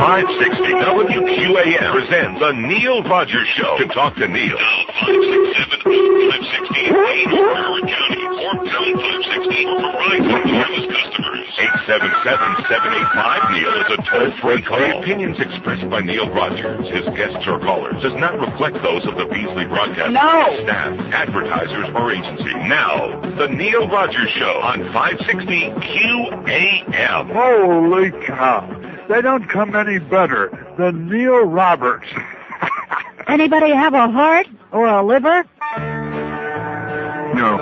560 WQAM presents The Neil Rogers Show. To talk to Neil, dial 567-560 Howard County, or pound 560 for Verizon wireless customers. 877-785-NEIL is a toll-free call. The opinions expressed by Neil Rogers, his guests or callers, does not reflect those of the Beasley Broadcasting staff, advertisers, or agency. Now, The Neil Rogers Show on 560 QAM. Holy cow. They don't come any better than Neil Roberts. Anybody have a heart or a liver? No.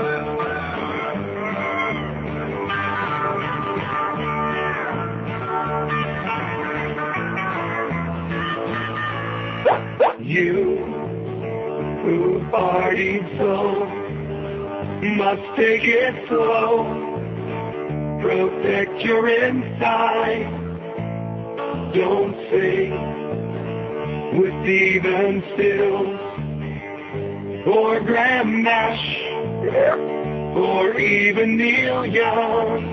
You who partied so must take it slow. Protect your inside. Don't sing with even Stills or Graham Nash or even Neil Young.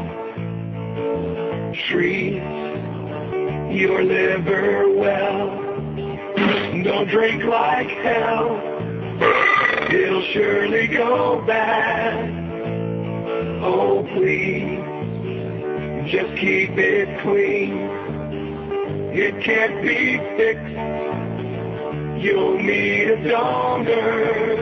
Treat your liver well. Don't drink like hell. It'll surely go bad. Oh, please, just keep it clean. It can't be fixed. You'll need a donor.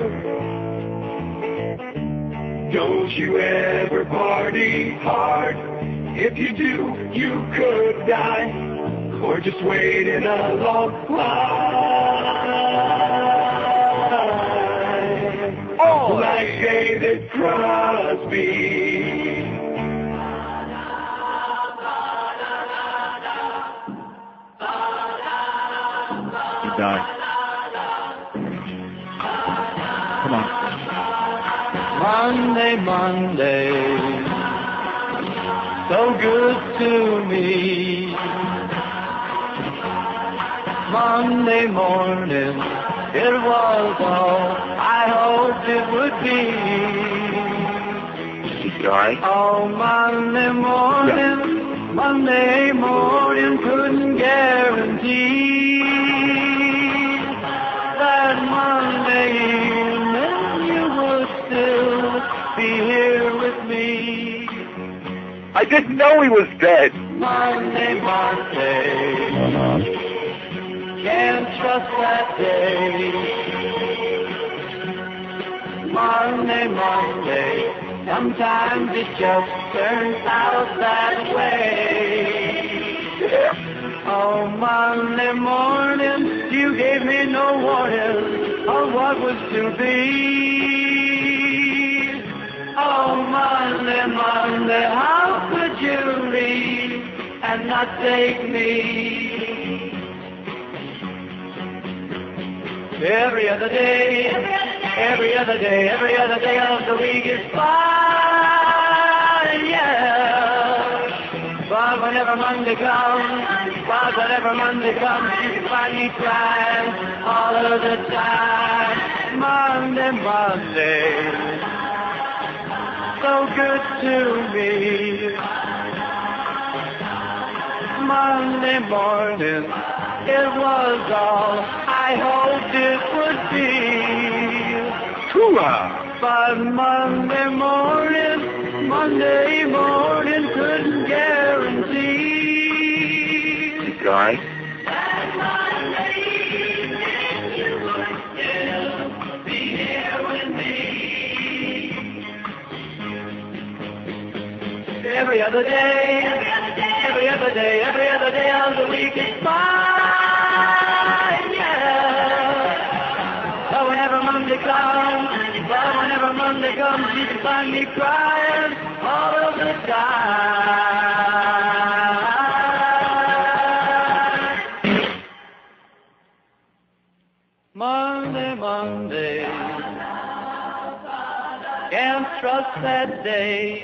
Don't you ever party hard. If you do, you could die. Or just wait in a long line. Oh, like David Crosby. Die. Come on. Monday, Monday, so good to me. Monday morning, it was all I hoped it would be. Die. Oh, Monday morning, Monday morning, couldn't guarantee that Monday evening you would still be here with me. I didn't know he was dead. Monday, Monday, can't trust that day. Monday, Monday, sometimes it just turns out that way. Oh, Monday morning, you gave me no warning of what was to be. Oh, Monday, Monday, how could you leave and not take me? Every other day, every other day, every other day of the week is fine, yeah. But whenever Monday comes, you can find me crying all of the time. Monday, Monday, so good to me. Monday morning, it was all I hoped it would be. But Monday morning couldn't guarantee. Die. That Monday evening you would still be here with me. Every other day, every other day, every other day of the week is fine, yeah. But whenever Monday comes, you can find me crying all of the time. Monday, Monday, can't trust that day.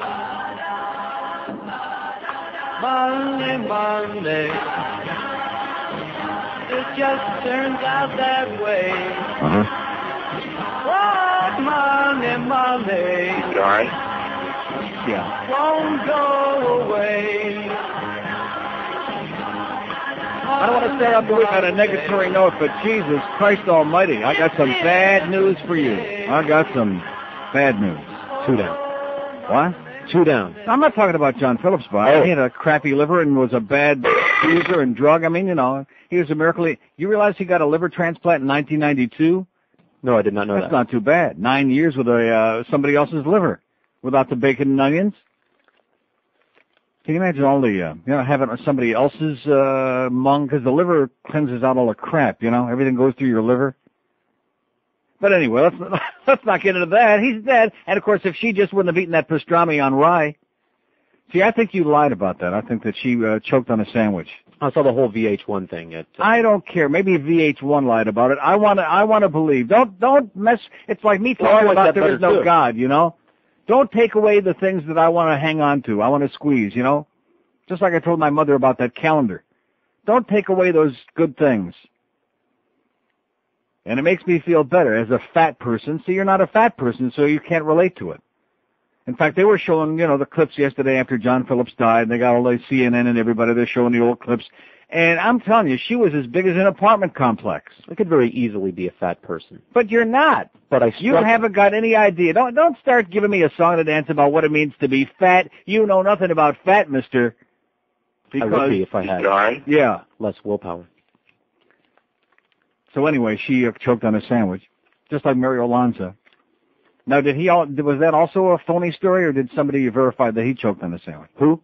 Monday, Monday, it just turns out that way. Oh, Monday, Die. won't go away. Oh, I don't want to start off the week on a negatory note, but Jesus Christ almighty, I got some bad news for you. I got some bad news. 2 down. What? 2 down. I'm not talking about John Phillips, but he had a crappy liver and was a bad user and drug. I mean, you know, he was a miracle. You realize he got a liver transplant in 1992? No, I did not know that. That's not too bad. 9 years with somebody else's liver without the bacon and onions. Can you imagine all the, having somebody else's mung? Because the liver cleanses out all the crap, you know? Everything goes through your liver. But anyway, let's not get into that. He's dead. And, of course, if she just wouldn't have eaten that pastrami on rye. See, I think you lied about that. I think that she choked on a sandwich. I saw the whole VH1 thing. I don't care. Maybe VH1 lied about it. I want to believe. Don't mess. It's like me talking about there is no God, you know? Don't take away the things that I want to hang on to. I want to squeeze, you know? Just like I told my mother about that calendar. Don't take away those good things. And it makes me feel better as a fat person. See, you're not a fat person, so you can't relate to it. In fact, they were showing, the clips yesterday after John Phillips died. They got all the CNN and everybody. They're showing the old clips. And I'm telling you, she was as big as an apartment complex. I could very easily be a fat person. But you're not. But you haven't got any idea. Don't start giving me a song to dance about what it means to be fat. You know nothing about fat, mister. Because I would be if I had less willpower. So anyway, she choked on a sandwich, just like Mario Lanza. Now, was that also a phony story, or did somebody verify that he choked on a sandwich? Who?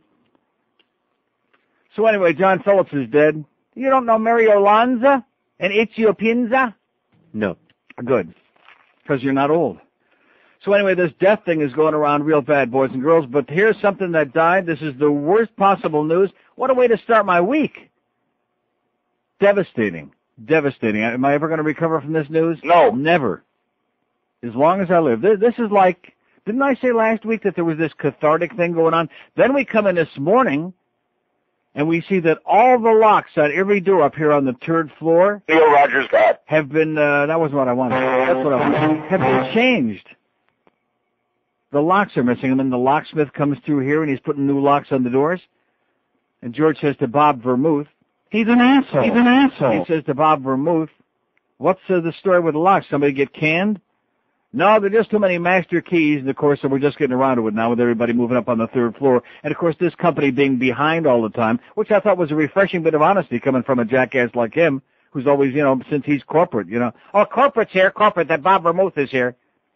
So anyway, John Phillips is dead. You don't know Mario Lanza and Ezio Pinza? No. Good, because you're not old. So anyway, this death thing is going around real bad, boys and girls, but here's something that died. This is the worst possible news. What a way to start my week. Devastating. Devastating. Am I ever going to recover from this news? No. Never. As long as I live. This is like, didn't I say last week that there was this cathartic thing going on? Then we come in this morning, and we see that all the locks on every door up here on the 3rd floor Neil Rogers got have been, that wasn't what I wanted. That's what I wanted. Have been changed. The locks are missing, and then the locksmith comes through here, and he's putting new locks on the doors. And George says to Bob Vermouth, he's an asshole. He's an asshole. He says to Bob Vermouth, what's the story with the locks? Somebody get canned? No, there are just too many master keys, and of course, so we're just getting around to it now with everybody moving up on the 3rd floor. And of course, this company being behind all the time, which I thought was a refreshing bit of honesty coming from a jackass like him, who's always, since he's corporate, Oh, corporate's here, that Bob Vermouth is here.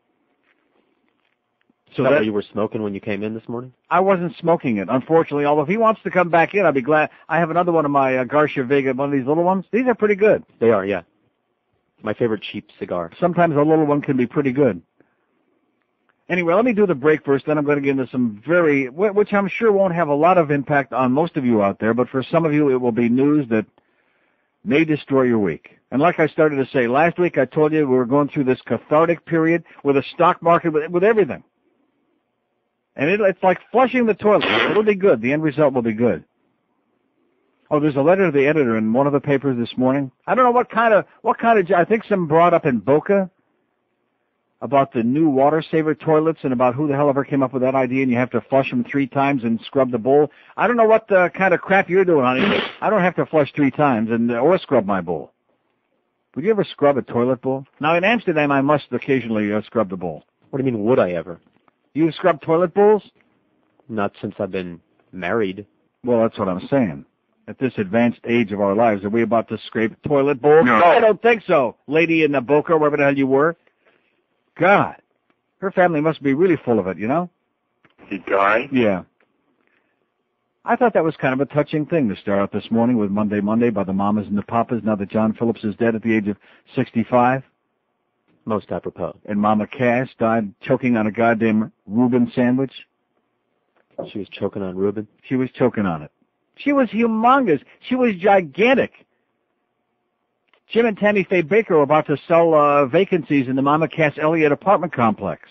So is that what you were smoking when you came in this morning? I wasn't smoking it, unfortunately, although if he wants to come back in, I'll be glad. I have another one of my Garcia Vega, one of these little ones. These are pretty good. They are, yeah. My favorite cheap cigar. Sometimes a little one can be pretty good. Anyway, let me do the break first, then I'm going to get into some which I'm sure won't have a lot of impact on most of you out there, but for some of you it will be news that may destroy your week. And like I started to say, last week I told you we were going through this cathartic period with a stock market, with everything. And it's like flushing the toilet. It'll be good. The end result will be good. Oh, there's a letter to the editor in one of the papers this morning. I don't know what kind of, I think some brought up in Boca about the new water saver toilets and about who the hell ever came up with that idea and you have to flush them 3 times and scrub the bowl. I don't know what kind of crap you're doing, honey. I don't have to flush 3 times or scrub my bowl. Would you ever scrub a toilet bowl? Now, in Amsterdam, I must occasionally scrub the bowl. What do you mean, would I ever? You scrub toilet bowls? Not since I've been married. Well, that's what I'm saying. At this advanced age of our lives, are we about to scrape toilet bowls? No. I don't think so. Lady in the Boca, wherever the hell you were. God. Her family must be really full of it, He died? Yeah. I thought that was kind of a touching thing to start out this morning with Monday by the mamas and the papas, now that John Phillips is dead at the age of 65. Most apropos. And Mama Cass died choking on a goddamn Reuben sandwich. She was choking on Reuben? She was choking on it. She was humongous. She was gigantic. Jim and Tammy Faye Baker were about to sell vacancies in the Mama Cass Elliott apartment complex.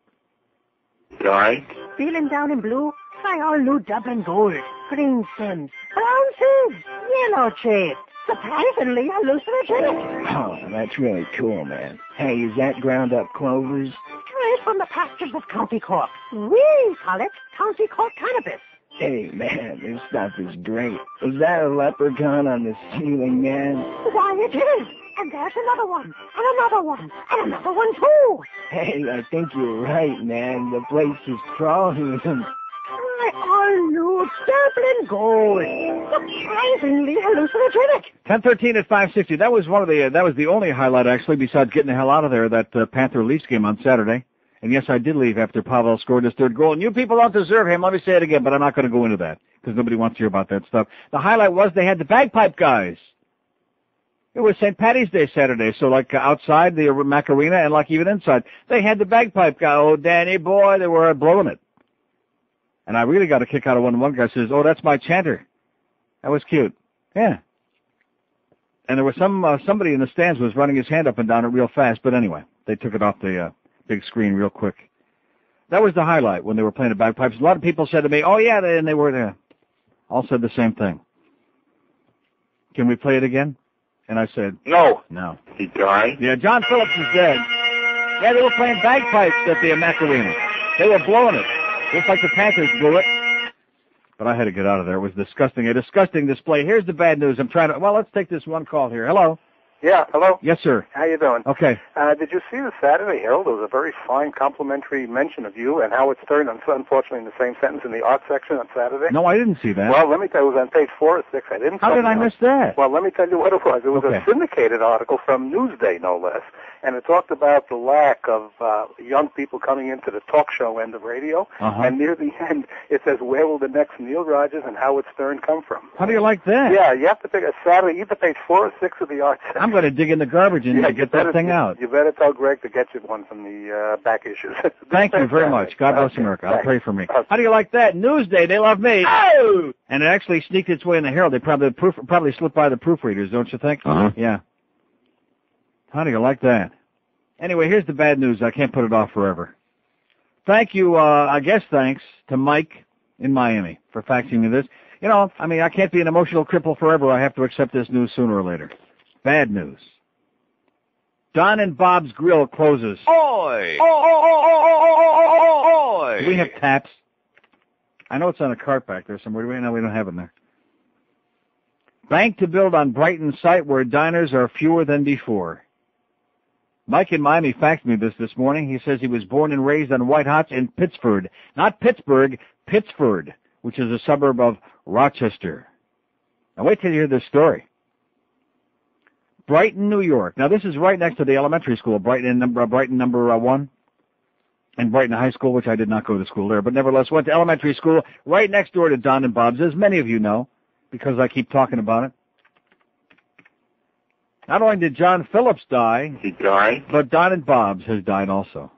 Died? Feeling down in blue? Try all new Dublin Gold. Green stems, brown seeds, yellow shade. Surprisingly hallucinogenic. Oh, that's really cool, man. Hey, is that ground up clovers? Straight from the pastures of County Cork. We call it County Cork cannabis. Hey, man, this stuff is great. Is that a leprechaun on the ceiling, man? Why, it is. And there's another one, and another one, and another one, too. Hey, I think you're right, man. The place is crawling with them. All new Dublin Gold. Surprisingly hallucinogenic. 10:13 at 560. That was that was the only highlight, actually, besides getting the hell out of there, that Panther Leafs game on Saturday. And yes, I did leave after Pavel scored his third goal. And you people don't deserve him. Let me say it again, but I'm not going to go into that because nobody wants to hear about that stuff. The highlight was they had the bagpipe guys. It was St. Paddy's Day Saturday, so like outside the Macarena and like even inside, they had the bagpipe guy. Oh, Danny boy, they were blowing it. And I really got a kick out of one guy says, "Oh, that's my chanter." That was cute. Yeah. And there was somebody in the stands was running his hand up and down it real fast, but anyway, they took it off the big screen real quick. That was the highlight when they were playing the bagpipes. A lot of people said to me, "Oh yeah," and they were there. All said the same thing. Can we play it again? And I said, No. He died? Yeah, John Phillips is dead. Yeah, they were playing bagpipes at the Macarena. They were blowing it, just like the Panthers blew it. But I had to get out of there. It was disgusting. A disgusting display. Here's the bad news. Let's take this one call here. Hello? Yeah, hello? Yes, sir. How you doing? Okay. Did you see the Saturday Herald? There was a very fine complimentary mention of you and Howard Stern, unfortunately in the same sentence in the art section on Saturday. No, I didn't see that. Well, let me tell you, it was on page 4 or 6. How did I miss that? Well, let me tell you what it was. It was a syndicated article from Newsday, no less, and it talked about the lack of young people coming into the talk show end of radio, and near the end it says, where will the next Neil Rogers and Howard Stern come from? How do you like that? Yeah, you have to pick a Saturday, either page 4 or 6 of the art section. I'm going to dig in the garbage and get that thing out. You better tell Greg to get you one from the back issues. Thank you very much. God bless America. I'll pray for me. How do you like that? Newsday, they love me. Oh! And it actually sneaked its way in the Herald. They probably slipped by the proofreaders, don't you think? Yeah. How do you like that? Anyway, here's the bad news. I can't put it off forever. Thank you, thanks to Mike in Miami for faxing me this. You know, I can't be an emotional cripple forever. I have to accept this news sooner or later. Bad news. Don and Bob's Grill closes. Oi! Oi! Do we have taps? I know it's on a cart back there somewhere. No, we don't have it there. Bank to build on Brighton site where diners are fewer than before. Mike in Miami faxed me this morning. He says he was born and raised on White Hots in Pittsford. Not Pittsburgh, Pittsford, which is a suburb of Rochester. Now wait till you hear this story. Brighton, New York. Now this is right next to the elementary school, Brighton number 1, and Brighton High School, which I did not go to school there, but nevertheless went to elementary school right next door to Don and Bob's, as many of you know, because I keep talking about it. Not only did John Phillips die, he died, but Don and Bob's has died also.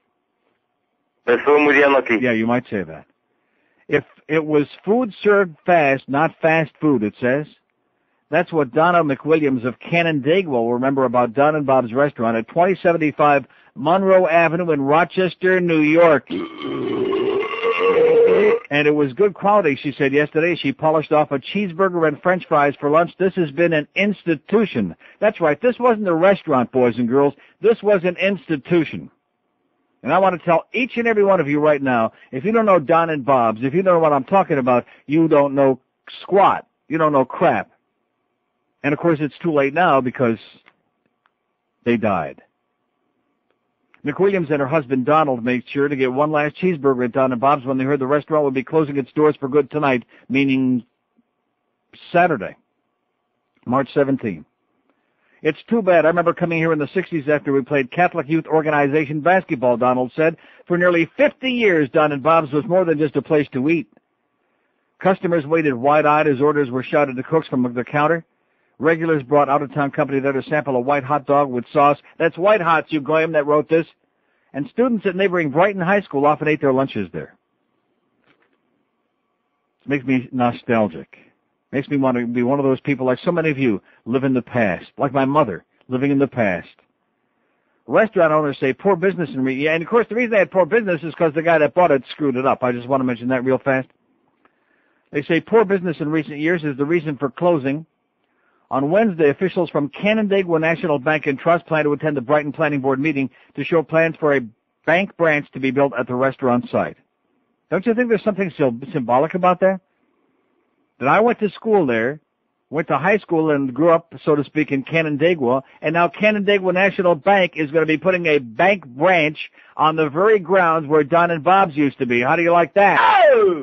Yeah, you might say that. If it was food served fast, not fast food, it says. That's what Donna McWilliams of Canandaigua will remember about Don and Bob's restaurant at 2075 Monroe Avenue in Rochester, New York. And it was good quality, she said yesterday. She polished off a cheeseburger and French fries for lunch. This has been an institution. That's right. This wasn't a restaurant, boys and girls. This was an institution. And I want to tell each and every one of you right now, if you don't know Don and Bob's, if you don't know what I'm talking about, you don't know squat. You don't know crap. And, of course, it's too late now because they died. McWilliams and her husband Donald made sure to get one last cheeseburger at Don and Bob's when they heard the restaurant would be closing its doors for good tonight, meaning Saturday, March 17. It's too bad. I remember coming here in the 60s after we played Catholic Youth Organization basketball, Donald said. For nearly 50 years, Don and Bob's was more than just a place to eat. Customers waited wide-eyed as orders were shouted to cooks from the counter. Regulars brought out-of-town company there to sample a white hot dog with sauce. That's White Hots, you goyim, that wrote this. And students at neighboring Brighton High School often ate their lunches there. It makes me nostalgic. Makes me want to be one of those people like so many of you live in the past, like my mother living in the past. Restaurant owners say poor business and of course the reason they had poor business is because the guy that bought it screwed it up. I just want to mention that real fast. They say poor business in recent years is the reason for closing. On Wednesday, officials from Canandaigua National Bank and Trust plan to attend the Brighton Planning Board meeting to show plans for a bank branch to be built at the restaurant site. Don't you think there's something symbolic about that? That I went to school there, went to high school and grew up, so to speak, in Canandaigua, and now Canandaigua National Bank is going to be putting a bank branch on the very grounds where Don and Bob's used to be. How do you like that? Oh!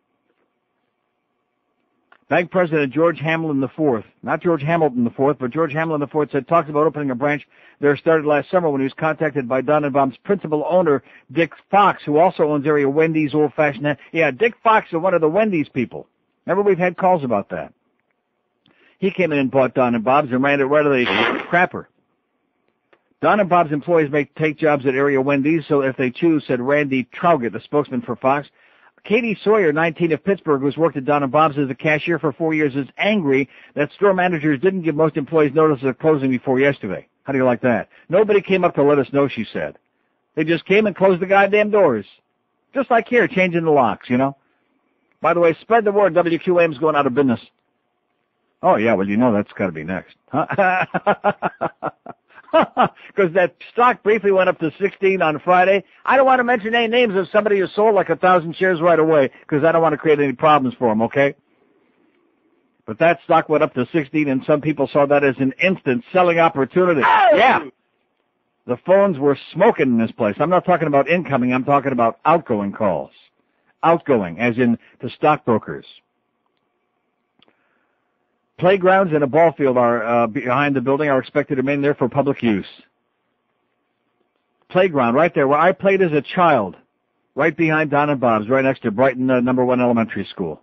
Bank President George Hamlin IV, not George Hamilton IV, but George Hamlin IV said talks about opening a branch there started last summer when he was contacted by Don and Bob's principal owner, Dick Fox, who also owns area Wendy's old-fashioned. Yeah, Dick Fox is one of the Wendy's people. Remember, we've had calls about that. He came in and bought Don and Bob's and ran it right away, crapper. Don and Bob's employees may take jobs at area Wendy's, so if they choose, said Randy Traugott, the spokesman for Fox. Katie Sawyer, 19, of Pittsburgh, who's worked at Don and Bob's as a cashier for 4 years, is angry that store managers didn't give most employees notice of closing before yesterday. How do you like that? Nobody came up to let us know, she said. They just came and closed the goddamn doors. Just like here, changing the locks, you know. By the way, spread the word, WQAM's going out of business. Oh, yeah, well, you know that's got to be next. Because that stock briefly went up to 16 on Friday. I don't want to mention any names of somebody who sold like 1,000 shares right away because I don't want to create any problems for them, okay? But that stock went up to 16, and some people saw that as an instant selling opportunity. Oh! Yeah. The phones were smoking in this place. I'm not talking about incoming. I'm talking about outgoing calls. Outgoing, as in to stockbrokers. Playgrounds and a ball field are behind the building are expected to remain there for public use. Playground right there where I played as a child, right behind Don and Bob's, right next to Brighton No. 1 Elementary School.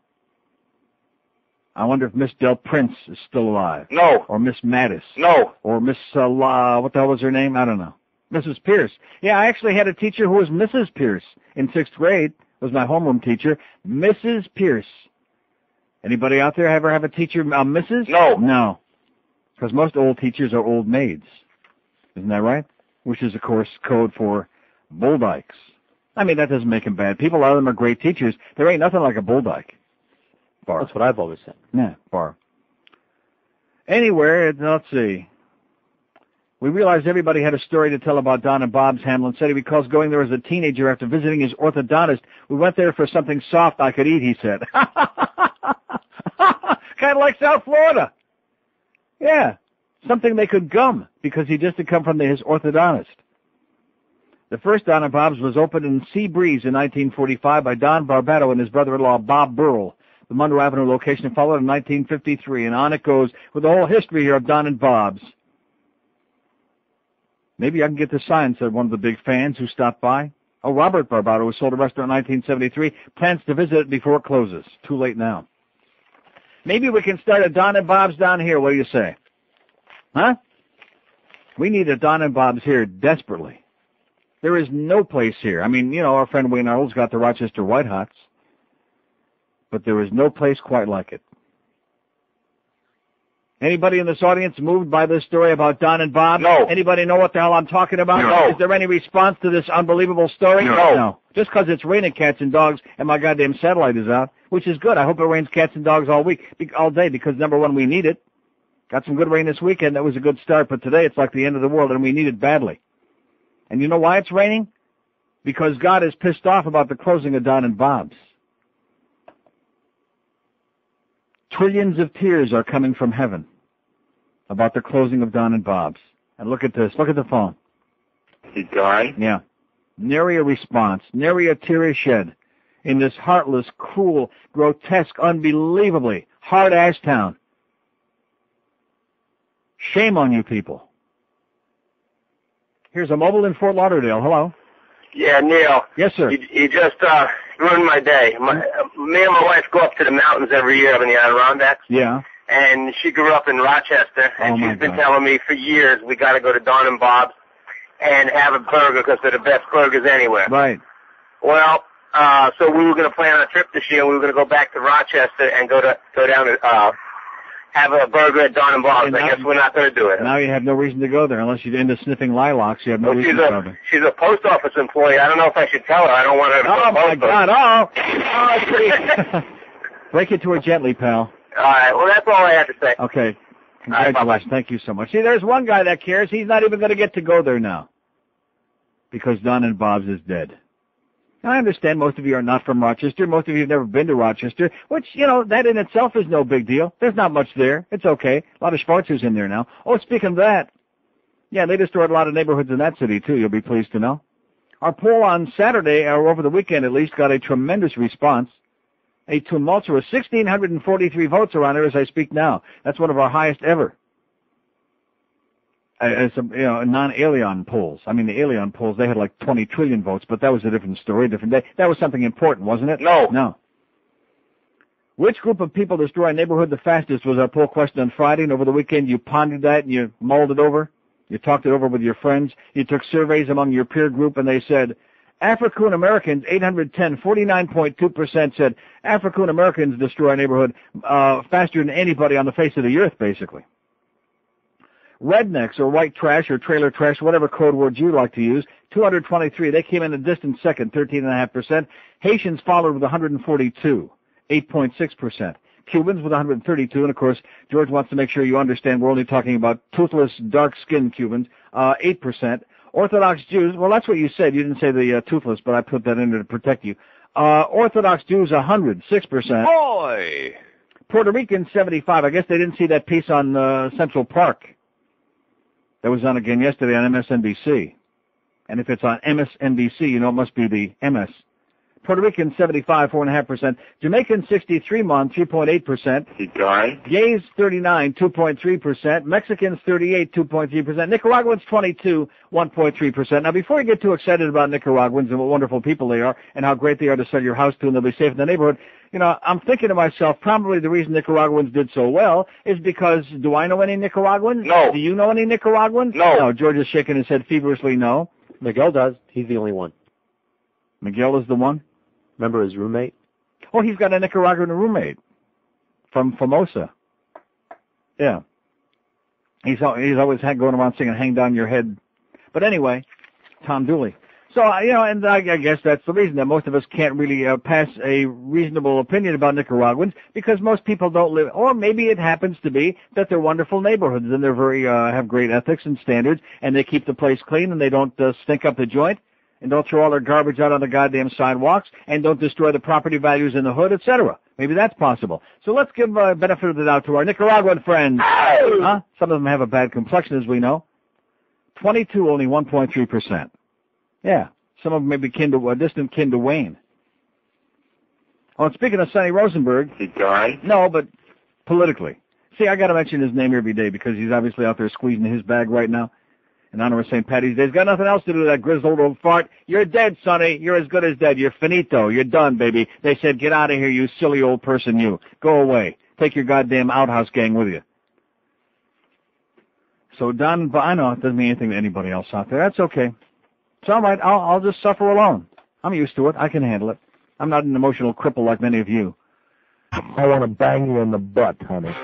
I wonder if Miss Del Prince is still alive. No. Or Miss Mattis. No. Or Miss, what the hell was her name? I don't know. Mrs. Pierce. Yeah, I actually had a teacher who was Mrs. Pierce in 6th grade. Was my homeroom teacher, Mrs. Pierce. Anybody out there ever have a teacher, Mrs.? No. No. Because most old teachers are old maids. Isn't that right? Which is, of course, code for bull dykes. I mean, that doesn't make them bad people. A lot of them are great teachers. There ain't nothing like a bull dyke. Bar. That's what I've always said. Yeah, bar. Anywhere, let's see. We realized everybody had a story to tell about Don and Bob's. Hamlin said he recalls going there as a teenager after visiting his orthodontist. We went there for something soft I could eat, he said. Kind of like South Florida. Yeah, something they could gum because he just had come from his orthodontist. The first Don and Bob's was opened in Sea Breeze in 1945 by Don Barbato and his brother-in-law Bob Burrell. The Monroe Avenue location followed in 1953, and on it goes with the whole history here of Don and Bob's. Maybe I can get the sign, said one of the big fans who stopped by. Oh, Robert Barbato, who sold a restaurant in 1973, plans to visit it before it closes. Too late now. Maybe we can start a Don and Bob's down here. What do you say? Huh? We need a Don and Bob's here desperately. There is no place here. I mean, you know, our friend Wayne Arnold's got the Rochester White Hots. But there is no place quite like it. Anybody in this audience moved by this story about Don and Bob? No. Anybody know what the hell I'm talking about? No. Is there any response to this unbelievable story? No. Just because it's raining cats and dogs and my goddamn satellite is out, which is good. I hope it rains cats and dogs all day because, number one, we need it. Got some good rain this weekend. That was a good start. But today it's like the end of the world, and we need it badly. And you know why it's raining? Because God is pissed off about the closing of Don and Bob's. Trillions of tears are coming from heaven about the closing of Don and Bob's. And look at this. Look at the phone. He died? Yeah. Nary a response. Nary a tear is shed in this heartless, cruel, grotesque, unbelievably hard-ass town. Shame on you people. Here's a mobile in Fort Lauderdale. Hello. Yeah, Neil. Yes, sir. You just ruined my day. Me and my wife go up to the mountains every year up in the Adirondacks. Yeah. And she grew up in Rochester, and she's been telling me for years we got to go to Don and Bob's and have a burger because they're the best burgers anywhere. Right. Well, so we were going to plan a trip this year. We were going to go back to Rochester and go down to have a burger at Don and Bob's. I guess we're not going to do it. Now you have no reason to go there unless you're into sniffing lilacs. You have no reason to go there. She's a post office employee. I don't know if I should tell her. I don't want her to Oh, my God. Oh, pretty. Break it to her gently, pal. All right. Well, that's all I had to say. Okay. Congratulations. Right, thank you so much. See, there's one guy that cares. He's not even going to get to go there now because Don and Bob's is dead. Now, I understand most of you are not from Rochester. Most of you have never been to Rochester, which, you know, that in itself is no big deal. There's not much there. It's okay. A lot of Schwarzers in there now. Oh, speaking of that, yeah, they destroyed a lot of neighborhoods in that city, too, you'll be pleased to know. Our poll on Saturday, or over the weekend at least, got a tremendous response. A tumultuous 1,643 votes are on there as I speak now. That's one of our highest ever. As non-Alien polls. I mean, the Alien polls, they had like 20 trillion votes, but that was a different story, different day. That was something important, wasn't it? No. Which group of people destroy a neighborhood the fastest was our poll question on Friday, and over the weekend you pondered that and you mulled it over. You talked it over with your friends. You took surveys among your peer group, and they said, African Americans, 810, 49.2% said African Americans destroy a neighborhood faster than anybody on the face of the earth, basically. Rednecks, or white trash, or trailer trash, whatever code words you like to use, 223. They came in a distant second, 13.5%. Haitians followed with 142, 8.6%. Cubans with 132, and of course, George wants to make sure you understand we're only talking about toothless, dark-skinned Cubans, 8%. Orthodox Jews, well, that's what you said. You didn't say the toothless, but I put that in there to protect you. Orthodox Jews, 6%. Boy! Puerto Ricans, 75. I guess they didn't see that piece on Central Park. That was on again yesterday on MSNBC. And if it's on MSNBC, you know it must be the MS. Puerto Rican, 75, 4.5%. Jamaican, 63, 3.8%. Gays, 39, 2.3%. Mexicans, 38, 2.3%. Nicaraguans, 22, 1.3%. Now, before you get too excited about Nicaraguans and what wonderful people they are and how great they are to sell your house to and they'll be safe in the neighborhood, you know, I'm thinking to myself, probably the reason Nicaraguans did so well is because, do I know any Nicaraguans? No. Do you know any Nicaraguans? No. George is shaking his head feverishly no. Miguel does. He's the only one. Miguel is the one? Remember his roommate? Oh, he's got a Nicaraguan roommate from Formosa. Yeah. He's always had going around singing Hang Down Your Head. But anyway, Tom Dooley. So, and I guess that's the reason that most of us can't really pass a reasonable opinion about Nicaraguans because most people don't live, or maybe it happens to be that they're wonderful neighborhoods and they're very, have great ethics and standards and they keep the place clean and they don't stink up the joint. And don't throw all their garbage out on the goddamn sidewalks, and don't destroy the property values in the hood, etc. Maybe that's possible. So let's give benefit of the doubt to our Nicaraguan friends. Huh? Some of them have a bad complexion, as we know. 22, only 1.3%. Yeah, some of them may be distant kin to Wayne. Oh, and speaking of Sonny Rosenberg. He died? No, but politically. See, I got to mention his name every day because he's obviously out there squeezing his bag right now. In honor of St. Patty's Day. He's got nothing else to do with that grizzled old fart. You're dead, Sonny. You're as good as dead. You're finito. You're done, baby. They said, get out of here, you silly old person, you. Go away. Take your goddamn outhouse gang with you. So Don, I know it doesn't mean anything to anybody else out there. That's okay. It's all right. I'll just suffer alone. I'm used to it. I can handle it. I'm not an emotional cripple like many of you. I want to bang you in the butt, honey.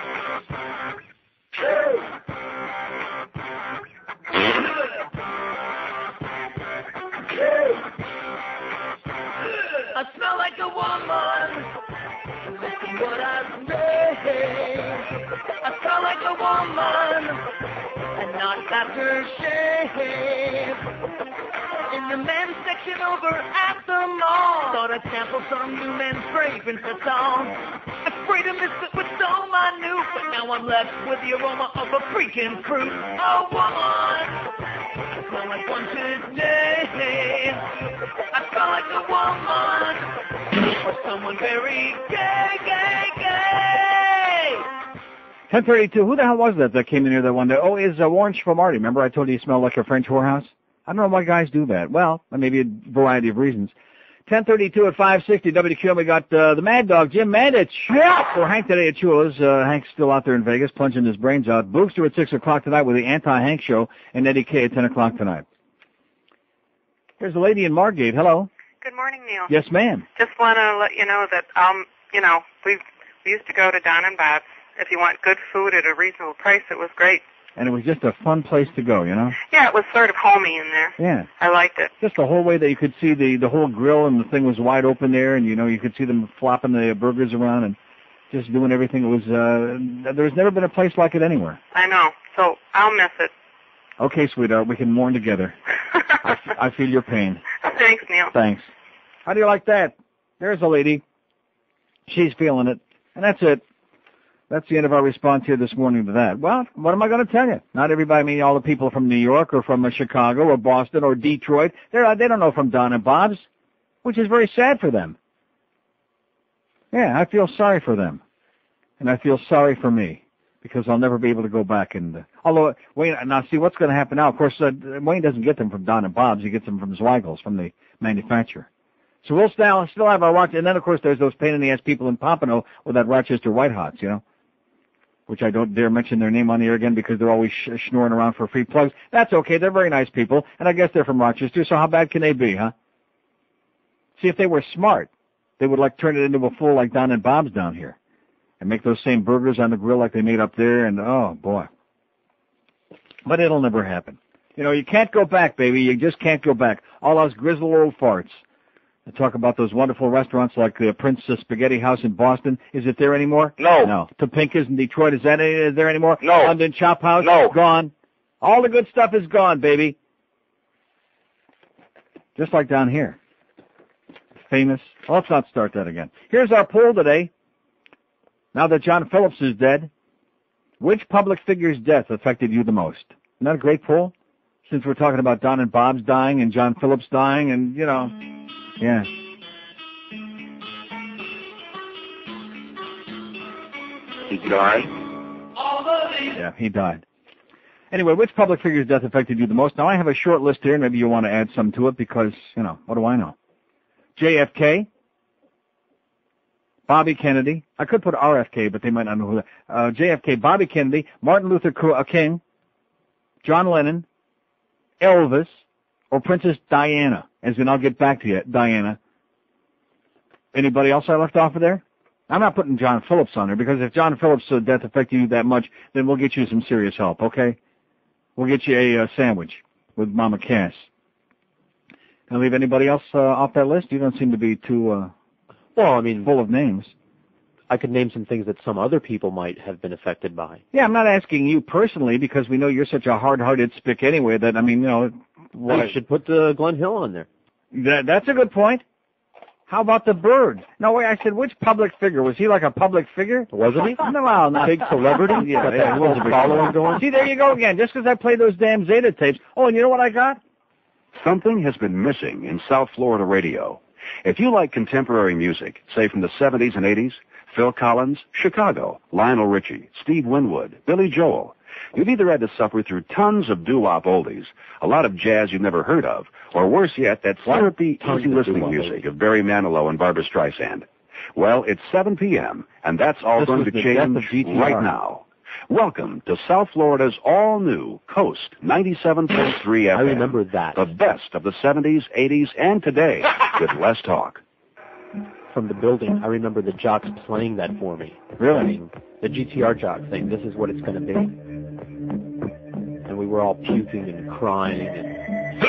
I smell like a woman. Listen what I say. I smell like a woman, and not after shave. In the men's section over at the mall, thought I'd sample some new men's fragrance that's on. Afraid to miss it with so minute, but now I'm left with the aroma of a freaking fruit. A woman. I smell like one today. I smell like a woman, or someone very gay, gay, gay. 10:32. Who the hell was that came in here that one day? Oh, it's Orange from Marty. Remember I told you he smelled like a French whorehouse? I don't know why guys do that. Well, maybe a variety of reasons. 10:32 at 560 WQAM. We got the Mad Dog, Jim Mandich. For Hank today at Chula's. Hank's still out there in Vegas, plunging his brains out. Boogster at 6 o'clock tonight with the Anti-Hank Show, and Eddie K at 10 o'clock tonight. Here's a lady in Margate. Hello. Good morning, Neil. Yes, ma'am. Just want to let you know that we used to go to Don and Bob's. If you want good food at a reasonable price, it was great. And it was just a fun place to go, you know? Yeah, it was sort of homey in there. Yeah. I liked it. Just the whole way that you could see the whole grill and the thing was wide open there, and, you could see them flopping the burgers around and just doing everything. It was, there's never been a place like it anywhere. I know. So I'll miss it. Okay, sweetheart, we can mourn together. I feel your pain. Thanks, Neil. Thanks. How do you like that? There's a lady. She's feeling it. And that's it. That's the end of our response here this morning to that. Well, what am I going to tell you? Not everybody, I mean all the people from New York or from Chicago or Boston or Detroit, they don't know from Don and Bob's, which is very sad for them. Yeah, I feel sorry for them. And I feel sorry for me because I'll never be able to go back and, although, Wayne, now see what's going to happen now. Of course, Wayne doesn't get them from Don and Bob's. He gets them from Zweigel's, from the manufacturer. So we'll still have our Rochester, and then of course there's those pain in the ass people in Pompano with that Rochester White Hots, you know, which I don't dare mention their name on the air again because they're always schnoring around for free plugs. That's okay. They're very nice people, and I guess they're from Rochester, so how bad can they be, huh? See, if they were smart, they would like turn it into a full like Don and Bob's down here and make those same burgers on the grill like they made up there, and oh boy. But it'll never happen. You know, you can't go back, baby. You just can't go back. All those grizzled old farts. I talk about those wonderful restaurants like the Prince Spaghetti House in Boston. Is it there anymore? No. No. Topinka's in Detroit. Is there anymore? No. London Chop House? No. Gone. All the good stuff is gone, baby. Just like down here. Famous. Well, let's not start that again. Here's our poll today. Now that John Phillips is dead, which public figure's death affected you the most? Isn't that a great poll? Since we're talking about Don and Bob's dying and John Phillips dying and, you know, yeah. He died? Yeah, he died. Anyway, which public figure's death affected you the most? Now, I have a short list here. Maybe you want to add some to it because, you know, what do I know? JFK, Bobby Kennedy. I could put RFK, but they might not know who that. JFK, Bobby Kennedy, Martin Luther King, John Lennon, Elvis, or Princess Diana. As in, I'll get back to you, Diana. Anybody else I left off of there? I'm not putting John Phillips on there because if John Phillips' death affected you that much, then we'll get you some serious help, okay? We'll get you a sandwich with Mama Cass. Can I leave anybody else off that list? You don't seem to be too full of names. I could name some things that some other people might have been affected by. Yeah, I'm not asking you personally because we know you're such a hard-hearted spick anyway that, I mean, you know... Well, you should put Glenn Hill on there. That's a good point. How about the bird? No, wait, I said which public figure? Was he like a public figure? Wasn't he? No, well, not. Big celebrity? Yeah, that was a following going. See, there you go again, just because I played those damn Zeta tapes. Oh, and you know what I got? Something has been missing in South Florida radio. If you like contemporary music, say from the 70s and 80s, Phil Collins, Chicago, Lionel Richie, Steve Winwood, Billy Joel, you've either had to suffer through tons of doo-wop oldies, a lot of jazz you've never heard of, or worse yet, that syrupy, easy-listening music of Barry Manilow and Barbra Streisand. Well, it's 7 p.m., and that's all going to change right now. Welcome to South Florida's all-new Coast 97.3 FM. I remember that. The best of the 70s, 80s, and today with less talk. From the building, I remember the jocks playing that for me. Really? The GTR jock thing, this is what it's going to be. And we were all puking and crying. And...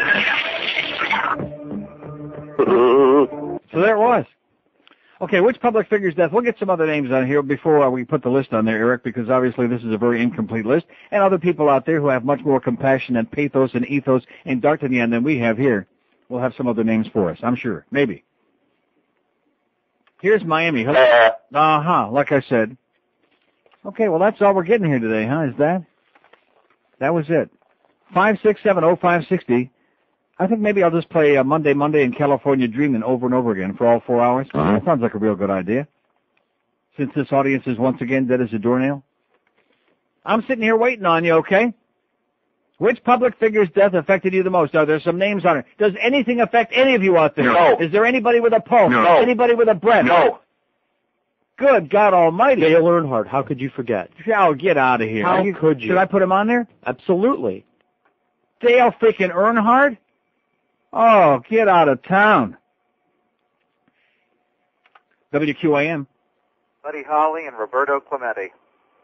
So there it was. Okay, which public figure's death? We'll get some other names on here before we put the list on there, Eric, because obviously this is a very incomplete list. And other people out there who have much more compassion and pathos and ethos and D'Artagnan than we have here will have some other names for us, I'm sure. Maybe. Here's Miami. Like I said. Okay, well, that's all we're getting here today, huh? Is that? That was it. 5670560. I think maybe I'll just play Monday and California Dreamin' over and over again for all 4 hours. That sounds like a real good idea. Since this audience is once again dead as a doornail. I'm sitting here waiting on you, okay? Which public figure's death affected you the most? Now, there's some names on it. Does anything affect any of you out there? No. Is there anybody with a pulse? No. Anybody with a breath? No. Good God Almighty. Dale Earnhardt, how could you forget? Oh, get out of here. How could you? Should I put him on there? Absolutely. Dale freaking Earnhardt? Oh, get out of town. WQAM. Buddy Holly and Roberto Clemente.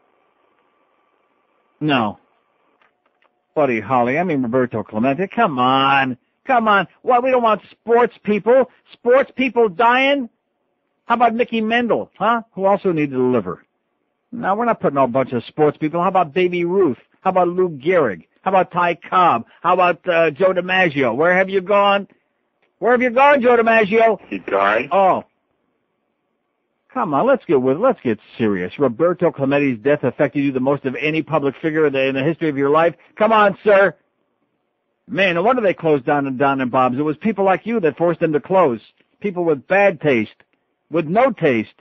No. Buddy Holly, I mean Roberto Clemente. Come on. What, we don't want sports people? Sports people dying? How about Mickey Mendel, huh? Who also needed a liver. No, we're not putting a bunch of sports people. How about Baby Ruth? How about Lou Gehrig? How about Ty Cobb? How about Joe DiMaggio? Where have you gone? Where have you gone, Joe DiMaggio? He died? Oh. Come on, let's get serious. Roberto Clemente's death affected you the most of any public figure in the history of your life? Come on, sir. Man, no wonder they closed down and Bob's. It was people like you that forced them to close. People with bad taste. With no taste.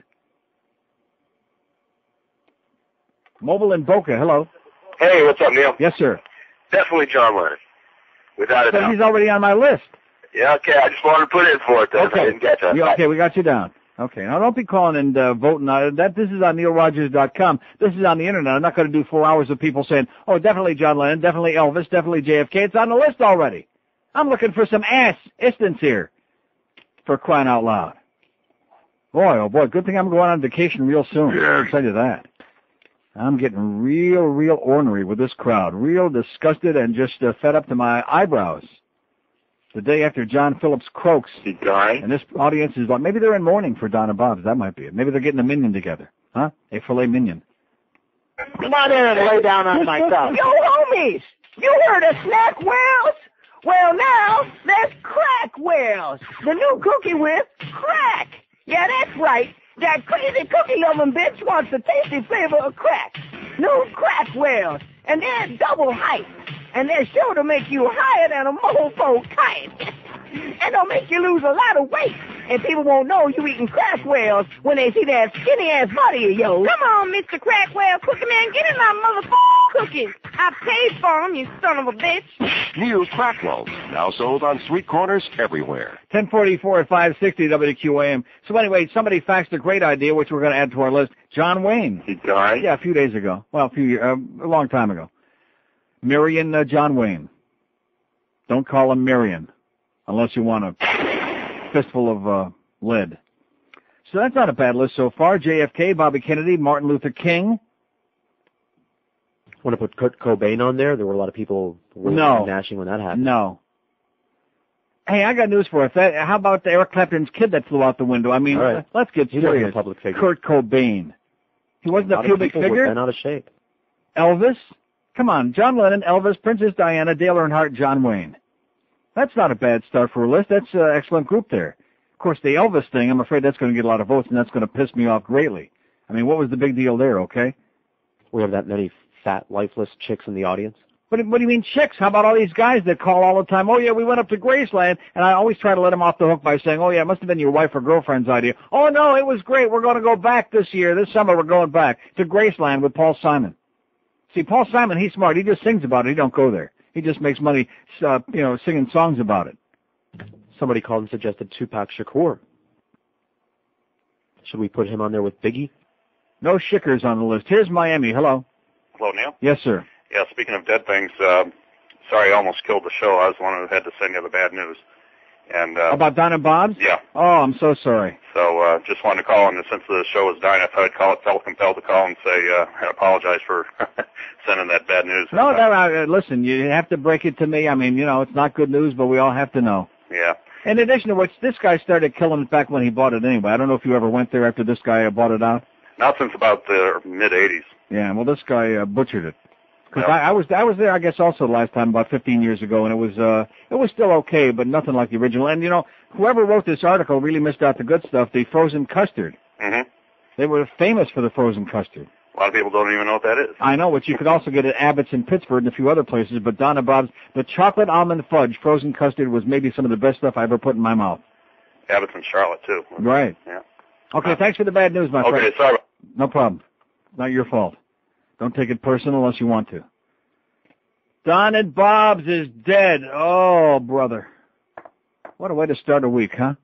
Mobile in Boca, hello. Hey, what's up, Neil? Yes, sir. Definitely John Lennon. Without a doubt. He's already on my list. Yeah, okay, I just wanted to put in for it, though. Okay. I didn't get that. Okay, we got you down. Okay, now don't be calling and voting. This is on NeilRogers.com. This is on the Internet. I'm not going to do 4 hours of people saying, oh, definitely John Lennon, definitely Elvis, definitely JFK. It's on the list already. I'm looking for some assistance here, for crying out loud. Boy, oh boy, good thing I'm going on vacation real soon. Yes. I'll tell you that. I'm getting real ornery with this crowd, real disgusted and just fed up to my eyebrows. The day after John Phillips croaks. He died? And this audience is like, maybe they're in mourning for Don and Bob's. That might be it. Maybe they're getting a minion together. Huh? A filet minion. Come on in and lay down on my couch. Yo, homies, you heard of snack whales? Well, now there's crack whales. The new cookie with crack. Yeah, that's right. That crazy cookie-loving bitch wants the tasty flavor of crack. New crack whales. And they're double height. And they're sure to make you higher than a mofo kite. And they'll make you lose a lot of weight. And people won't know you eating crack whales when they see that skinny-ass body of yours. Come on, Mr. Crack Whale Cookie Man, get in my motherfucking cookies. I paid for them, you son of a bitch. New Crackwells, now sold on street corners everywhere. 1044 at 560 WQAM. So anyway, somebody faxed a great idea, which we're going to add to our list. John Wayne. He died? Yeah, a few days ago. Well, a long time ago. Marion John Wayne. Don't call him Marion unless you want a fistful of lead. So that's not a bad list so far. JFK, Bobby Kennedy, Martin Luther King. Want to put Kurt Cobain on there? There were a lot of people gnashing when that happened. No. Hey, I got news for us. How about Eric Clapton's kid that flew out the window? I mean, right. Let's get He serious. wasn't a public figure. Kurt Cobain. He wasn't a pubic figure? Bent out of shape. Elvis? Come on, John Lennon, Elvis, Princess Diana, Dale Earnhardt, John Wayne. That's not a bad start for a list. That's an excellent group there. Of course, the Elvis thing, I'm afraid that's going to get a lot of votes, and that's going to piss me off greatly. I mean, what was the big deal there, okay? We have that many fat, lifeless chicks in the audience. What do you mean chicks? How about all these guys that call all the time, oh, yeah, we went up to Graceland, and I always try to let them off the hook by saying, oh, yeah, it must have been your wife or girlfriend's idea. Oh, no, it was great. We're going to go back this year. This summer we're going back to Graceland with Paul Simon. See, Paul Simon, he's smart. He just sings about it. He don't go there. He just makes money, singing songs about it. Somebody called and suggested Tupac Shakur. Should we put him on there with Biggie? No Shickers on the list. Here's Miami. Hello. Hello, Neil. Yes, sir. Yeah, speaking of dead things, sorry I almost killed the show. I was the one who had to send you the bad news. And about Don and Bob's? Yeah. Oh, I'm so sorry. So just wanted to call, and since the show was dying, I thought I'd felt compelled to call and say and apologize for sending that bad news. No, listen, you have to break it to me. I mean, it's not good news, but we all have to know. Yeah. In addition to which, this guy started killing it back when he bought it anyway. I don't know if you ever went there after this guy bought it out. Not since about the mid-'80s. Yeah, well, this guy butchered it. Because I was there, I guess, also the last time about 15 years ago, and it was still okay, but nothing like the original. And whoever wrote this article really missed out the good stuff. The frozen custard. Mm-hmm. They were famous for the frozen custard. A lot of people don't even know what that is. I know, but you could also get it at Abbott's in Pittsburgh and a few other places. But Don and Bob's, the chocolate almond fudge frozen custard was maybe some of the best stuff I ever put in my mouth. Abbott's in Charlotte too. Right. Yeah. Okay, thanks for the bad news, my friend. Okay, sorry. No problem. Not your fault. Don't take it personal unless you want to. Don and Bob's is dead. Oh, brother. What a way to start a week, huh?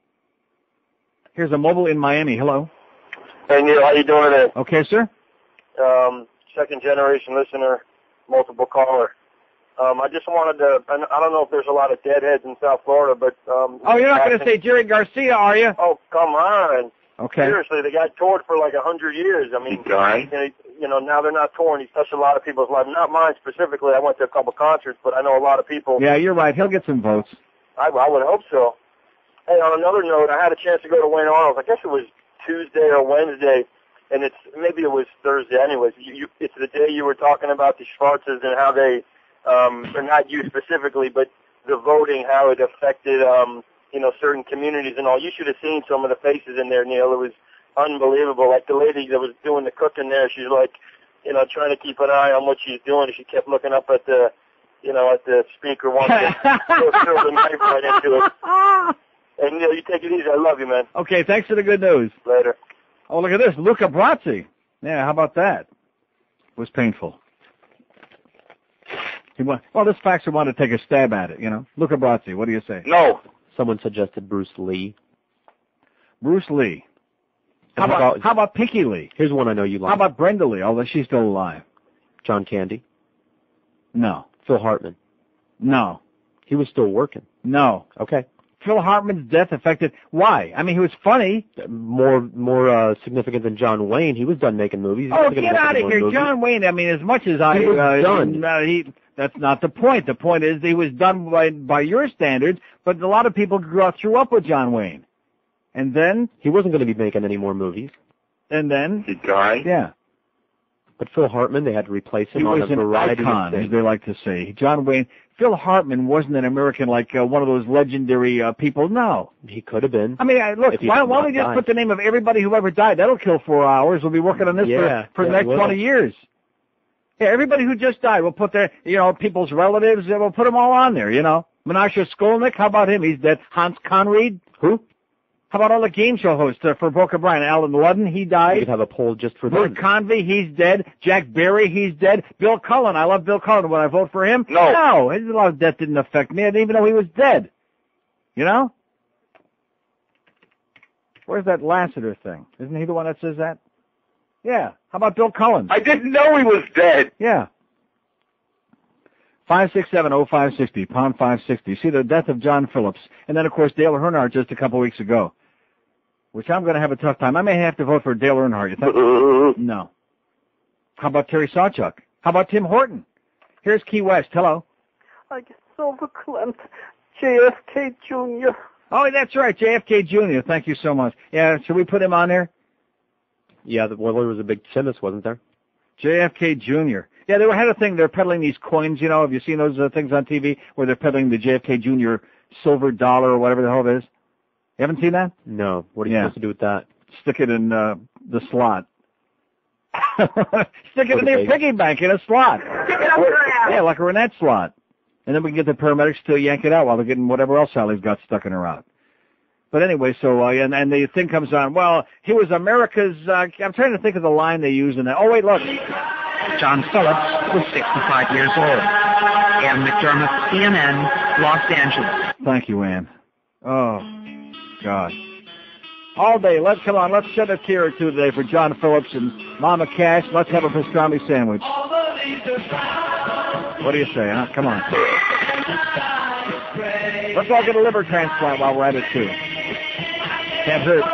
Here's a mobile in Miami. Hello. Hey, Neil, how you doing today? Okay, sir. Second generation listener, multiple caller. I just wanted to, I don't know if there's a lot of deadheads in South Florida, but... oh, you're not going to say Jerry Garcia, are you? Oh, come on. Okay. Seriously, the guy toured for like 100 years. I mean, now they're not touring. He's touched a lot of people's lives. Not mine specifically. I went to a couple concerts, but I know a lot of people. Yeah, you're right. He'll get some votes. I would hope so. Hey, on another note, I had a chance to go to Wayne Arnold's. I guess it was Tuesday or Wednesday, and maybe it was Thursday. Anyways, it's the day you were talking about the Schwarzes and how they, or not you specifically, but the voting, how it affected certain communities and all. You should have seen some of the faces in there, Neil. It was unbelievable. Like the lady that was doing the cooking there, she's like, trying to keep an eye on what she's doing. She kept looking up at the, at the speaker once and threw the knife right into it. And Neil, you take it easy. I love you, man. Okay, thanks for the good news. Later. Oh, look at this. Luca Brasi. Yeah, how about that? It was painful. This faxer wanted to take a stab at it, Luca Brasi, what do you say? No. Someone suggested Bruce Lee. Bruce Lee. How about Pinky Lee? Here's one I know you like. How about Brenda Lee, although she's still alive? John Candy? No. Phil Hartman? No. He was still working? No. Okay. Phil Hartman's death affected... Why? I mean, he was funny. More significant than John Wayne. He was done making movies. Oh, get out of here. Movies. John Wayne, I mean, as much as he was done. That's not the point. The point is he was done by your standards, but a lot of people threw up with John Wayne. And then? He wasn't going to be making any more movies. And then? He died? Yeah. But Phil Hartman, they had to replace him on a variety of icon, things. As they like to say. John Wayne, Phil Hartman wasn't an American like one of those legendary people. No. He could have been. I mean, look, why don't we just put the name of everybody who ever died? That'll kill 4 hours. We'll be working on this for the next 20 years. Yeah, everybody who just died, we'll put their, people's relatives, we'll put them all on there, Menashe Skolnick, how about him? He's dead. Hans Conried? Who? How about all the game show hosts for Boca Brian? Alan Ludden, he died. You could have a poll just for Bert Convey, he's dead. Jack Berry, he's dead. Bill Cullen, I love Bill Cullen. Would I vote for him? No. His death didn't affect me. I didn't even know he was dead. Where's that Lassiter thing? Isn't he the one that says that? Yeah. How about Bill Cullen? I didn't know he was dead. Yeah. 567-0560, pound 560. See the death of John Phillips. And then, of course, Dale Earnhardt just a couple weeks ago, which I'm going to have a tough time. I may have to vote for Dale Earnhardt, you think? No. How about Terry Sawchuk? How about Tim Horton? Here's Key West. Hello. I get so verklempt. JFK Jr. Oh, that's right, JFK Jr. Thank you so much. Yeah, should we put him on there? Yeah, there was a big Simmons, wasn't there? JFK Jr. Yeah, they had a thing. They're peddling these coins, Have you seen those things on TV where they're peddling the JFK Jr. silver dollar or whatever the hell it is? You haven't seen that? No. What are you supposed to do with that? Stick it in the slot. Stick it in your piggy bank in a slot. Stick it up your ass. Yeah, like a Renette slot. And then we can get the paramedics to yank it out while they're getting whatever else Sally's got stuck in her out. But anyway, so, and the thing comes on, well, he was America's, I'm trying to think of the line they use in that. Oh, wait, look. John Phillips was 65 years old. Ann McDermott, CNN, Los Angeles. Thank you, Ann. Oh, God. All day, let's shed a tear or two today for John Phillips and Mama Cash. Let's have a pastrami sandwich. What do you say, huh? Come on. Let's all get a liver transplant while we're at it, too. Can't hurt.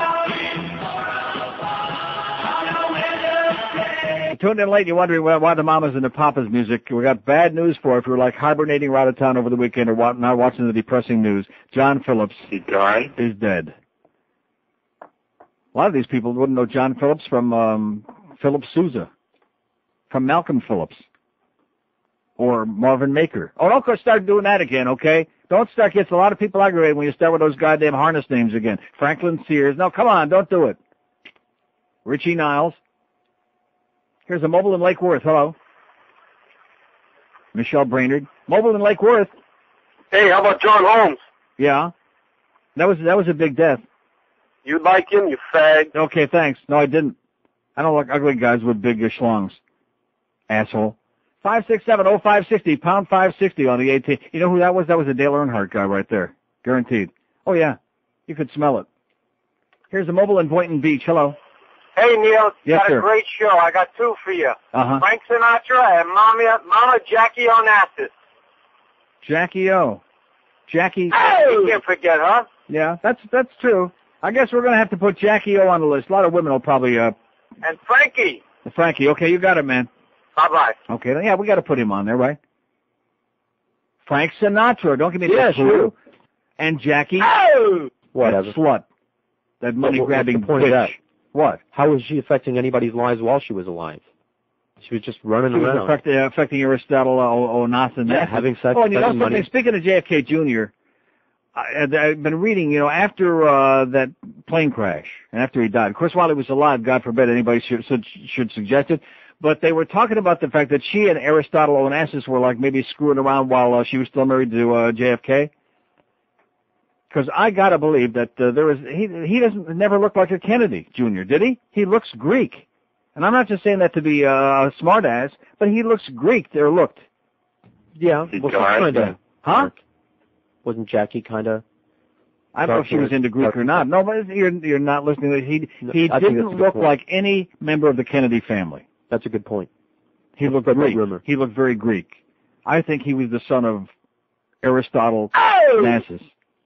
You tuned in late, you're wondering why the mamas and the papas music. We got bad news for you if you're like hibernating right out of town over the weekend or not watching the depressing news. John Phillips is dead. A lot of these people wouldn't know John Phillips from Philip Sousa, from Malcolm Phillips, or Marvin Maker. Oh, don't go start doing that again, okay? Don't start. Gets a lot of people aggravated when you start with those goddamn harness names again. Franklin Sears. No, come on, don't do it. Richie Niles. Here's a mobile in Lake Worth. Hello. Michelle Brainerd. Mobile in Lake Worth. Hey, how about John Holmes? Yeah. That was a big death. You like him, you fag? Okay, thanks. No, I didn't. I don't like ugly guys with big schlongs. Asshole. 567-0560, pound 560 on the AT. You know who that was? That was a Dale Earnhardt guy right there. Guaranteed. Oh, yeah. You could smell it. Here's a mobile in Boynton Beach. Hello. Hey, Neil. Yes, got sir. a great show. I got two for you. Uh-huh. Frank Sinatra and Mama Jackie Onassis. Jackie O. Jackie. Hey! You can't forget, huh? Yeah, that's true. I guess we're going to have to put Jackie O on the list. A lot of women will probably... And Frankie. Frankie. Okay, you got it, man. Bye-bye. Okay, then, yeah, we got to put him on there, right? Frank Sinatra. Don't give me that true. And Jackie. Oh! That slut. That money-grabbing bitch. What? How was she affecting anybody's lives while she was alive? She was just running around. She was affecting Aristotle Onassis. Yeah, having sex. Oh, and you know something? Speaking of JFK Jr., I've been reading, after that plane crash, and after he died. Of course, while he was alive, God forbid anybody should suggest it, but they were talking about the fact that she and Aristotle Onassis were like maybe screwing around while she was still married to JFK. Because I gotta believe that he doesn't never look like a Kennedy Jr., did he? He looks Greek. And I'm not just saying that to be a smartass, but he looks Greek, or looked. Yeah, well, kinda. Huh? Wasn't Jackie kind of? I don't know if she was into Greek or not. No, but you're not listening. He didn't look like any member of the Kennedy family. That's a good point. He looked Greek. He looked very Greek. I think he was the son of Aristotle Onassis.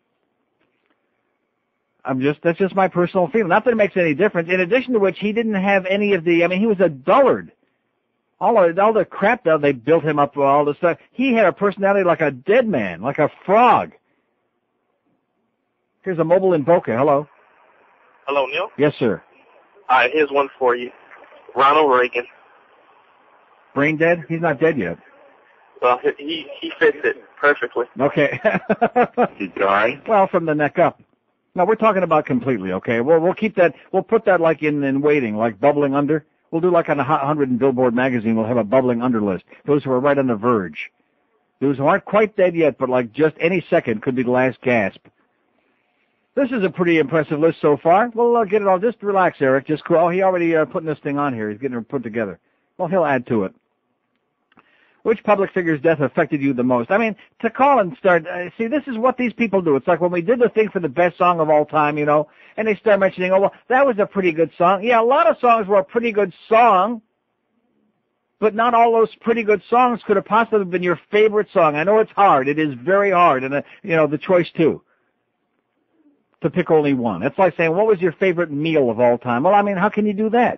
That's just my personal feeling. Not that it makes any difference. In addition to which, he didn't have any of he was a dullard. All the crap that they built him up, all the stuff. He had a personality like a dead man, like a frog. Here's a mobile in Boca. Hello. Hello, Neil. Yes, sir. All right, here's one for you. Ronald Reagan. Brain dead? He's not dead yet. Well, he fits it perfectly. Okay. He died? Well, from the neck up. No, we're talking about completely, okay? We'll keep that, we'll put that like in waiting, like bubbling under. We'll do like on the Hot 100 in Billboard magazine, we'll have a bubbling under list. Those who are right on the verge. Those who aren't quite dead yet, but like just any second could be the last gasp. This is a pretty impressive list so far. We'll get it all. Just relax, Eric. Just cool. Oh, he already putting this thing on here. He's getting it put together. Well, he'll add to it. Which public figure's death affected you the most? I mean, to call and start, see, this is what these people do. It's like when we did the thing for the best song of all time, and they start mentioning, oh, well, that was a pretty good song. Yeah, a lot of songs were a pretty good song, but not all those pretty good songs could have possibly been your favorite song. I know it's hard. It is very hard, and, the choice, too, to pick only one. It's like saying, what was your favorite meal of all time? Well, I mean, how can you do that,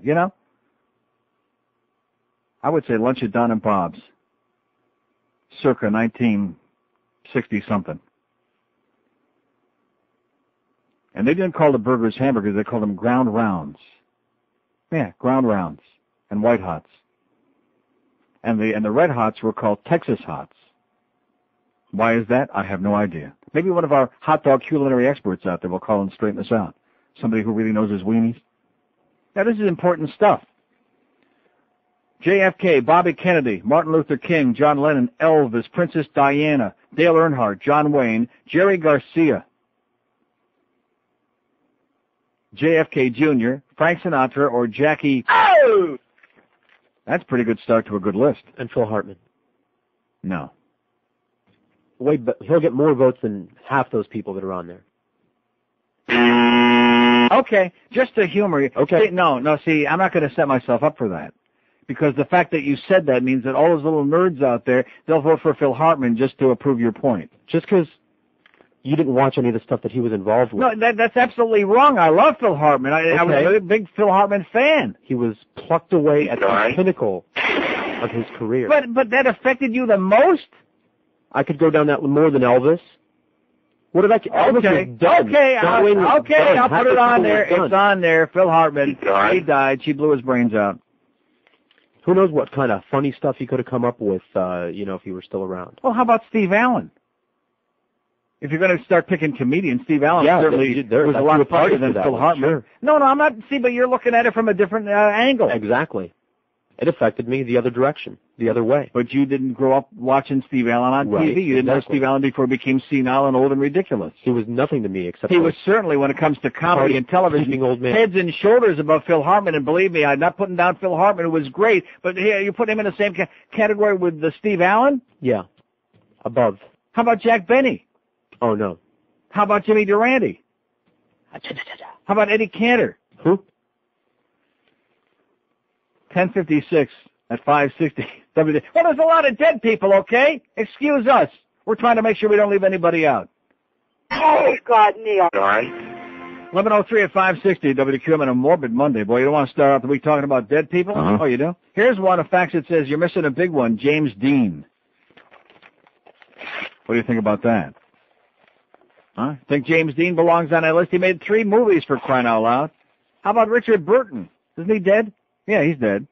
I would say lunch at Don and Bob's. Circa 1960-something. And they didn't call the burgers hamburgers, they called them ground rounds. Yeah, ground rounds and white hots. And the red hots were called Texas hots. Why is that? I have no idea. Maybe one of our hot dog culinary experts out there will call and straighten this out. Somebody who really knows his weenies. Now, this is important stuff. JFK, Bobby Kennedy, Martin Luther King, John Lennon, Elvis, Princess Diana, Dale Earnhardt, John Wayne, Jerry Garcia, JFK Jr., Frank Sinatra, or Jackie. Oh! That's a pretty good start to a good list. And Phil Hartman. No. Wait, but he'll get more votes than half those people that are on there. Okay, just to humor you. Okay. See, I'm not going to set myself up for that. Because the fact that you said that means that all those little nerds out there, they'll vote for Phil Hartman just to approve your point. Just because you didn't watch any of the stuff that he was involved with. No, that's absolutely wrong. I love Phil Hartman. I was a big Phil Hartman fan. He was plucked away at the pinnacle of his career. But that affected you the most? I could go down that more than Elvis. What did I? Elvis was done. Okay, I'll put it on there. It's on there. Phil Hartman. He died. She blew his brains out. Who knows what kind of funny stuff he could have come up with, if he were still around. Well, how about Steve Allen? If you're going to start picking comedians, Steve Allen certainly was a lot funnier than Phil Hartman. Sure. No, I'm not. See, but you're looking at it from a different angle. Exactly. It affected me the other direction, the other way. But you didn't grow up watching Steve Allen on TV. You didn't know Steve Allen before he became senile and old and ridiculous. He was nothing to me except he was certainly, when it comes to comedy and television, old man. Heads and shoulders above Phil Hartman. And believe me, I'm not putting down Phil Hartman, who was great, but here you put him in the same category with Steve Allen? Yeah, above. How about Jack Benny? Oh, no. How about Jimmy Durante? How about Eddie Cantor? Who? 10:56 at 560 WD. Well, there's a lot of dead people, okay? Excuse us. We're trying to make sure we don't leave anybody out. Oh, God, Neil. All right. 11:03 at 560 WQM on a morbid Monday. Boy, you don't want to start out the week talking about dead people? Uh-huh. Oh, you do? Here's one of facts that says you're missing a big one, James Dean. What do you think about that? Huh? Think James Dean belongs on that list? He made 3 movies, for crying out loud. How about Richard Burton? Isn't he dead? Yeah, he's dead.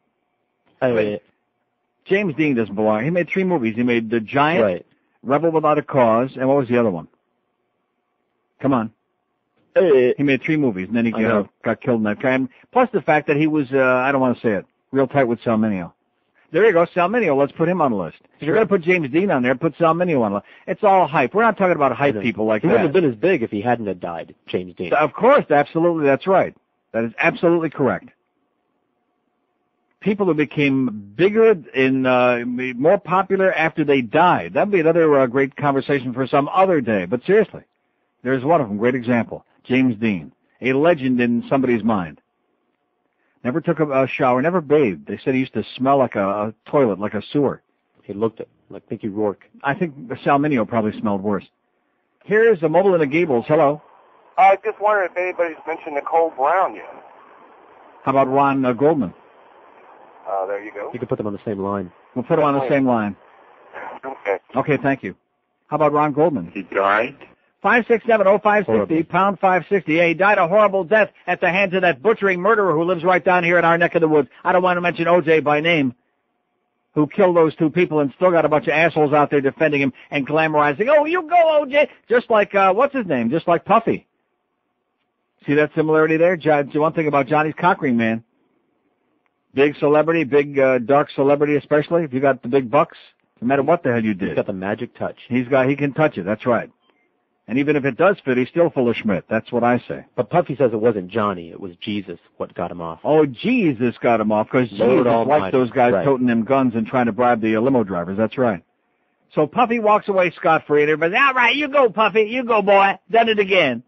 James Dean doesn't belong. He made 3 movies. He made The Giant, right. Rebel Without a Cause, and what was the other one? Come on. He made 3 movies, and then he got killed in that crime. Plus the fact that he was, I don't want to say it, real tight with Sal Mineo. There you go, Sal Mineo. Let's put him on the list. If you're going to put James Dean on there, put Sal Mineo on the list. It's all hype. We're not talking about hype people like that. He wouldn't have been as big if he hadn't have died, James Dean. Of course, absolutely, that's right. That is absolutely correct. People who became bigger and more popular after they died. That would be another great conversation for some other day. But seriously, there's one of them, great example. James Dean, a legend in somebody's mind. Never took a shower, never bathed. They said he used to smell like a toilet, like a sewer. He looked like Mickey Rourke. I think Sal Mineo probably smelled worse. Here's the Mobile in the Gables. Hello. I just wondered if anybody's mentioned Nicole Brown yet. How about Ron Goldman? There you go. You could put them on the same line. We'll put them on the same line. Okay. Okay, thank you. How about Ron Goldman? He died? 567-0560, pound 560. Yeah, he died a horrible death at the hands of that butchering murderer who lives right down here in our neck of the woods. I don't want to mention O.J. by name, who killed those 2 people and still got a bunch of assholes out there defending him and glamorizing. Oh, you go, O.J. Just like, what's his name? Just like Puffy. See that similarity there? One thing about Johnny's cock ring, man. Big celebrity, big dark celebrity especially. If you got the big bucks, no matter what the hell you did. He's got the magic touch. He can touch it, that's right. And even if it does fit, he's still full of Schmidt. That's what I say. But Puffy says it wasn't Johnny, it was Jesus what got him off. Oh, Jesus got him off, because Jesus liked those guys toting them guns and trying to bribe the limo drivers. That's right. So Puffy walks away scot-free, and everybody's, all right, you go, Puffy. You go, boy. Done it again.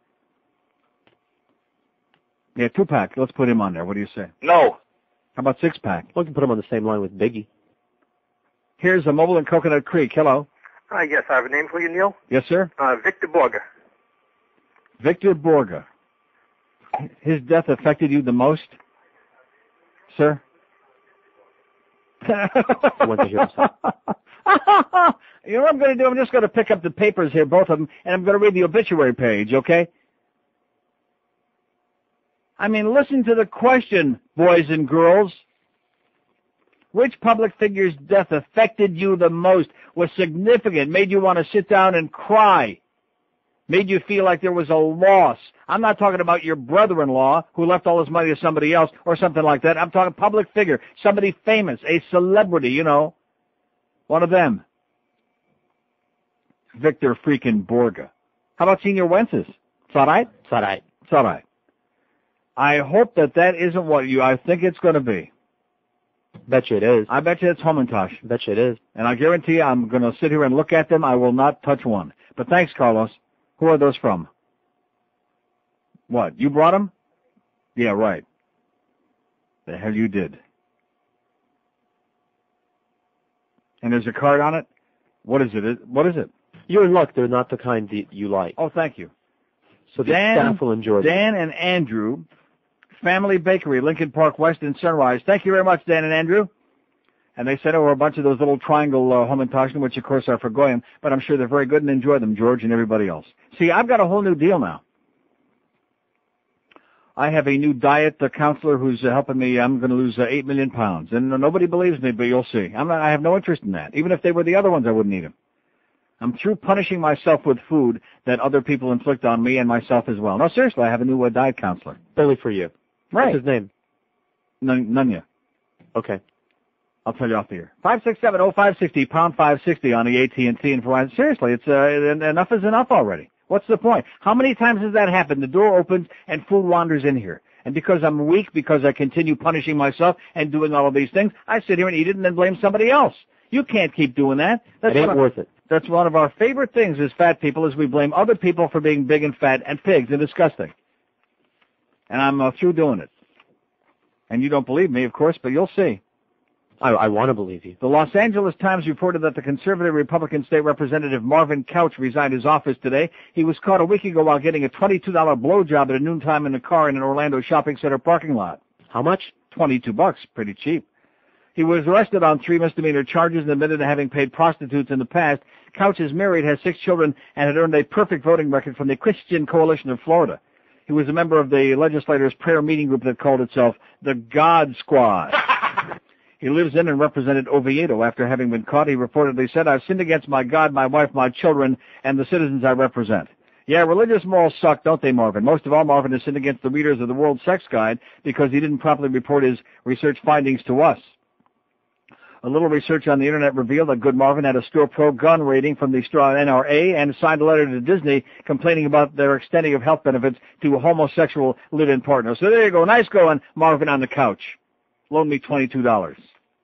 Yeah, 2-pack. Let's put him on there. What do you say? No. How about 6-pack? We can put him on the same line with Biggie. Here's a Mobile in Coconut Creek. Hello. Yes, I have a name for you, Neil. Yes, sir? Victor Borga. Victor Borga. His death affected you the most, sir? I want to hear himself. You know what I'm going to do? I'm just going to pick up the papers here, both of them, and I'm going to read the obituary page, okay? I mean, listen to the question, boys and girls. Which public figure's death affected you the most, was significant, made you want to sit down and cry, made you feel like there was a loss? I'm not talking about your brother-in-law who left all his money to somebody else or something like that. I'm talking public figure, somebody famous, a celebrity, you know, one of them. Victor freaking Borga. How about Senior Wences? It's all right? It's all right. It's all right. I hope that isn't what I think it's going to be. Bet you it is. I bet you it's Homintosh. Bet you it is. And I guarantee you I'm going to sit here and look at them. I will not touch one. But thanks, Carlos. Who are those from? What? You brought them? Yeah, right. The hell you did. And there's a card on it? What is it? What is it? You're in luck. They're not the kind that you like. Oh, thank you. So the staff will enjoy them. Dan and Andrew, Family Bakery, Lincoln Park West in Sunrise. Thank you very much, Dan and Andrew. And they sent over a bunch of those little triangle Homintosh, which, of course, are for Goyim, but I'm sure they're very good and enjoy them, George and everybody else. See, I've got a whole new deal now. I have a new diet counselor who's helping me. I'm going to lose 8 million pounds. And nobody believes me, but you'll see. I have no interest in that. Even if they were the other ones, I wouldn't eat them. I'm through punishing myself with food that other people inflict on me and myself as well. No, seriously, I have a new diet counselor. Only for you. Right. What's his name? Nunya. Okay. I'll tell you off the air. 567-0560, pound 560 on the AT&T and Verizon. Seriously, it's enough is enough already. What's the point? How many times has that happened? The door opens and food wanders in here. And because I'm weak, because I continue punishing myself and doing all of these things, I sit here and eat it and then blame somebody else. You can't keep doing that. It ain't worth it. That's one of our favorite things as fat people, is we blame other people for being big and fat and pigs and disgusting. And I'm through doing it. And you don't believe me, of course, but you'll see. I want to believe you. The Los Angeles Times reported that the conservative Republican state representative Marvin Couch resigned his office today. He was caught a week ago while getting a $22 blowjob at a noontime in a car in an Orlando shopping center parking lot. How much? $22. Pretty cheap. He was arrested on 3 misdemeanor charges and admitted to having paid prostitutes in the past. Couch is married, has 6 children, and had earned a perfect voting record from the Christian Coalition of Florida. He was a member of the legislators' prayer meeting group that called itself the God Squad. He lives in and represented Oviedo. After having been caught, he reportedly said, "I've sinned against my God, my wife, my children, and the citizens I represent." Yeah, religious morals suck, don't they, Marvin? Most of all, Marvin has sinned against the readers of the World Sex Guide because he didn't properly report his research findings to us. A little research on the Internet revealed that Good Marvin had a Store Pro gun rating from the NRA and signed a letter to Disney complaining about their extending of health benefits to homosexual live-in partners. So there you go. Nice going, Marvin on the couch. Loan me $22.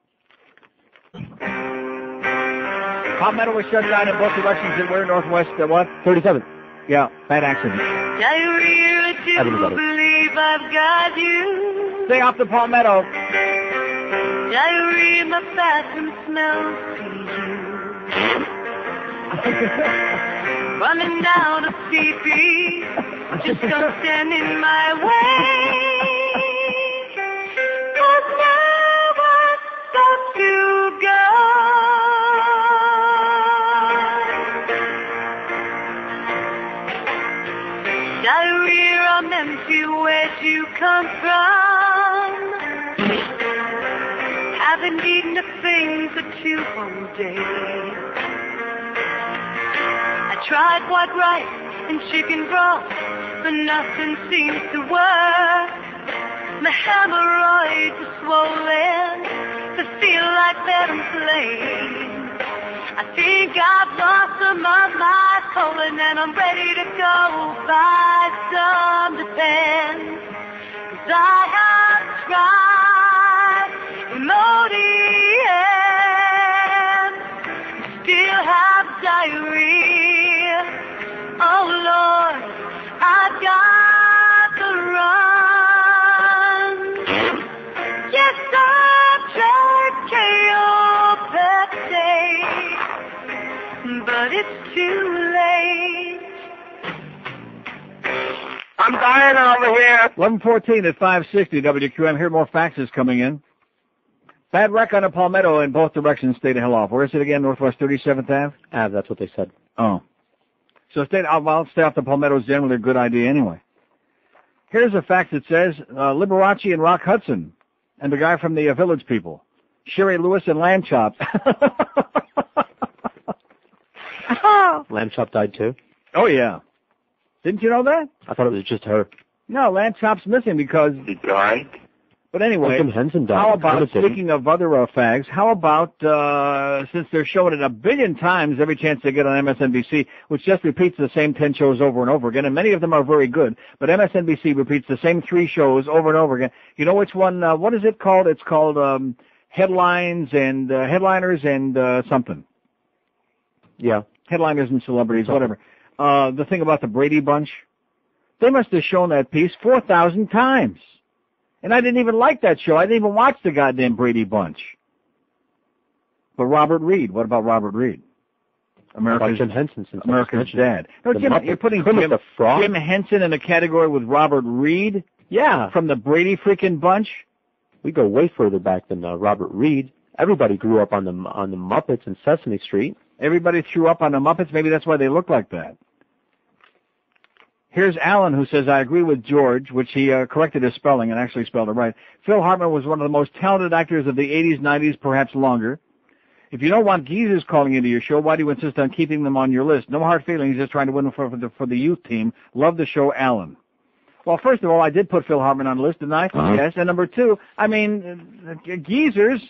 Palmetto was shut down in both directions in where? Northwest, what? 37. Yeah, bad accident. I really do believe I've got you. Stay off the Palmetto. Diary, my bathroom smells to you. Running down a CP, just don't stand in my way. 'Cause now I've got to go. Diary, I'm empty, where'd you come from? Haven't eaten a thing for 2 whole days. I tried white rice and chicken broth, but nothing seems to work. My hemorrhoids are swollen, I feel like venom flames. I think I've lost some of my colon and I'm ready to go buy some Depends. 'Cause I have tried Imodium, still have diarrhea. Oh Lord, I've got to run. Yes, I've tried KO Peptide, but it's too late. I'm dying over here. 11:14 at 560 WQM. Here, more faxes coming in. Bad wreck on a Palmetto in both directions. Stay the hell off. Where is it again? Northwest 37th Ave? Ave, that's what they said. Oh. So stay off the Palmetto is generally a good idea anyway. Here's a fax that says, Liberace and Rock Hudson, and the guy from the Village People. Sherry Lewis and Lamb Chop. Lamb Chop died too? Oh, yeah. Didn't you know that? I thought it was just her. No, Lamb Chop's missing because... He died? But anyway, Henson died. How about, speaking of other fags, how about, since they're showing it 1 billion times every chance they get on MSNBC, which just repeats the same 10 shows over and over again, and many of them are very good, but MSNBC repeats the same 3 shows over and over again. You know which one, what is it called? It's called Headlines and Headliners and something. Yeah. Headliners and Celebrities, whatever. The thing about the Brady Bunch, they must have shown that piece 4,000 times. And I didn't even like that show. I didn't even watch the goddamn Brady Bunch. But Robert Reed, what about Robert Reed? America's Jim Henson, since America's dad. No, Jim, you're putting Jim Henson in a category with Robert Reed? Yeah. From the Brady freaking Bunch? We go way further back than Robert Reed. Everybody grew up on the Muppets and Sesame Street. Everybody threw up on the Muppets. Maybe that's why they look like that. Here's Alan, who says, I agree with George, which he corrected his spelling and actually spelled it right. Phil Hartman was one of the most talented actors of the 80s, 90s, perhaps longer. If you don't want geezers calling into your show, why do you insist on keeping them on your list? No hard feelings, just trying to win for the youth team. Love the show, Alan. Well, first of all, I did put Phil Hartman on the list, didn't I? Yes. And number 2, I mean, geezers...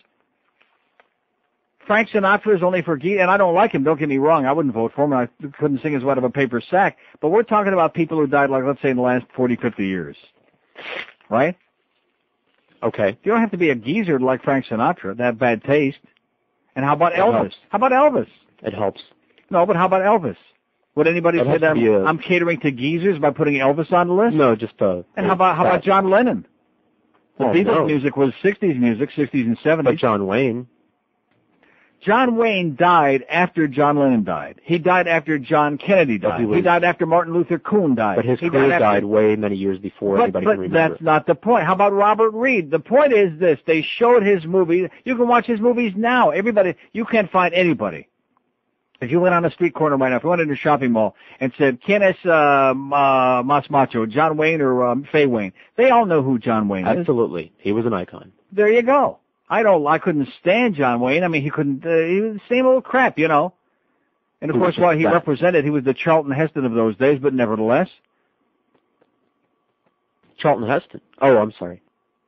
Frank Sinatra is only for geezers, and I don't like him, don't get me wrong. I wouldn't vote for him. I couldn't sing his wet of a paper sack. But we're talking about people who died, like, let's say, in the last 40, 50 years. Right? Okay. You don't have to be a geezer like Frank Sinatra, that bad taste. And how about Elvis? How about Elvis? It helps. No, but how about Elvis? Would anybody say that I'm catering to geezers by putting Elvis on the list? No, just And how about John Lennon? The Beatles music was 60s music, 60s and 70s. But John Wayne. John Wayne died after John Lennon died. He died after John Kennedy died. He died after Martin Luther King died. But his career died way many years before anybody can remember. But that's not the point. How about Robert Reed? The point is this. They showed his movie. You can watch his movies now. Everybody, you can't find anybody. If you went on a street corner right now, if you went into a shopping mall and said, ¿Quién es más macho, John Wayne or Fay Wayne? They all know who John Wayne is. Absolutely. He was an icon. There you go. I couldn't stand John Wayne. I mean, he was the same old crap, you know. And, of course, while he represented, he was the Charlton Heston of those days, but nevertheless. Charlton Heston. Oh, I'm sorry.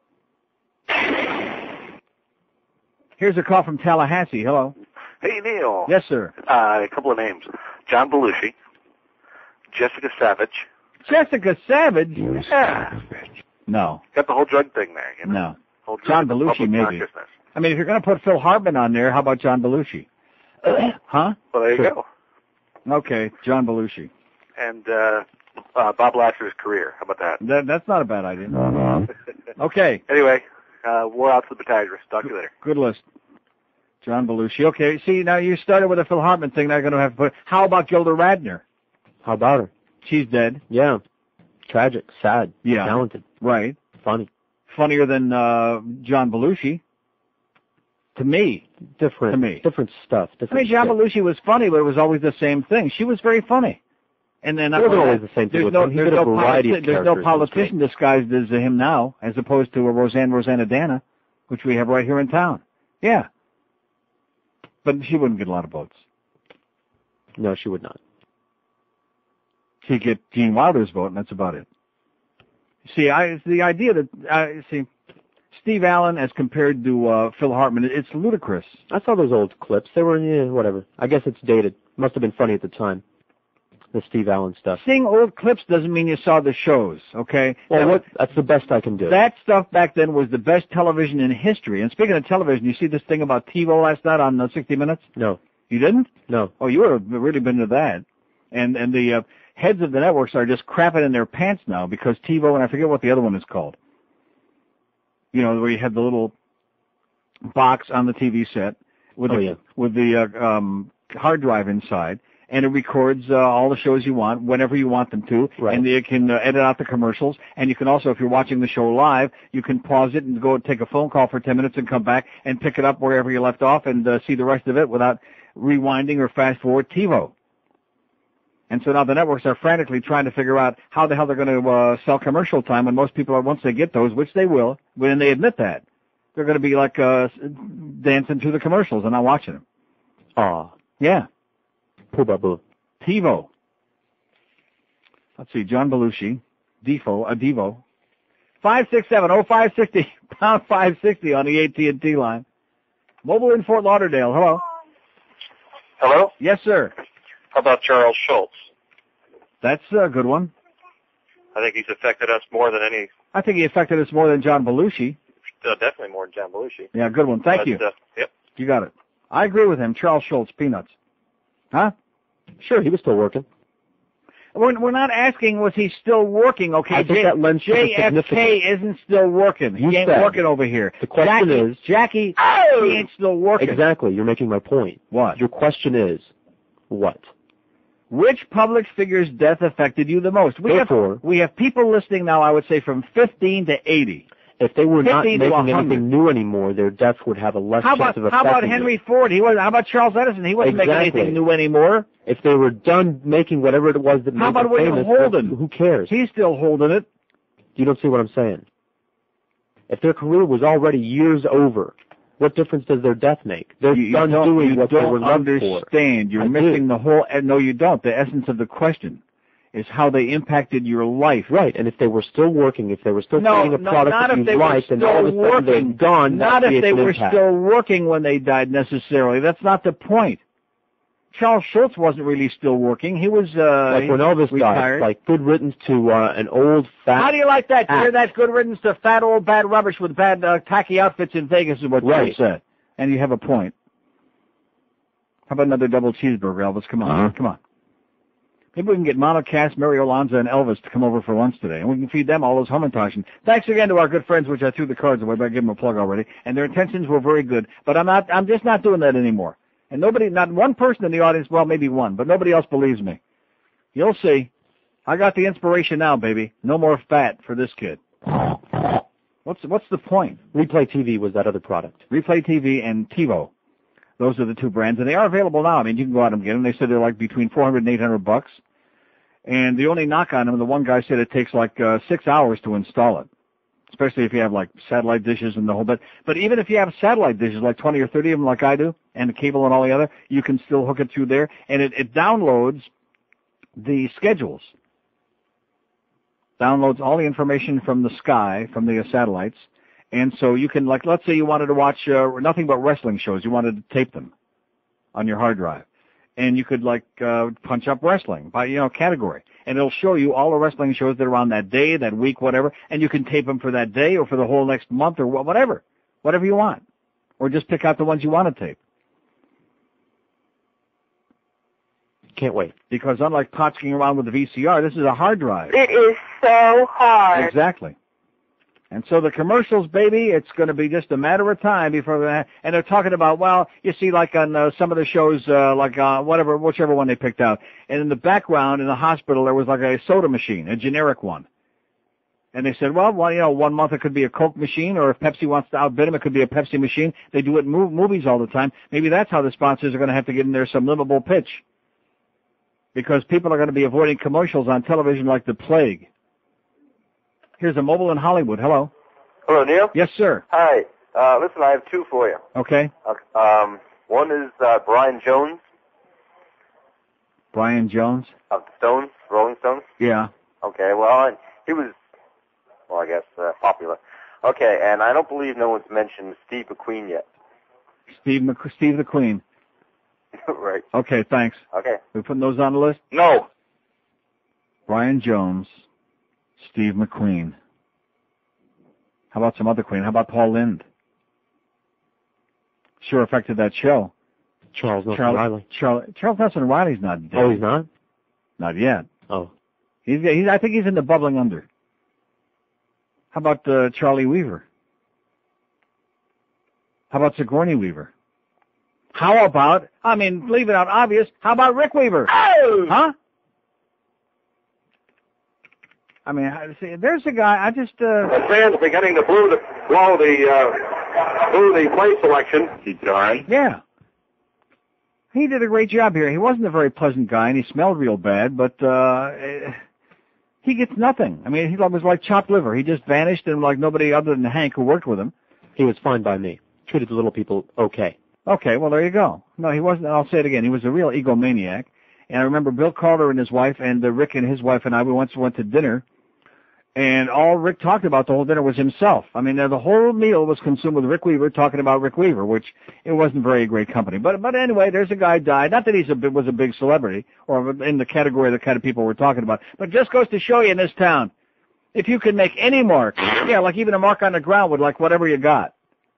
Here's a call from Tallahassee. Hello. Hey, Neil. Yes, sir. A couple of names. John Belushi. Jessica Savage. Jessica Savage? Yeah. No. Got the whole drug thing there, you know? No. Whole John drug Belushi, public maybe. consciousness. I mean, if you're going to put Phil Hartman on there, how about John Belushi? Huh? Well, there you go. Okay, John Belushi. And Bob Lasser's career. How about that? That's not a bad idea. Okay. Anyway, we're out to the Pythagoras. Talk to you later. Good list. John Belushi. Okay, see, now you started with a Phil Hartman thing. Now you're going to have to put... How about Gilda Radner? How about her? She's dead. Yeah. Tragic. Sad. Yeah. Talented. Right. Funny. Funnier than John Belushi. To me. Different. To me. Different stuff. Different John Belushi was funny, but it was always the same thing. She was very funny. And then it wasn't always the same thing. There's no politician disguised as him now, as opposed to a Rosanna which we have right here in town. Yeah. But she wouldn't get a lot of votes. No, she would not. She'd get Gene Wilder's vote, and that's about it. See, the idea that, Steve Allen as compared to Phil Hartman, it's ludicrous. I saw those old clips. They were, whatever. I guess it's dated. Must have been funny at the time. The Steve Allen stuff. Seeing old clips doesn't mean you saw the shows, okay? Well, that's the best I can do. That stuff back then was the best television in history. And speaking of television, you see this thing about TiVo last night on 60 Minutes? No. You didn't? No. Oh, you would have really been to that. And the heads of the networks are just crapping in their pants now because TiVo, and I forget what the other one is called. You know, where you had the little box on the TV set with the hard drive inside. And it records all the shows you want, whenever you want them to, right. And you can edit out the commercials. And you can also, if you're watching the show live, you can pause it and go take a phone call for 10 minutes and come back and pick it up wherever you left off and see the rest of it without rewinding or fast-forward TiVo. And so now the networks are frantically trying to figure out how the hell they're going to sell commercial time when most people are, once they get those, which they will, when they admit that, they're going to be like dancing to the commercials and not watching them. Aw. Yeah. Pooh-bah-boo. TiVo. Let's see, John Belushi. Devo. 567-0560, pound 560 on the AT&T line. Mobile in Fort Lauderdale. Hello. Hello? Yes, sir. How about Charles Schultz? That's a good one. I think he's affected us more than any... I think he affected us more than John Belushi. Definitely more than John Belushi. Yeah, good one. Thank you. Yep. You got it. I agree with him. Charles Schultz, peanuts. Huh? Sure, he was still working. We're not asking was he still working, okay? I think that lends to the JFK isn't still working. He ain't working over here. The question is... Jackie, he ain't still working. Exactly, you're making my point. What? Your question is, what? Which public figure's death affected you the most? We have people listening now, I would say, from 15 to 80. If they were not making anything new anymore, their death would have a less chance of affecting How about Henry Ford? How about Charles Edison? He wasn't making anything new anymore. If they were done making whatever it was that made them famous, William Holden? Who cares? He's still holding it. You don't see what I'm saying. If their career was already years over, what difference does their death make? They're done doing what they were loved for. You don't understand. You're missing the whole... No, you don't. The essence of the question is how they impacted your life. Right, and if they were still working, if they were still creating a product that you liked, and all of a sudden they're gone, not if they were still working when they died necessarily. That's not the point. Charles Schultz wasn't really still working. He was like when Elvis died, like good riddance to an old fat... How do you like that? Hear that? Good riddance to fat old bad rubbish with bad tacky outfits in Vegas is what you said. And you have a point. How about another double cheeseburger, Elvis? Come on. Come on. Maybe we can get Mono Cass, Mary Olanza, and Elvis to come over for lunch today, and we can feed them all those Hummintosh. Thanks again to our good friends, which I threw the cards away, but I gave them a plug already, and their intentions were very good. But I'm just not doing that anymore. And not one person in the audience, well, maybe one, but nobody else believes me. You'll see. I got the inspiration now, baby. No more fat for this kid. What's the point? Replay TV was that other product. Replay TV and TiVo. Those are the two brands, and they are available now. I mean, you can go out and get them. They said they're like between $400 and $800. And the only knock on them, the one guy said it takes like 6 hours to install it. especially if you have like satellite dishes and the whole bit. But even if you have satellite dishes, like 20 or 30 of them like I do, and the cable and all the other, you can still hook it through there, and it downloads the schedules. Downloads all the information from the sky, from the satellites, and so you can, like, let's say you wanted to watch nothing but wrestling shows. You wanted to tape them on your hard drive. And you could, like, punch up wrestling by, category. And it'll show you all the wrestling shows that are on that day, that week, whatever, and you can tape them for that day or for the whole next month or whatever you want. Or just pick out the ones you want to tape. Can't wait. Because unlike potching around with the VCR, this is a hard drive. It is so hard. Exactly. And so the commercials, baby, it's going to be just a matter of time before that. And they're talking about, well, you see, like on some of the shows, whichever one they picked out. And in the background, in the hospital, there was like a soda machine, a generic one. And they said, well, 1 month it could be a Coke machine, or if Pepsi wants to outbid them, it could be a Pepsi machine. They do it in movies all the time. Maybe that's how the sponsors are going to have to get in there some livable pitch. Because people are going to be avoiding commercials on television like the plague. Here's a mobile in Hollywood. Hello. Hello, Neil? Yes, sir. Hi. Listen, I have two for you. Okay. One is Brian Jones. Brian Jones? Of the Stones, Rolling Stones? Yeah. Okay, well, he was, I guess, popular. Okay, and I don't believe no one's mentioned Steve McQueen yet. Steve the Queen. Right. Okay, thanks. Okay. We putting those on the list? No. Brian Jones, Steve McQueen. How about some other Queen? How about Paul Lynde? Sure affected that show. Charles Nelson Riley. Charles Nelson Riley's not dead. Oh, he's not? Not yet. Oh. I think he's in the bubbling under. How about Charlie Weaver? How about Sigourney Weaver? How about, leave it out obvious, how about Rick Weaver? Oh! Huh? See, there's a guy, The fans beginning to blow the play selection. He died? Yeah. He did a great job here. He wasn't a very pleasant guy, and he smelled real bad, but he gets nothing. He was like chopped liver. He just vanished, and like nobody other than Hank who worked with him. He was fine by me. Treated the little people okay. Okay, well, there you go. No, he wasn't. I'll say it again. He was a real egomaniac. And I remember Bill Calder and his wife, and Rick and his wife and I, we once went to dinner, and all Rick talked about the whole dinner was himself. The whole meal was consumed with Rick Weaver talking about Rick Weaver, which it wasn't very great company. But anyway, there's a guy died. Not that was a big celebrity, or in the category of the kind of people we're talking about, but it just goes to show you in this town, if you can make any mark, like even a mark on the ground with like whatever you got.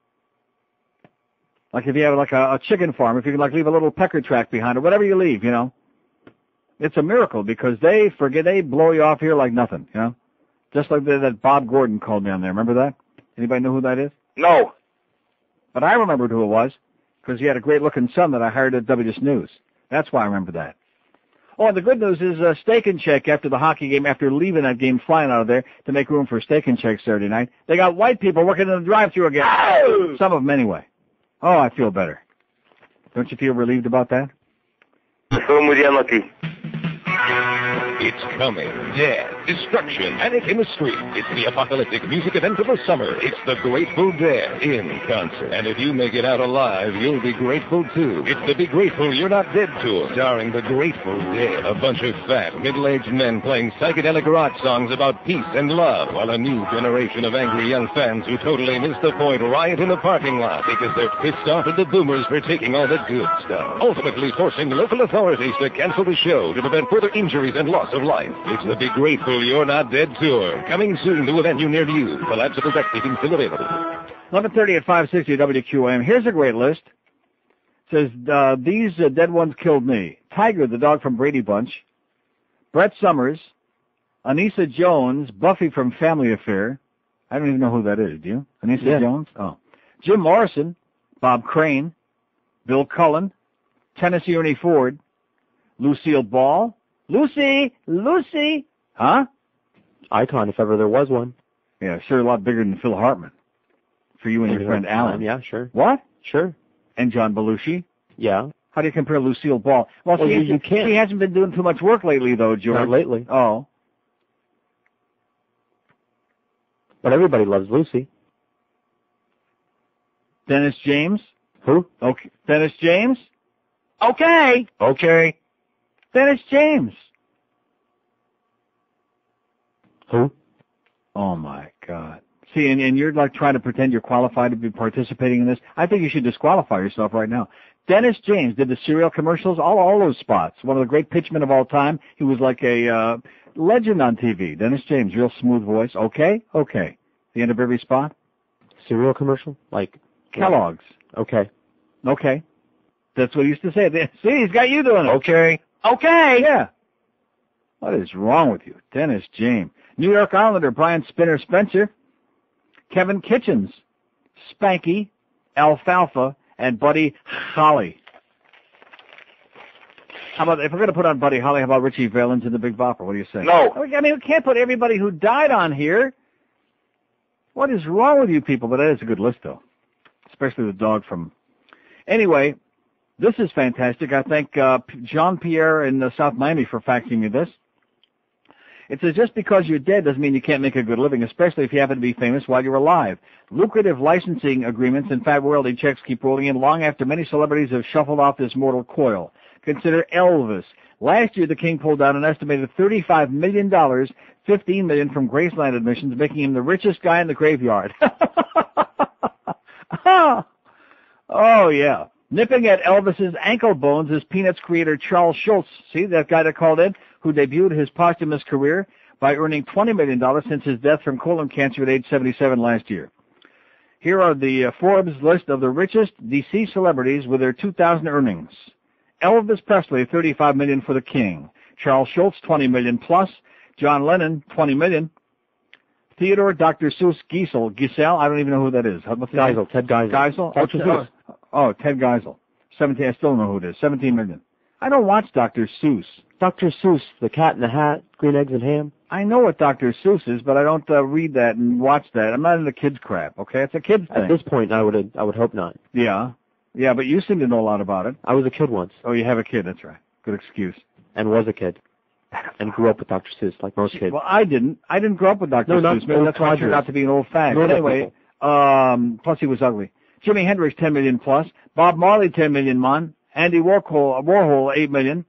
Like if you have like a chicken farm, if you can like leave a little pecker track behind or whatever you leave, it's a miracle because they blow you off here like nothing, Just like that Bob Gordon called me on there. Remember that? Anybody know who that is? No. But I remembered who it was because he had a great looking son that I hired at WS News. That's why I remember that. Oh, and the good news is Steak and Shake after the hockey game, after leaving that game, flying out of there to make room for Steak and Shake Saturday night, they got white people working in the drive-thru again. Oh! Some of them anyway. Oh, I feel better. Don't you feel relieved about that? Film with you, unlucky. It's coming. Death, destruction, panic in the street. It's the apocalyptic music event of the summer. It's the Grateful Dead in concert. And if you make it out alive, you'll be grateful too. It's the Be Grateful You're Not Dead tour, starring the Grateful Dead. A bunch of fat, middle-aged men playing psychedelic rock songs about peace and love, while a new generation of angry young fans who totally missed the point riot in the parking lot because they're pissed off at the boomers for taking all the good stuff, ultimately forcing local authorities to cancel the show to prevent further injuries and loss of life. It's the Be Grateful You're Not Dead tour, coming soon to a venue near you. Collapsible deck seating still available. 11:30 at 560 WQAM. Here's a great list. It says, these dead ones killed me. Tiger, the dog from Brady Bunch. Brett Summers. Anissa Jones. Buffy from Family Affair. I don't even know who that is, do you? Anissa Jones? Oh. Jim Morrison. Bob Crane. Bill Cullen. Tennessee Ernie Ford. Lucille Ball. Lucy! Huh? Icon, if ever there was one. Yeah, sure, a lot bigger than Phil Hartman. For you and your friend Alan. Yeah, sure. What? Sure. And John Belushi? Yeah. How do you compare Lucille Ball? Well, you can't. She hasn't been doing too much work lately, though, George. Not lately. Oh. But everybody loves Lucy. Dennis James? Who? Okay. Dennis James? Okay. Okay. Dennis James. Who? Oh, my God. See, and you're like trying to pretend you're qualified to be participating in this. I think you should disqualify yourself right now. Dennis James did the cereal commercials, all those spots. One of the great pitchmen of all time. He was like a legend on TV. Dennis James, real smooth voice. Okay? Okay. The end of every spot? Cereal commercial? Like Kellogg's. Okay. Okay. That's what he used to say. See, he's got you doing it. Okay. Okay. Yeah. What is wrong with you? Dennis James. New York Islander Brian Spinner Spencer. Kevin Kitchens, Spanky, Alfalfa, and Buddy Holly. How about, if we're going to put on Buddy Holly, how about Richie Valens and the Big Bopper? What do you say? No. I mean, we can't put everybody who died on here. What is wrong with you people? But that is a good list, though, especially the dog from... Anyway, this is fantastic. I thank Jean-Pierre in South Miami for faxing me this. It says, just because you're dead doesn't mean you can't make a good living, especially if you happen to be famous while you're alive. Lucrative licensing agreements and fat royalty checks keep rolling in long after many celebrities have shuffled off this mortal coil. Consider Elvis. Last year, the king pulled out an estimated $35 million, $15 million from Graceland admissions, making him the richest guy in the graveyard. Oh, yeah. Nipping at Elvis's ankle bones is Peanuts creator Charles Schultz. See, that guy that called in, who debuted his posthumous career by earning $20 million since his death from colon cancer at age 77 last year. Here are the Forbes list of the richest deceased celebrities with their 2000 earnings. Elvis Presley, $35 million for the king. Charles Schultz, $20 million plus. John Lennon, $20 million. Theodore Dr. Seuss Geisel, I don't even know who that is. Geisel, Ted Geisel. Geisel? Oh, Ted Geisel. 17, I still don't know who it is. $17 million. I don't watch Dr. Seuss. Dr. Seuss, The Cat in the Hat, Green Eggs and Ham. I know what Dr. Seuss is, but I don't read that and watch that. I'm not into kids crap, okay? It's a kid's thing. At this point, I would hope not. Yeah. Yeah, but you seem to know a lot about it. I was a kid once. Oh, you have a kid, that's right. Good excuse. And was a kid. And grew up with Dr. Seuss, like most kids. Well, I didn't. I didn't grow up with Dr. Seuss. Maybe that's why I turned out to be an old fag. But anyway, plus he was ugly. Jimi Hendrix, $10 million plus. Bob Marley, $10 million mon. Andy Warhol, $8 million.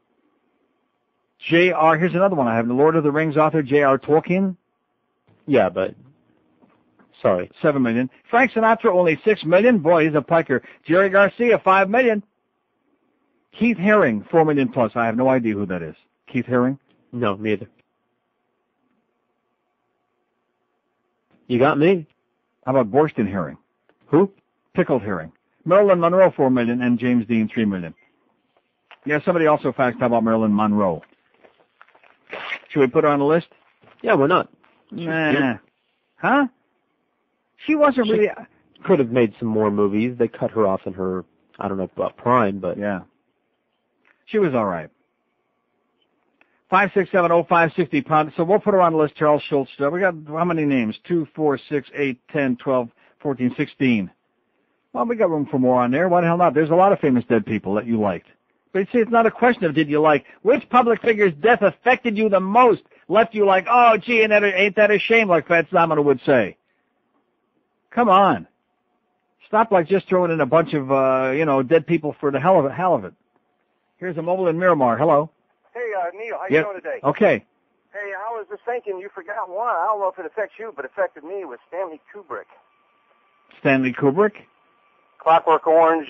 J.R., here's another one I have. The Lord of the Rings author, J.R. Tolkien. Yeah, but, sorry. $7 million. Frank Sinatra, only $6 million. Boy, he's a piker. Jerry Garcia, $5 million. Keith Haring, $4 million plus. I have no idea who that is. Keith Haring? No, me either. You got me. How about Borston Herring? Who? Pickled Herring. Marilyn Monroe, $4 million, and James Dean, $3 million. Yeah, somebody also faxed, how about Marilyn Monroe? Should we put her on the list? Yeah, why not? Nah. Huh? She wasn't really... Could have made some more movies. They cut her off in her, I don't know about prime, but... Yeah. She was all right. 5670560 pound. So we'll put her on the list, Charles Schultz. We got how many names? 2, 4, 6, 8, 10, 12, 14, 16. Well, we got room for more on there. Why the hell not? There's a lot of famous dead people that you liked. But see, it's not a question of did you like. Which public figure's death affected you the most? Left you like, oh, gee, and ain't that a shame, like Fats Domino would say. Come on. Stop like just throwing in a bunch of, dead people for the hell of it. Here's a mobile in Miramar. Hello. Hey, Neil, how you doing today? Okay. Hey, I was just thinking, you forgot one. I don't know if it affects you, but it affected me. It was Stanley Kubrick. Stanley Kubrick? Clockwork Orange,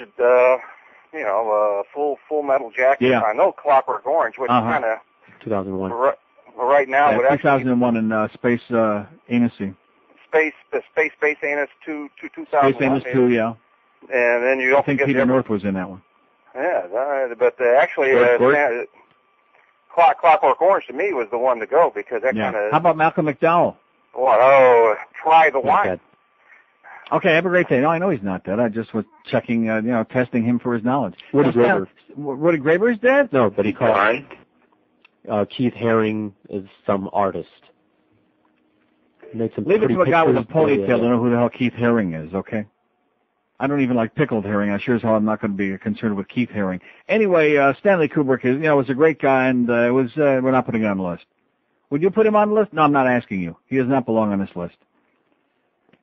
Full Metal Jacket. Yeah. I know Clockwork Orange, which kind of 2001. Right now, yeah, 2001 in Space Anus. Space Anus 2, 2001. Space Anus 2, yeah. And then you don't I think forget Peter North was in that one. Yeah, but actually, Clockwork Orange to me was the one to go because that kind of. How about Malcolm McDowell? Try the wine. Okay, have a great day. No, I know he's not dead. I just was checking, testing him for his knowledge. Woody Graber. Woody Graber is dead? No, but he called. Keith Haring is some artist. Leave it to a guy with a ponytail to know who the hell Keith Haring is, okay? I don't even like pickled herring. I sure as hell I'm not going to be concerned with Keith Haring. Anyway, Stanley Kubrick is, was a great guy, and we're not putting him on the list. Would you put him on the list? No, I'm not asking you. He does not belong on this list.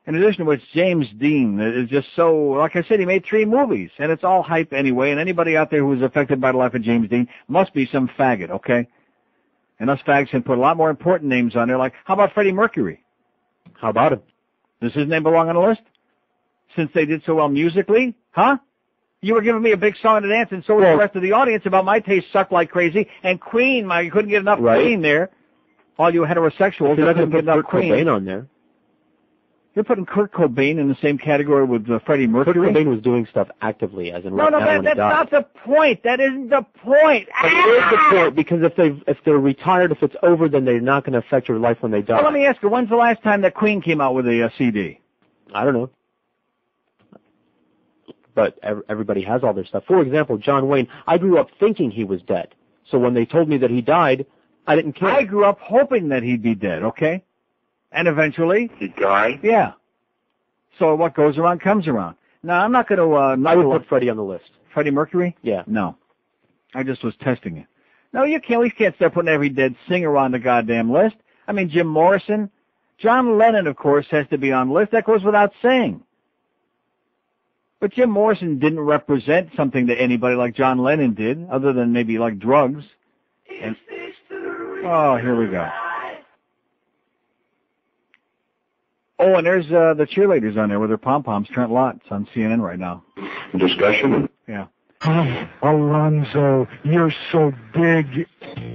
In addition to which, James Dean is just so, like I said, he made 3 movies, and it's all hype anyway, and anybody out there who was affected by the life of James Dean must be some faggot, okay? And us fags can put a lot more important names on there, like, how about Freddie Mercury? How about him? Does his name belong on the list? Since they did so well musically? Huh? You were giving me a big song to dance, and so was the rest of the audience about my taste sucked like crazy, and Queen, you couldn't get enough Queen there. All you heterosexuals, you couldn't get enough Queen. Cobain on there. You're putting Kurt Cobain in the same category with Freddie Mercury? Kurt Cobain was doing stuff actively, as in No, that's not the point. That isn't the point. But it is the point, because if they're retired, if it's over, then they're not going to affect your life when they die. Well, let me ask you, when's the last time that Queen came out with a CD? I don't know. But everybody has all their stuff. For example, John Wayne, I grew up thinking he was dead. So when they told me that he died, I didn't care. I grew up hoping that he'd be dead, okay? And eventually... He died? Yeah. So what goes around comes around. Now, I'm not going to... I would put Freddie on the list. Freddie Mercury? Yeah. No. I just was testing it. No, you can't. We can't start putting every dead singer on the goddamn list. I mean, Jim Morrison. John Lennon, of course, has to be on the list. That goes without saying. But Jim Morrison didn't represent something to anybody like John Lennon did, other than maybe like drugs. And, oh, here we go. Oh, and there's the cheerleaders on there with their pom-poms. Trent Lott. It's on CNN right now. Discussion? Yeah. Oh, Alonzo, you're so big.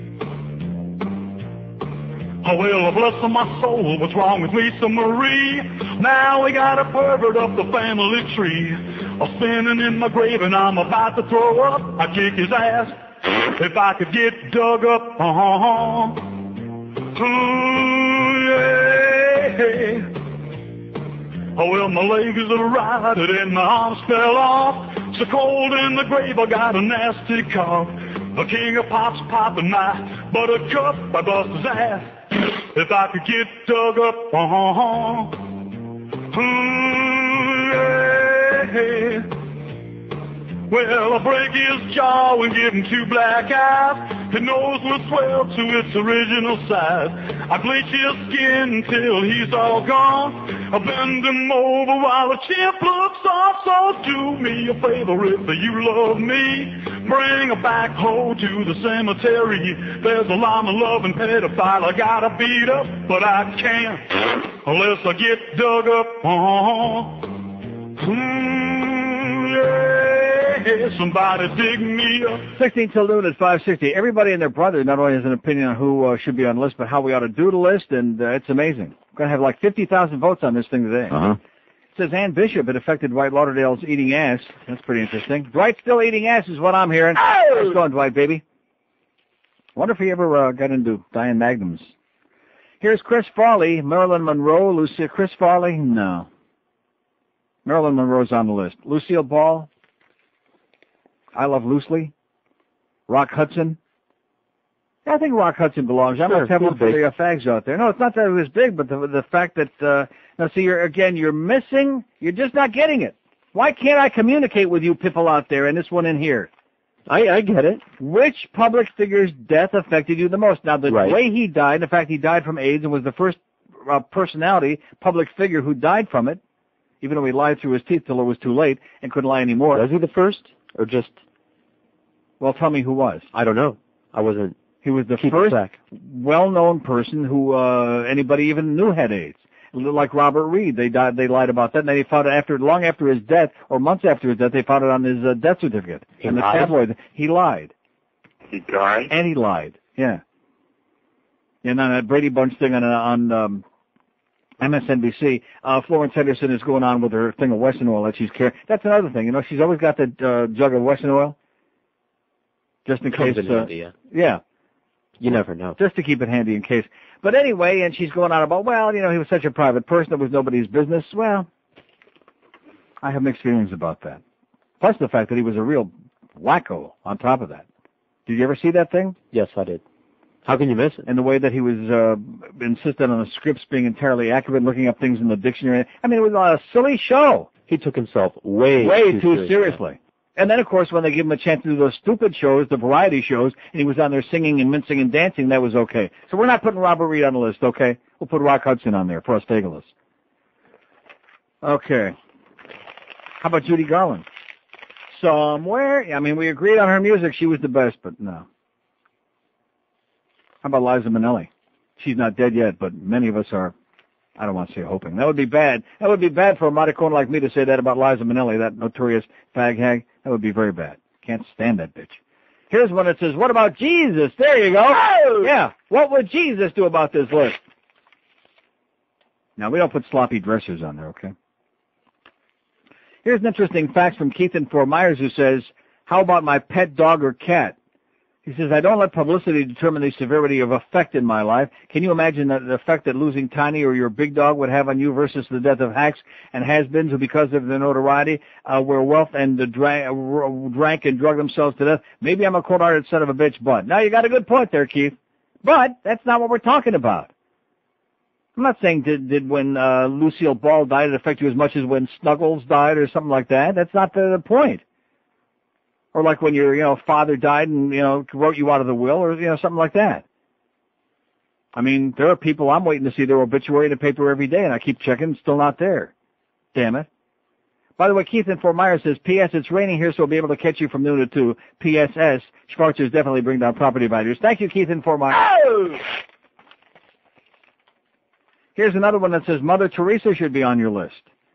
Oh, well, bless my soul, what's wrong with Lisa Marie? Now we got a pervert up the family tree. I'm spinning in my grave and I'm about to throw up. I'd kick his ass if I could get dug up. Yeah. Oh, well, my legs are rotted and my arms fell off. So cold in the grave, I got a nasty cough. The king of pop's popping my buttercup. I bust his ass if I could get dug up. Yeah. Well, I break his jaw and give him 2 black eyes. His nose will swell to its original size. I bleach his skin till he's all gone. I bend him over while the chimp looks off. So do me a favor if you love me. Bring a backhoe to the cemetery. There's a llama-loving pedophile I gotta beat up, but I can't unless I get dug up. Yeah, somebody dig me up. 16 till noon at 560. Everybody and their brother not only has an opinion on who should be on the list, but how we ought to do the list, and it's amazing. We're going to have like 50,000 votes on this thing today. Uh-huh. It says Ann Bishop had affected Dwight Lauderdale's eating ass. That's pretty interesting. Dwight's still eating ass is what I'm hearing. Oh! How's it going, Dwight, baby? Wonder if he ever got into Diane Magnums. Here's Chris Farley, Marilyn Monroe, Lucille. Chris Farley? No. Marilyn Monroe's on the list. Lucille Ball, I Love Lucy. Rock Hudson. Yeah, I think Rock Hudson belongs. I must have one for the fags out there. No, it's not that it was big, but the fact that, now see, you're missing, you're just not getting it. Why can't I communicate with you people out there and this one in here? I get it. Which public figure's death affected you the most? Now, the way he died, the fact he died from AIDS and was the first personality, public figure who died from it, even though he lied through his teeth till it was too late and couldn't lie anymore. Was he the first? Or just... Well, tell me who was. I don't know. I wasn't... He was the first well-known person who anybody even knew had AIDS. Like Robert Reed. They lied about that, and then they found it long after his death, or months after his death, they found it on his death certificate. And the tabloid. He lied. He died? And he lied. Yeah. And on that Brady Bunch thing on MSNBC, Florence Henderson is going on with her thing of Wesson oil that she's carrying. That's another thing. You know, she's always got that jug of Wesson oil. Just in case. Yeah. You never know. Just to keep it handy in case. But anyway, and she's going on about, well, you know, he was such a private person, it was nobody's business. Well, I have mixed feelings about that. Plus the fact that he was a real wacko on top of that. Did you ever see that thing? Yes, I did. How can you miss it? And the way that he was insistent on the scripts being entirely accurate, looking up things in the dictionary. I mean, it was a silly show. He took himself way too seriously. And then, of course, when they give him a chance to do those stupid shows, the variety shows, and he was on there singing and mincing and dancing, that was okay. So we're not putting Robert Reed on the list, okay? We'll put Rock Hudson on there, Prosthegalus. Okay. How about Judy Garland? Somewhere. I mean, we agreed on her music. She was the best, but no. How about Liza Minnelli? She's not dead yet, but many of us are, I don't want to say hoping. That would be bad. That would be bad for a maricon like me to say that about Liza Minnelli, that notorious fag hag. That would be very bad. Can't stand that bitch. Here's one that says, what about Jesus? There you go. Oh! Yeah. What would Jesus do about this list? Now, we don't put sloppy dressers on there, okay? Here's an interesting fact from Keith in Fort Myers who says, how about my pet dog or cat? He says, I don't let publicity determine the severity of effect in my life. Can you imagine the effect that losing Tiny or your big dog would have on you versus the death of hacks and has-beens who, because of their notoriety, were wealth and drank and drugged themselves to death? Maybe I'm a cold-hearted son of a bitch, but. Now, you got a good point there, Keith. But that's not what we're talking about. I'm not saying did when Lucille Ball died it affect you as much as when Snuggles died or something like that. That's not the point. Or like when your, father died and, wrote you out of the will or, something like that. I mean, there are people I'm waiting to see their obituary in the paper every day, and I keep checking, still not there. Damn it. By the way, Keith in Fort Myers says, P.S. It's raining here, so we'll be able to catch you from noon to 2. P.S.S. Schwarzers definitely bring down property values. Thank you, Keith in Fort Myers. Oh! Here's another one that says, Mother Teresa should be on your list.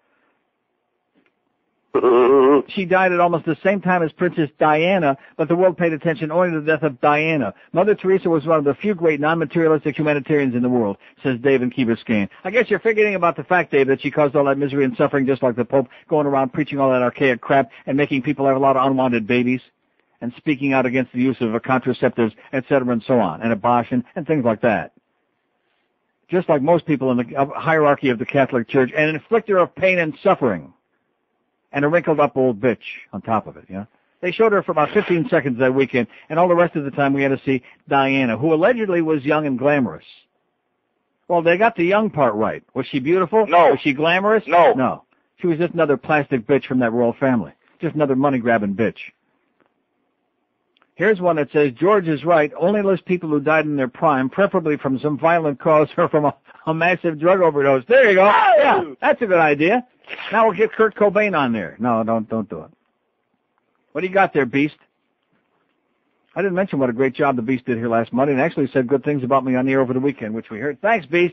She died at almost the same time as Princess Diana, but the world paid attention only to the death of Diana. Mother Teresa was one of the few great non-materialistic humanitarians in the world, says Dave in Key Biscayne. I guess you're forgetting about the fact, Dave, that she caused all that misery and suffering just like the Pope, going around preaching all that archaic crap and making people have a lot of unwanted babies and speaking out against the use of contraceptives, etc., and so on, and abortion and things like that. Just like most people in the hierarchy of the Catholic Church, and an inflictor of pain and suffering. And a wrinkled-up old bitch on top of it, They showed her for about 15 seconds that weekend, and all the rest of the time we had to see Diana, who allegedly was young and glamorous. Well, they got the young part right. Was she beautiful? No. Was she glamorous? No. No. She was just another plastic bitch from that royal family. Just another money-grabbing bitch. Here's one that says, George is right. Only list people who died in their prime, preferably from some violent cause or from a massive drug overdose. There you go. Oh! Yeah, that's a good idea. Now we'll get Kurt Cobain on there. No, don't do it. What do you got there, Beast? I didn't mention what a great job the Beast did here last Monday and actually said good things about me on the air over the weekend, which we heard. Thanks, Beast.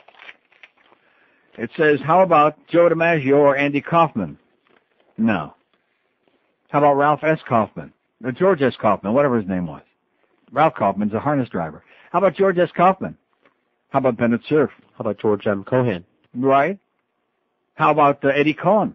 It says, how about Joe DiMaggio or Andy Kaufman? No. How about Ralph S. Kaufman? Or George S. Kaufman, whatever his name was. Ralph Kaufman's a harness driver. How about George S. Kaufman? How about Bennett Cerf? How about George M. Cohan? Right. How about Eddie Cohen?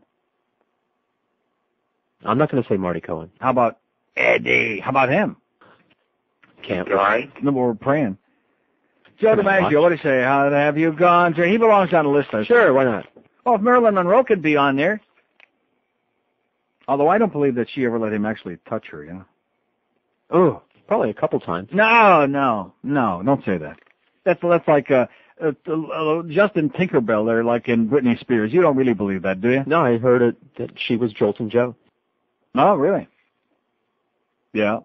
I'm not going to say Marty Cohen. How about Eddie? How about him? Can't. Right. No, we're praying. Joe DiMaggio, what do you say? How have you gone? He belongs on the list, though. Sure, why not? Oh, if Marilyn Monroe could be on there. Although I don't believe that she ever let him actually touch her, Oh, probably a couple times. No, don't say that. That's like Justin Tinkerbell there, like in Britney Spears. You don't really believe that, do you? No, I heard it that she was Joltin' Joe. Oh, really? Yeah.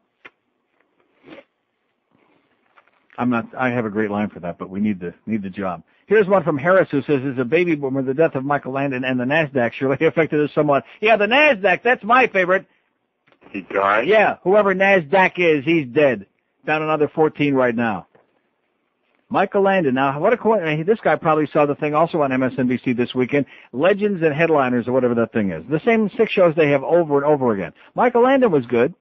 I have a great line for that, but we need the job. Here's one from Harris who says, as a baby boomer, the death of Michael Landon and the NASDAQ surely affected us somewhat. Yeah, the NASDAQ, that's my favorite. He died? Yeah, whoever NASDAQ is, he's dead. Down another 14 right now. Michael Landon. Now, what a coincidence. This guy probably saw the thing also on MSNBC this weekend. Legends and Headliners, or whatever that thing is. The same 6 shows they have over and over again. Michael Landon was good.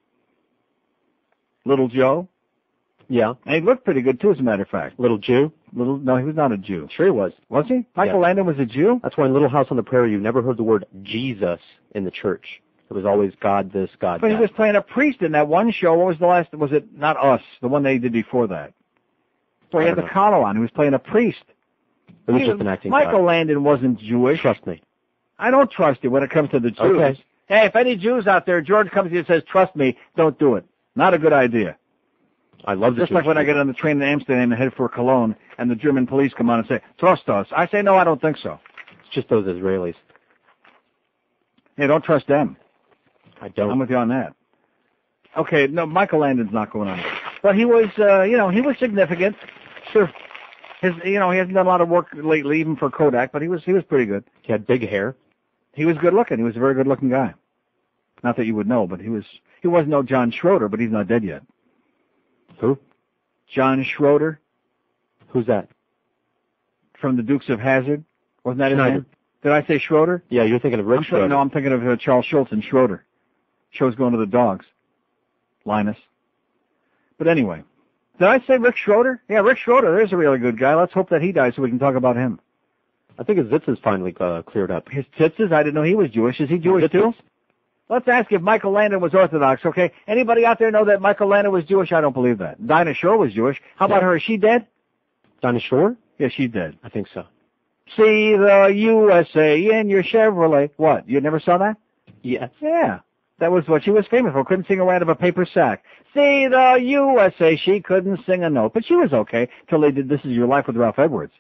Little Joe. Yeah. And he looked pretty good, too, as a matter of fact. Little Jew? No, he was not a Jew. Sure he was. Was he? Michael Landon was a Jew? That's why in Little House on the Prairie you never heard the word Jesus in the church. It was always God this, God that. But he was playing a priest in that one show. What was the last? Was it not Us? The one they did before that. So he had the collar on. He was playing a priest. It was just an acting Michael Landon wasn't Jewish. Trust me. I don't trust you when it comes to the Jews. Okay. Hey, if any Jews out there, George comes to you and says, trust me, don't do it. Not a good idea. I love Just like when I get on the train in Amsterdam and head for Cologne, and the German police come on and say, trust us. I say, no, I don't think so. It's just those Israelis. Hey, don't trust them. I don't. I'm with you on that. Okay, no, Michael Landon's not going on. But he was, he was significant. Sure. He hasn't done a lot of work lately, even for Kodak, but he was pretty good. He had big hair. He was good looking. He was a very good looking guy. Not that you would know, but he wasn't no John Schroeder, but he's not dead yet. Who? John Schroeder. Who's that? From the Dukes of Hazzard. Wasn't that his name? Did I say Schroeder? Yeah, you're thinking of Rick Schroeder. No, I'm thinking of Charles Schultz and Schroeder. Show's going to the dogs. Linus. But anyway. Did I say Rick Schroeder? Yeah, Rick Schroeder is a really good guy. Let's hope that he dies so we can talk about him. I think his zits is finally cleared up. His tits? I didn't know he was Jewish. Is he Jewish too? Let's ask if Michael Landon was Orthodox, okay? Anybody out there know that Michael Landon was Jewish? I don't believe that. Dinah Shore was Jewish. How about her? Is she dead? Dinah Shore? Yeah, she's dead. I think so. See the USA in your Chevrolet. What? You never saw that? Yes. Yeah. That was what she was famous for. Couldn't sing a ride of a paper sack. See the USA. She couldn't sing a note. But she was okay till they did This Is Your Life with Ralph Edwards.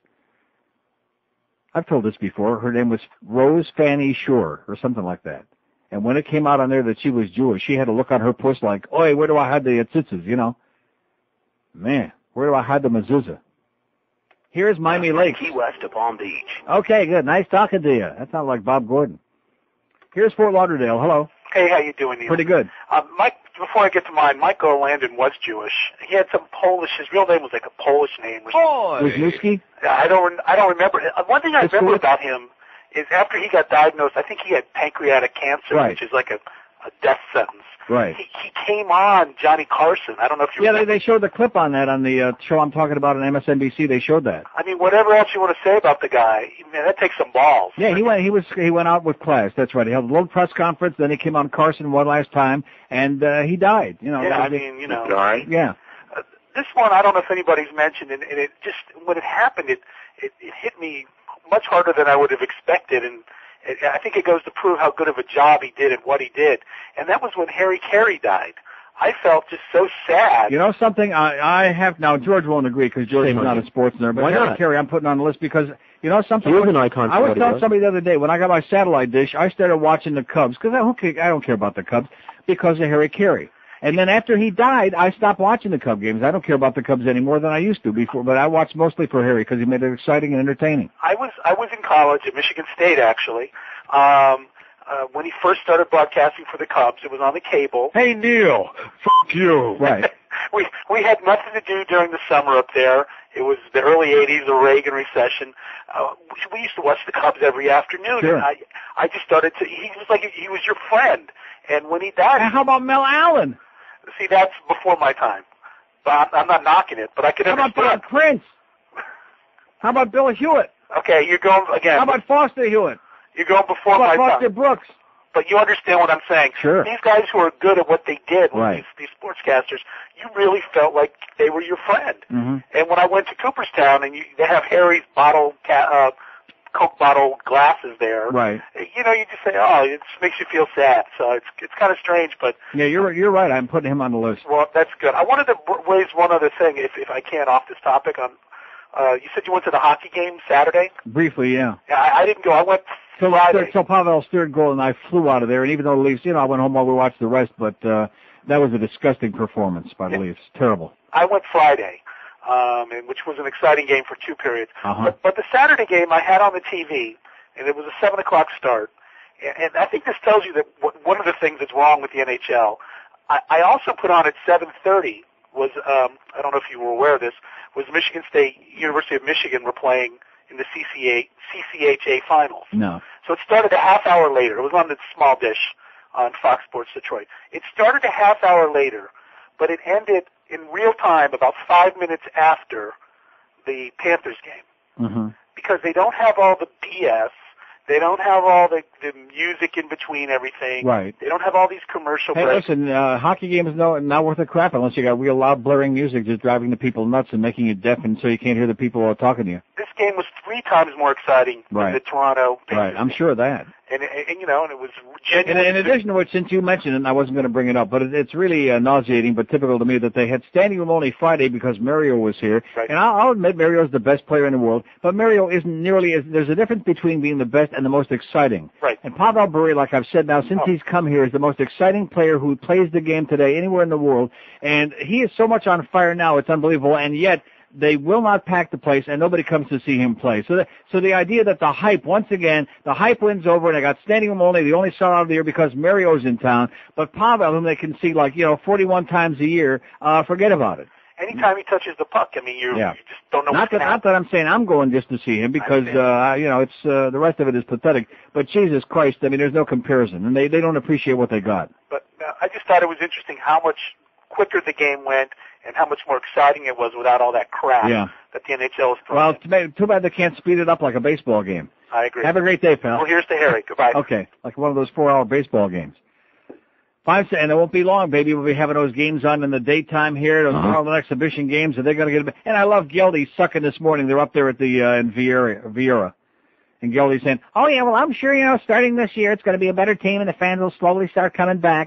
I've told this before. Her name was Rose Fanny Shore or something like that. And when it came out on there that she was Jewish, she had to look on her puss like, oi, where do I hide the tzitzis, you know? Man, where do I hide the mezuzah? Here's Miami Lakes. Key West to Palm Beach. Okay, good. Nice talking to you. That sounds like Bob Gordon. Here's Fort Lauderdale. Hello. Hey, how you doing, Neil? Pretty good. Mike, before I get to mine, Michael Landon was Jewish. He had some Polish. His real name was like a Polish name. Wisniewski? I don't remember. One thing I remember about him is after he got diagnosed, I think he had pancreatic cancer, which is like a death sentence. Right. He came on Johnny Carson. I don't know if you remember. They showed the clip on that on the show I'm talking about on MSNBC. They showed that. I mean, whatever else you want to say about the guy, man, that takes some balls. Yeah, he went out with class. That's right. He held a little press conference, then he came on Carson one last time, and he died. You know. Yeah, I mean, you know. Died? Yeah. This one, I don't know if anybody's mentioned, and it just, when it happened, it hit me much harder than I would have expected, and I think it goes to prove how good of a job he did and what he did. And that was when Harry Carey died. I felt just so sad. You know something? I have now. George won't agree because George is not a sports nerd. But Harry Carey, I'm putting on the list because you know something. He was an icon. I was telling somebody the other day when I got my satellite dish, I started watching the Cubs because I don't care about the Cubs because of Harry Carey. And then after he died, I stopped watching the Cub games. I don't care about the Cubs any more than I used to before, but I watched mostly for Harry because he made it exciting and entertaining. I was in college at Michigan State, actually. When he first started broadcasting for the Cubs, it was on the cable. Hey, Neil, fuck you. Right. we had nothing to do during the summer up there. It was the early 80s, the Reagan recession. We used to watch the Cubs every afternoon. Sure. And I just started to, he was like, he was your friend. And when he died. And how about Mel Allen? See, that's before my time. But I'm not knocking it, but I could understand. How about Bob Prince? How about Bill Hewitt? Okay, you're going again. How about Foster Hewitt? You're going before my time. Foster Brooks? But you understand what I'm saying. Sure. These guys who are good at what they did, right. these sportscasters, you really felt like they were your friend. Mm-hmm. And when I went to Cooperstown, and they have Harry's Coke bottle glasses there. Right. You know, you just say, oh, it just makes you feel sad. So it's kind of strange, but. Yeah, you're right. I'm putting him on the list. Well, that's good. I wanted to raise one other thing, if I can, off this topic. You said you went to the hockey game Saturday? Briefly, yeah. Yeah, I didn't go. I went Friday. So Pavel's third goal, and I flew out of there. And even though the Leafs, I went home while we watched the rest, but that was a disgusting performance by the Leafs. Terrible. I went Friday. Which was an exciting game for 2 periods. Uh-huh. But the Saturday game I had on the TV, and it was a 7 o'clock start. And I think this tells you that one of the things that's wrong with the NHL. I also put on at 7:30 was I don't know if you were aware of this, was Michigan State, University of Michigan were playing in the CCHA finals. No. So it started a half hour later. It was on the small dish on Fox Sports Detroit. It started a half hour later, but it ended in real time about 5 minutes after the Panthers game. Mm-hmm. Because they don't have all the BS. They don't have all the music in between everything. Right. They don't have all these commercial breaks. Hey, listen, hockey game is not worth a crap unless you got real loud blaring music just driving the people nuts and making you deaf and so you can't hear the people talking to you. This game was 3 times more exciting than the Toronto Panthers. Right, I'm sure of that. And it was genuine. In addition to which, since you mentioned it, and I wasn't going to bring it up, but it's really nauseating but typical to me that they had standing room only Friday because Mario was here. Right. And I'll admit Mario's the best player in the world, but Mario isn't nearly as, there's a difference between being the best and the most exciting. Right. And Pavel Bure, like I've said now, since he's come here, is the most exciting player who plays the game today anywhere in the world. And he is so much on fire now, it's unbelievable. And yet, they will not pack the place, and nobody comes to see him play. So the idea that the hype, once again, the hype wins over, and they got standing room only, the only sellout of the year because Mario's in town, but Pavel, whom they can see 41 times a year, forget about it. Anytime he touches the puck, I mean, you just don't know what's going to happen. Not that I'm saying I'm going just to see him because, it's the rest of it is pathetic. But Jesus Christ, I mean, there's no comparison, and they don't appreciate what they got. But I just thought it was interesting how much quicker the game went and how much more exciting it was without all that crap that the NHL is throwing. Well, too bad they can't speed it up like a baseball game. I agree. Have a great day, pal. Well, here's to Harry. Goodbye. Okay, like one of those 4-hour baseball games. And it won't be long, baby. We'll be having those games on in the daytime here. Those Maryland exhibition games, and they're going to get. And I love Geldy sucking this morning. They're up there at the in Viera, and Geldy's saying, "Oh yeah, well I'm sure starting this year it's going to be a better team, and the fans will slowly start coming back."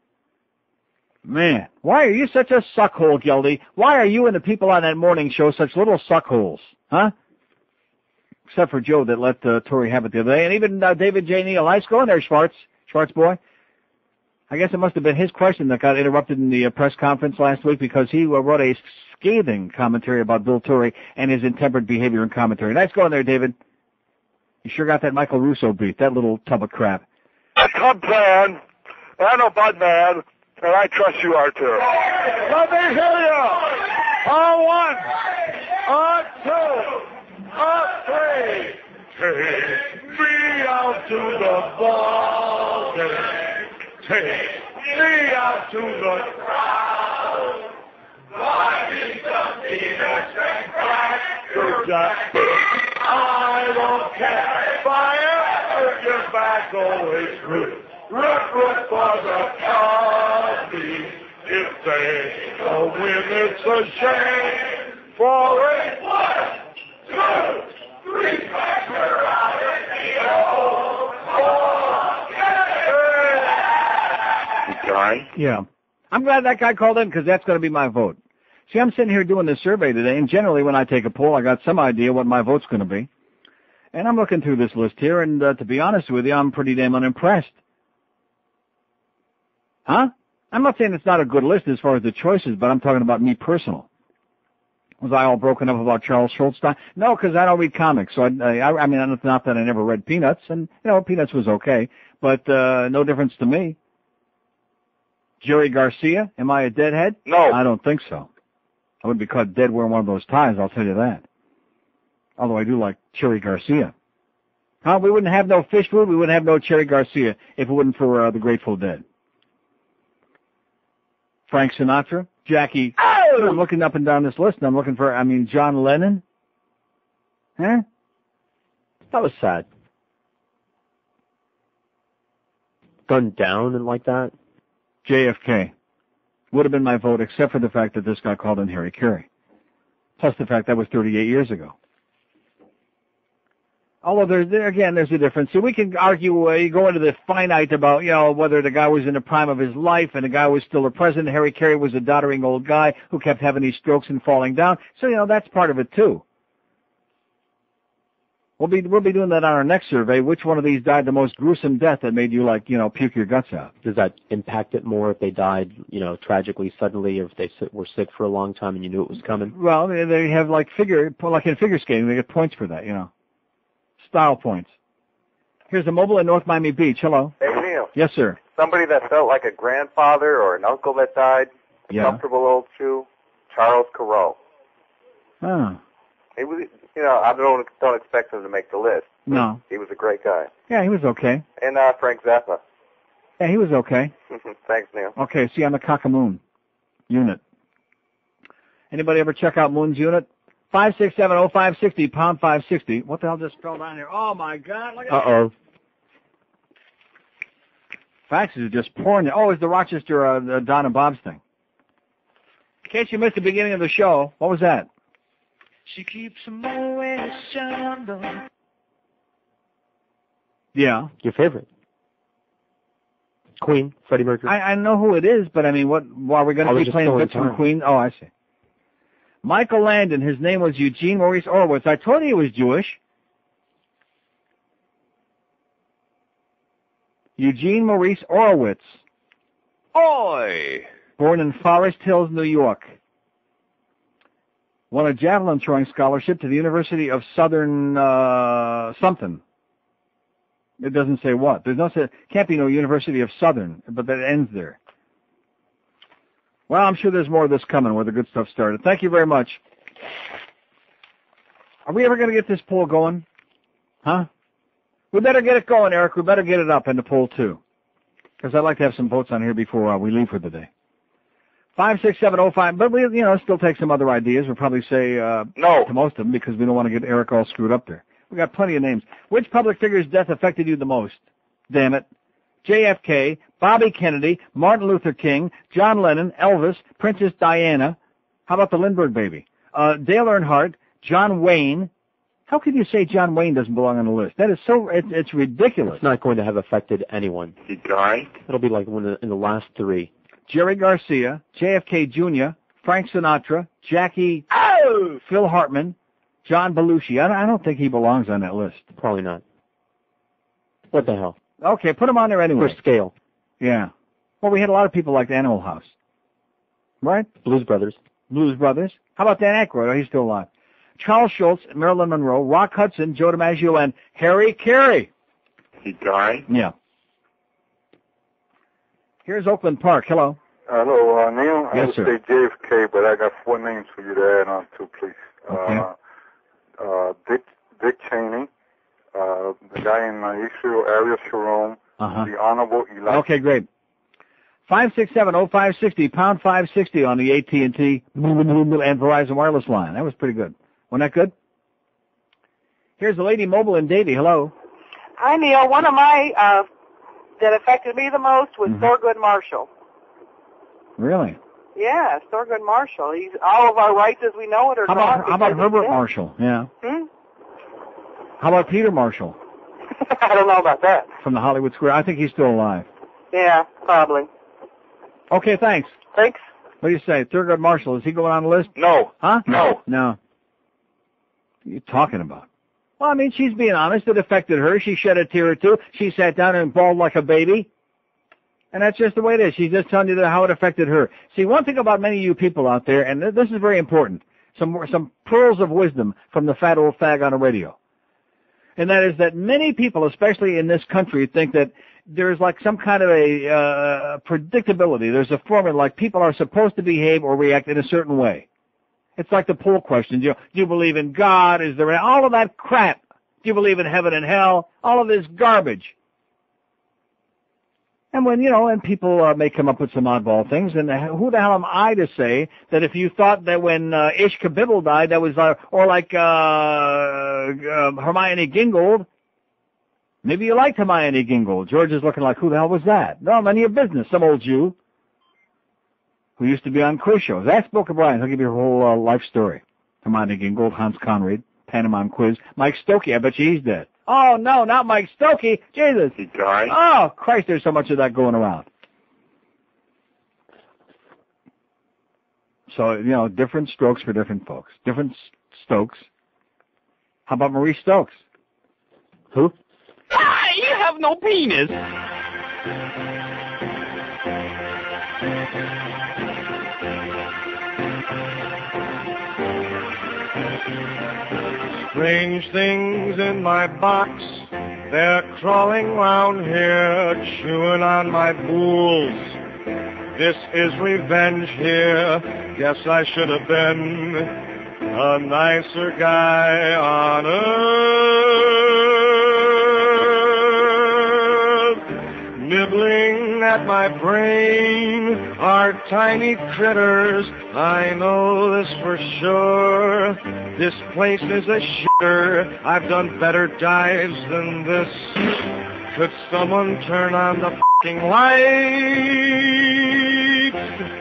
Man, why are you such a suckhole, Geldy? Why are you and the people on that morning show such little suckholes, huh? Except for Joe that let Tori have it the other day, and even David J. Neal. Nice going there, Schwartz boy. I guess it must have been his question that got interrupted in the press conference last week because he wrote a scathing commentary about Bill Torrey and his intemperate behavior in commentary. Nice going there, David. You sure got that Michael Russo beat, that little tub of crap. That's good plan. I'm a bud man, and I trust you are too. Let me hear you. On one, on two, on three. Take me out to the ball game. Take me out to the crowd. Watching some peanuts and crackers. I don't care if I ever get back always through. Root for the coffee. If they don't win, it's a shame. For it, 1, 2, 3, we're out in the old ball. Yeah. I'm glad that guy called in because that's going to be my vote. See, I'm sitting here doing this survey today, and generally when I take a poll, I got some idea what my vote's going to be. And I'm looking through this list here, and to be honest with you, I'm pretty damn unimpressed. Huh? I'm not saying it's not a good list as far as the choices, but I'm talking about me personal. Was I all broken up about Charles Schultz? No, because I don't read comics. So I mean, not that I never read Peanuts, and Peanuts was okay, but no difference to me. Jerry Garcia, am I a deadhead? No. I don't think so. I would be caught dead wearing one of those ties, I'll tell you that. Although I do like Jerry Garcia. Huh? We wouldn't have no fish food, we wouldn't have no Jerry Garcia if it wasn't for the Grateful Dead. Frank Sinatra, Jackie. Oh! I'm looking up and down this list, and I'm looking for, John Lennon. Huh? That was sad. Gunned down and like that. JFK would have been my vote, except for the fact that this guy called in Harry Carey. Plus the fact that was 38 years ago. Although there's a difference. So we can argue, you go into the finite about, whether the guy was in the prime of his life and the guy was still a president. Harry Carey was a doddering old guy who kept having these strokes and falling down. So, that's part of it too. We'll be doing that on our next survey. Which one of these died the most gruesome death that made you puke your guts out? Does that impact it more if they died, tragically suddenly, or if they were sick for a long time and you knew it was coming? Well, they have like in figure skating, they get points for that, style points. Here's a mobile in North Miami Beach. Hello. Hey, Neil. Yes, sir. Somebody that felt like a grandfather or an uncle that died. Yeah. Comfortable old shoe. Charles Corot. Oh. He was, I don't expect him to make the list. No. He was a great guy. Yeah, he was okay. And Frank Zappa. Yeah, he was okay. Thanks, Neil. Okay, see, I'm a Cockamoon unit. Anybody ever check out Moon's unit? 5670560, pound 560. What the hell just fell down here? Oh, my God. Look at Uh-oh. Faxes are just pouring. Oh, it's the Rochester Don and Bob's thing. In case you missed the beginning of the show, what was that? She keeps them always shined. Yeah. Your favorite. Queen, Freddie Mercury. I know who it is, but what? Are we going to be playing bits from Queen? Oh, I see. Michael Landon, his name was Eugene Maurice Orwitz. I told you he was Jewish. Eugene Maurice Orwitz. Oi! Born in Forest Hills, New York. won a javelin throwing scholarship to the University of Southern something. It doesn't say what. There's no can't be no University of Southern, but that ends there. Well, I'm sure there's more of this coming where the good stuff started. Thank you very much. Are we ever going to get this poll going? Huh? We better get it going, Eric. We better get it up in the poll, too. Because I'd like to have some votes on here before we leave for the day. 56705, but we, still take some other ideas. We'll probably say no to most of them because we don't want to get Eric all screwed up there. We got plenty of names. Which public figure's death affected you the most? Damn it. JFK, Bobby Kennedy, Martin Luther King, John Lennon, Elvis, Princess Diana. How about the Lindbergh baby? Dale Earnhardt, John Wayne. How can you say John Wayne doesn't belong on the list? That is so, it's ridiculous. It's not going to have affected anyone. He died? It'll be like one in the last three. Jerry Garcia, JFK Jr., Frank Sinatra, Jackie, Phil Hartman, John Belushi. I don't think he belongs on that list. Probably not. What the hell? Okay, put him on there anyway. For scale. Yeah. Well, we had a lot of people like Animal House. Right? Blues Brothers. How about Dan Aykroyd? Oh, he's still alive. Charles Schultz, Marilyn Monroe, Rock Hudson, Joe DiMaggio, and Harry Carey. He died? Yeah. Here's Oakland Park. Hello. Hello, Neil. Yes, I would sir. say JFK, but I got 4 names for you to add on to, please. Okay. Dick Cheney, the guy in Israel, Ariel Sharon, the Honorable Elijah. Okay, great. 567-0560, pound 560 on the AT&T and Verizon wireless line. That was pretty good. Wasn't that good? Here's the Lady Mobile in Davie. Hello. Hi, Neil. One of my that affected me the most was Thurgood Marshall. Really? Yeah, Thurgood Marshall. He's all of our rights as we know it are gone. How about Herbert Marshall? Yeah. How about Peter Marshall? I don't know about that. From the Hollywood Square. I think he's still alive. Yeah, probably. Okay, thanks. Thanks. What do you say? Thurgood Marshall, is he going on the list? No. Huh? No. What are you talking about? Well, I mean, she's being honest. It affected her. She shed a tear or two. She sat down and bawled like a baby. And that's just the way it is. She's just telling you how it affected her. See, one thing about many of you people out there, and this is very important, some pearls of wisdom from the fat old fag on the radio. And that is that many people, especially in this country, think that there's like some kind of a predictability. There's a formula, like people are supposed to behave or react in a certain way. It's like the poll question. Do you believe in God? Is there all of that crap? Do you believe in heaven and hell? All of this garbage. And when, and people may come up with some oddball things, and who the hell am I to say that if you thought that when Ish Kabibble died, that was, or like Hermione Gingold, maybe you liked Hermione Gingold. George is looking like, who the hell was that? No, none of your business, some old Jew who used to be on quiz shows. Ask Book O'Brien, he'll give you her whole life story. Hermione Gingold, Hans Conried, Panama Quiz, Mike Stokey, I bet you he's dead. Oh, no, not Mike Stokey. Jesus. He died? Oh, Christ, there's so much of that going around. So, different strokes for different folks. Different Stokes. How about Maurice Stokes? Who? You have no penis. Strange things in my box, they're crawling round here, chewing on my bools. This is revenge here, guess I should have been a nicer guy on earth. Nibbling at my brain are tiny critters, I know this for sure. This place is a shitter, I've done better dives than this. Could someone turn on the f***ing lights?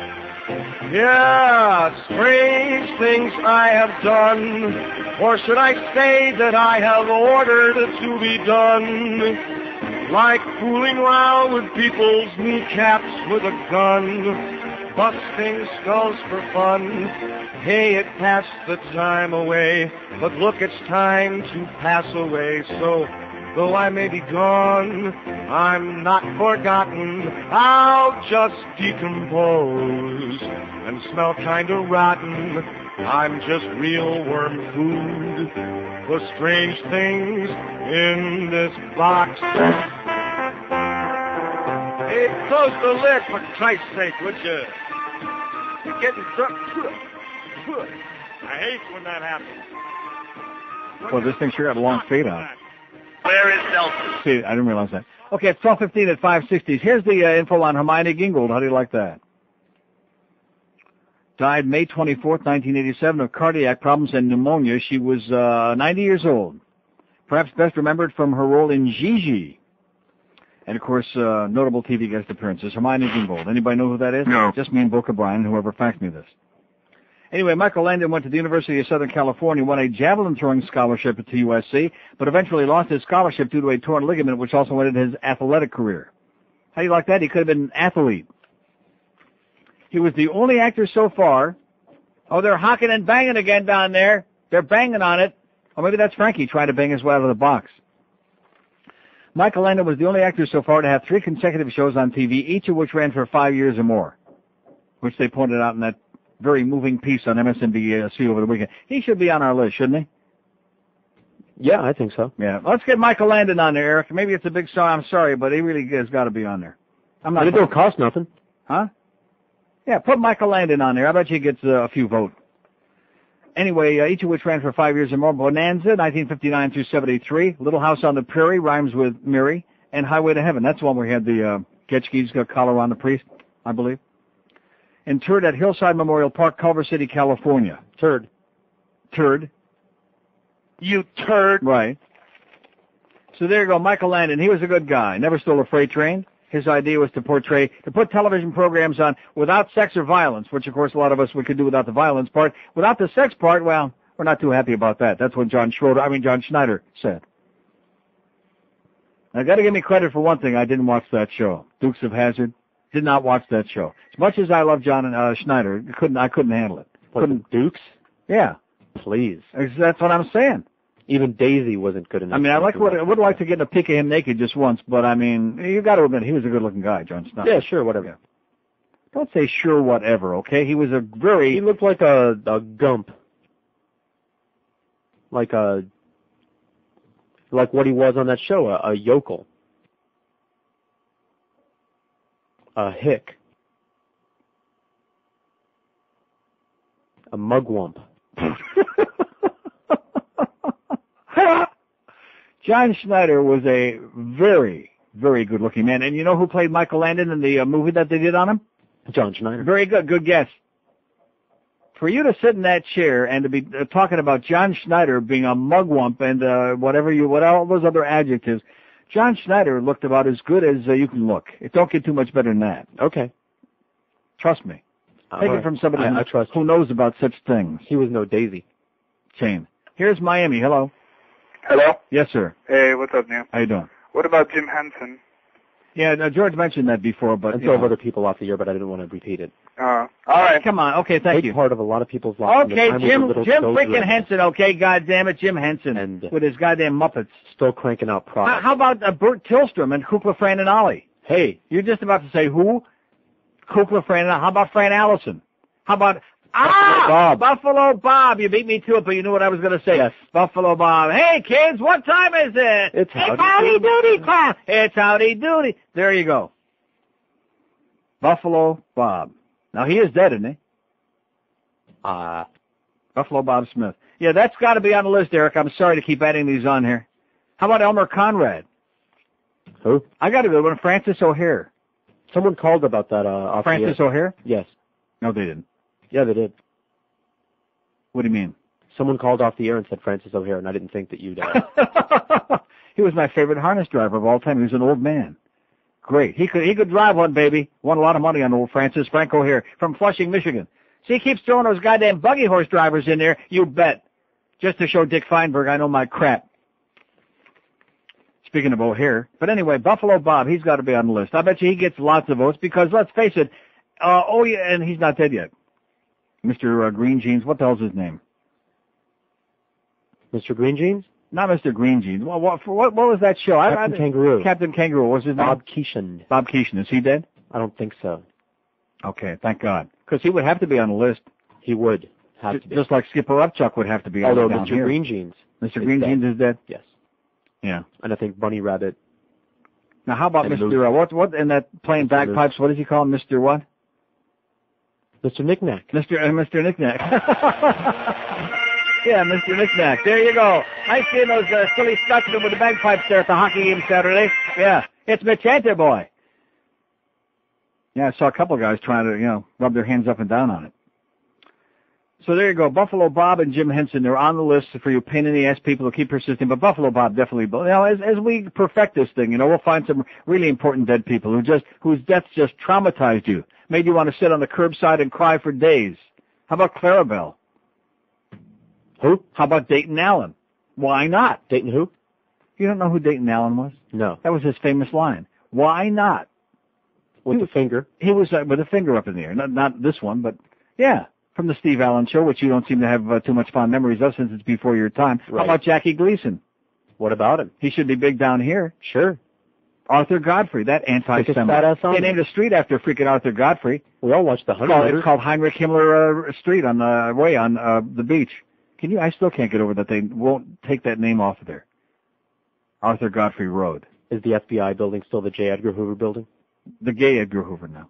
Yeah, strange things I have done, or should I say that I have ordered to be done? Like fooling around with people's kneecaps with a gun, busting skulls for fun. Hey, it passed the time away, but look, it's time to pass away. So, though I may be gone, I'm not forgotten. I'll just decompose and smell kinda rotten I'm just real worm food for strange things in this box. Hey, close the lid, for Christ's sake, would you? You're getting I hate when that happens. Well, this thing sure got a long fade out. Where is Nelson? See, I didn't realize that. Okay, it's 12:15 at 560s. Here's the info on Hermione Gingold. How do you like that? Died May 24th, 1987 of cardiac problems and pneumonia. She was 90 years old. Perhaps best remembered from her role in Gigi. And, of course, notable TV guest appearances. Hermione Gingold. Anybody know who that is? No. Just me and Boca Bryan, whoever faxed me this. Anyway, Michael Landon went to the University of Southern California, won a javelin throwing scholarship at USC, but eventually lost his scholarship due to a torn ligament, which also ended his athletic career. How do you like that? He could have been an athlete. He was the only actor so far. Oh, they're hocking and banging again down there. They're banging on it. Or maybe that's Frankie trying to bang his way out of the box. Michael Landon was the only actor so far to have 3 consecutive shows on TV, each of which ran for 5 years or more, which they pointed out in that very moving piece on MSNBC over the weekend. He should be on our list, shouldn't he? Yeah, I think so. Yeah. Let's get Michael Landon on there, Eric. Maybe it's a big song. I'm sorry, but he really has got to be on there. It don't cost nothing. Huh? Yeah, put Michael Landon on there. I bet you he gets a few votes. Anyway, each of which ran for 5 years or more. Bonanza, 1959 through 73. Little House on the Prairie, rhymes with Mary. And Highway to Heaven. That's the one where he had the Getchke's collar on the priest, I believe. Interred at Hillside Memorial Park, Culver City, California. Turd. You turd. Right. So there you go, Michael Landon. He was a good guy. Never stole a freight train. His idea was to put television programs on without sex or violence, which, of course, a lot of us we could do without the violence part. Without the sex part, well, we're not too happy about that. That's what John Schneider said. Now, got to give me credit for one thing. I didn't watch that show. Dukes of Hazzard. Did not watch that show. As much as I love John Schneider, I couldn't handle it. Couldn't Dukes? Yeah. Please. That's what I'm saying. Even Daisy wasn't good enough. I mean, I would like to get a peek at him naked just once, but I mean, you got to admit he was a good-looking guy, John Schneider. Yeah, sure, whatever. Yeah. Don't say sure, whatever. Okay, he was a very. He looked like a gump, like what he was on that show, a yokel, a hick, a mugwump. John Schneider was a very, very good-looking man. And you know who played Michael Landon in the movie that they did on him? John Schneider. Very good. Good guess. For you to sit in that chair and to be talking about John Schneider being a mugwump and what all those other adjectives, John Schneider looked about as good as you can look. It don't get too much better than that. Okay. Trust me. Take it from somebody who knows about such things. He was no Daisy. Chain. Here's Miami. Hello. Hello? Yes, sir. Hey, what's up, Neil? How you doing? What about Jim Henson? Yeah, George mentioned that before, but... And so have other people off the air, but I didn't want to repeat it. All right. Come on. Okay, thank you. Part of a lot of people's lives. Okay, Jim freaking Henson, okay? God damn it, Jim Henson. And with his goddamn Muppets. Still cranking out products. How about Bert Tillstrom and Kukla, Fran, and Ollie? Hey, you're just about to say who? Kukla, Fran, and Ollie. How about Fran Allison? How about... Buffalo Bob. You beat me to it, but you knew what I was going to say. Yes. Buffalo Bob. Hey, kids, what time is it? It's howdy doody class. It's howdy doody. There you go. Buffalo Bob. Now, he is dead, isn't he? Buffalo Bob Smith. Yeah, that's got to be on the list, Eric. I'm sorry to keep adding these on here. How about Elmer Conrad? Who? I got a good one. Francis O'Hare. Someone called about that off Francis the air. O'Hare? Yes. No, they didn't. Yeah, they did. What do you mean? Someone called off the air and said Francis O'Hare, and I didn't think that you'd... He was my favorite harness driver of all time. He was an old man. Great. He could drive one, baby. Won a lot of money on old Frank O'Hare from Flushing, Michigan. See, he keeps throwing those goddamn buggy horse drivers in there, you bet. Just to show Dick Feinberg I know my crap. Speaking of O'Hare. But anyway, Buffalo Bob, he's got to be on the list. I bet you he gets lots of votes because, let's face it, and he's not dead yet. Mr. Green Jeans, what the hell's his name? Mr. Green Jeans? Not Mr. Green Jeans. Well, what was that show? Captain Kangaroo. Captain Kangaroo. What's his name? Bob Keeshan. Bob Keeshan. Is he dead? I don't think so. Okay, thank God. Because he would have to be on the list. He would. Has to be. Just like Skipper Upchuck would have to be. Although down Mr. here. Green Jeans. Mr. Green Jeans is dead? Yes. Yeah. And I think Bunny Rabbit. Now, how about Mr. What in that playing bagpipes? What does he call him? Mr. what? Mr. Knick-Knack. Mr. Knick-Knack. Yeah, Mr. Knick-Knack. There you go. I seen those silly Scotsmen with the bagpipes there at the hockey game Saturday. Yeah, it's Mitch Hunter, boy. Yeah, I saw a couple of guys trying to, rub their hands up and down on it. So there you go. Buffalo Bob and Jim Henson, they're on the list for you pain in the ass people who keep persisting, but Buffalo Bob definitely, as we perfect this thing, we'll find some really important dead people whose deaths just traumatized you, made you want to sit on the curbside and cry for days. How about Clarabelle? Who? How about Dayton Allen? Why not? Dayton who? You don't know who Dayton Allen was? No. That was his famous line. Why not? With the finger? He was with a finger up in the air. Not this one, but yeah. From the Steve Allen Show, which you don't seem to have too much fond memories of since it's before your time. Right. How about Jackie Gleason? What about him? He should be big down here. Sure. Arthur Godfrey, that anti-Semite. They named a street after freaking Arthur Godfrey. We all watched the Hunter. It's called Heinrich Himmler Street on the beach. I still can't get over that they won't take that name off of there. Arthur Godfrey Road. Is the FBI building still the J. Edgar Hoover building? The gay Edgar Hoover now.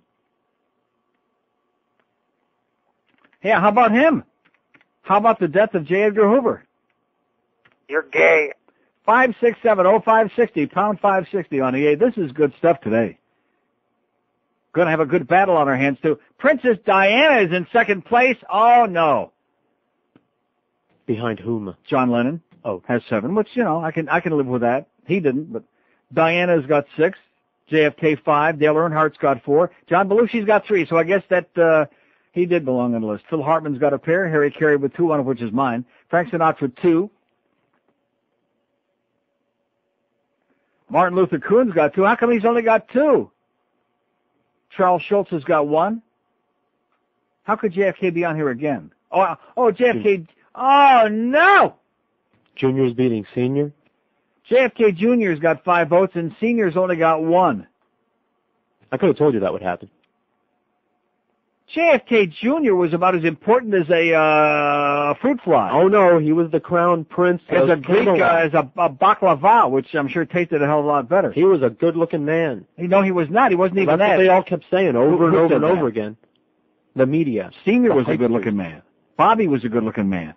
Yeah, how about him? How about the death of J. Edgar Hoover? You're gay. 567-0560, pound 560 on the A. This is good stuff today. Going to have a good battle on our hands, too. Princess Diana is in second place. Oh, no. Behind whom? John Lennon. Oh. Has 7, which, I can live with that. He didn't, but Diana's got 6. JFK 5. Dale Earnhardt's got 4. John Belushi's got 3, so I guess that he did belong on the list. Phil Hartman's got a pair. Harry Carey with 2, one of which is mine. Frank Sinatra 2. Martin Luther Kuhn's got 2. How come he's only got 2? Charles Schultz has got 1. How could JFK be on here again? Oh, JFK. Oh, no! Junior's beating Senior? JFK Jr.'s got 5 votes, and Senior's only got 1. I could have told you that would happen. JFK Jr. was about as important as a fruit fly. Oh, no, he was the crown prince. As a Greek, as a baklava, which I'm sure tasted a hell of a lot better. He was a good-looking man. No, he was not. He wasn't even that. That's what they all kept saying over and over and over again. The media. Senior was a good-looking man. Bobby was a good-looking man.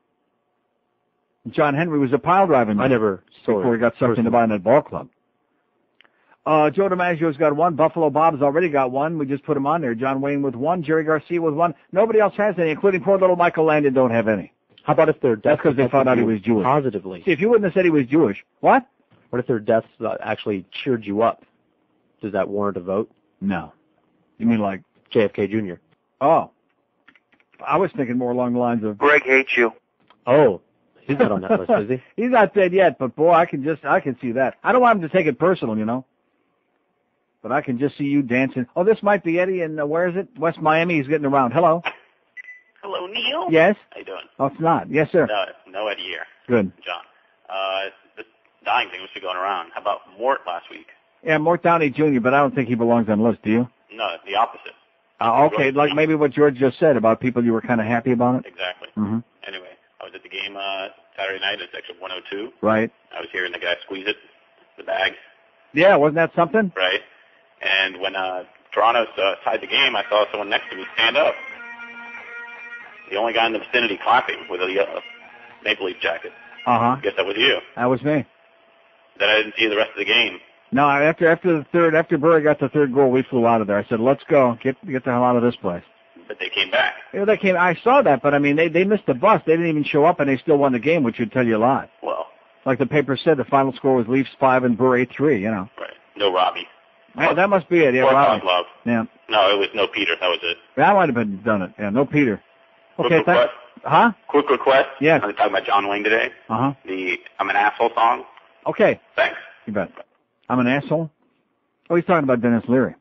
John Henry was a pile-driving man. I never saw before he got sucked into buying that ball club. Joe DiMaggio's got 1. Buffalo Bob's already got 1. We just put him on there. John Wayne with 1. Jerry Garcia with 1. Nobody else has any, including poor little Michael Landon don't have any. How about if their deaths... That's because they found out he was Jewish. Positively. See, if you wouldn't have said he was Jewish. What? What if their deaths actually cheered you up? Does that warrant a vote? No. You mean like... JFK Jr. Oh. I was thinking more along the lines of... Greg hates you. Oh. He's not on that list, is he? He's not dead yet, but boy, I can see that. I don't want him to take it personal, But I can just see you dancing. Oh, this might be Eddie in, where is it? West Miami. He's getting around. Hello. Hello, Neil. Yes? How you doing? Oh, it's not. Yes, sir. No Eddie here. Good. John. The dying thing was going around. How about Mort last week? Yeah, Mort Downey Jr., but I don't think he belongs on the list, do you? No, the opposite. Okay, like maybe what George just said about people you were kind of happy about it? Exactly. Mm-hmm. Anyway, I was at the game Saturday night at section 102. Right. I was hearing the guy squeeze it, the bag. Yeah, wasn't that something? Right. And when Toronto tied the game, I saw someone next to me stand up. The only guy in the vicinity clapping with a Maple Leaf jacket. Uh-huh. I guess that was you. That was me. Then I didn't see the rest of the game. No, after Burry got the third goal, we flew out of there. I said, let's go. Get the hell out of this place. But they came back. Yeah, I saw that, but I mean, they missed the bus. They didn't even show up, and they still won the game, which would tell you a lot. Well. Like the paper said, the final score was Leafs 5 and Burry 3, Right. No Robbie. That must be it, yeah. Or Robbie. Love. Yeah. No, it was no Peter. That was it. That might have been done it. Yeah, no Peter. Okay, Quick request. Huh? Quick request. Yeah. I'm talking about John Wayne today. Uh-huh. The I'm an Asshole song. Okay. Thanks. You bet. I'm an asshole? Oh, he's talking about Dennis Leary.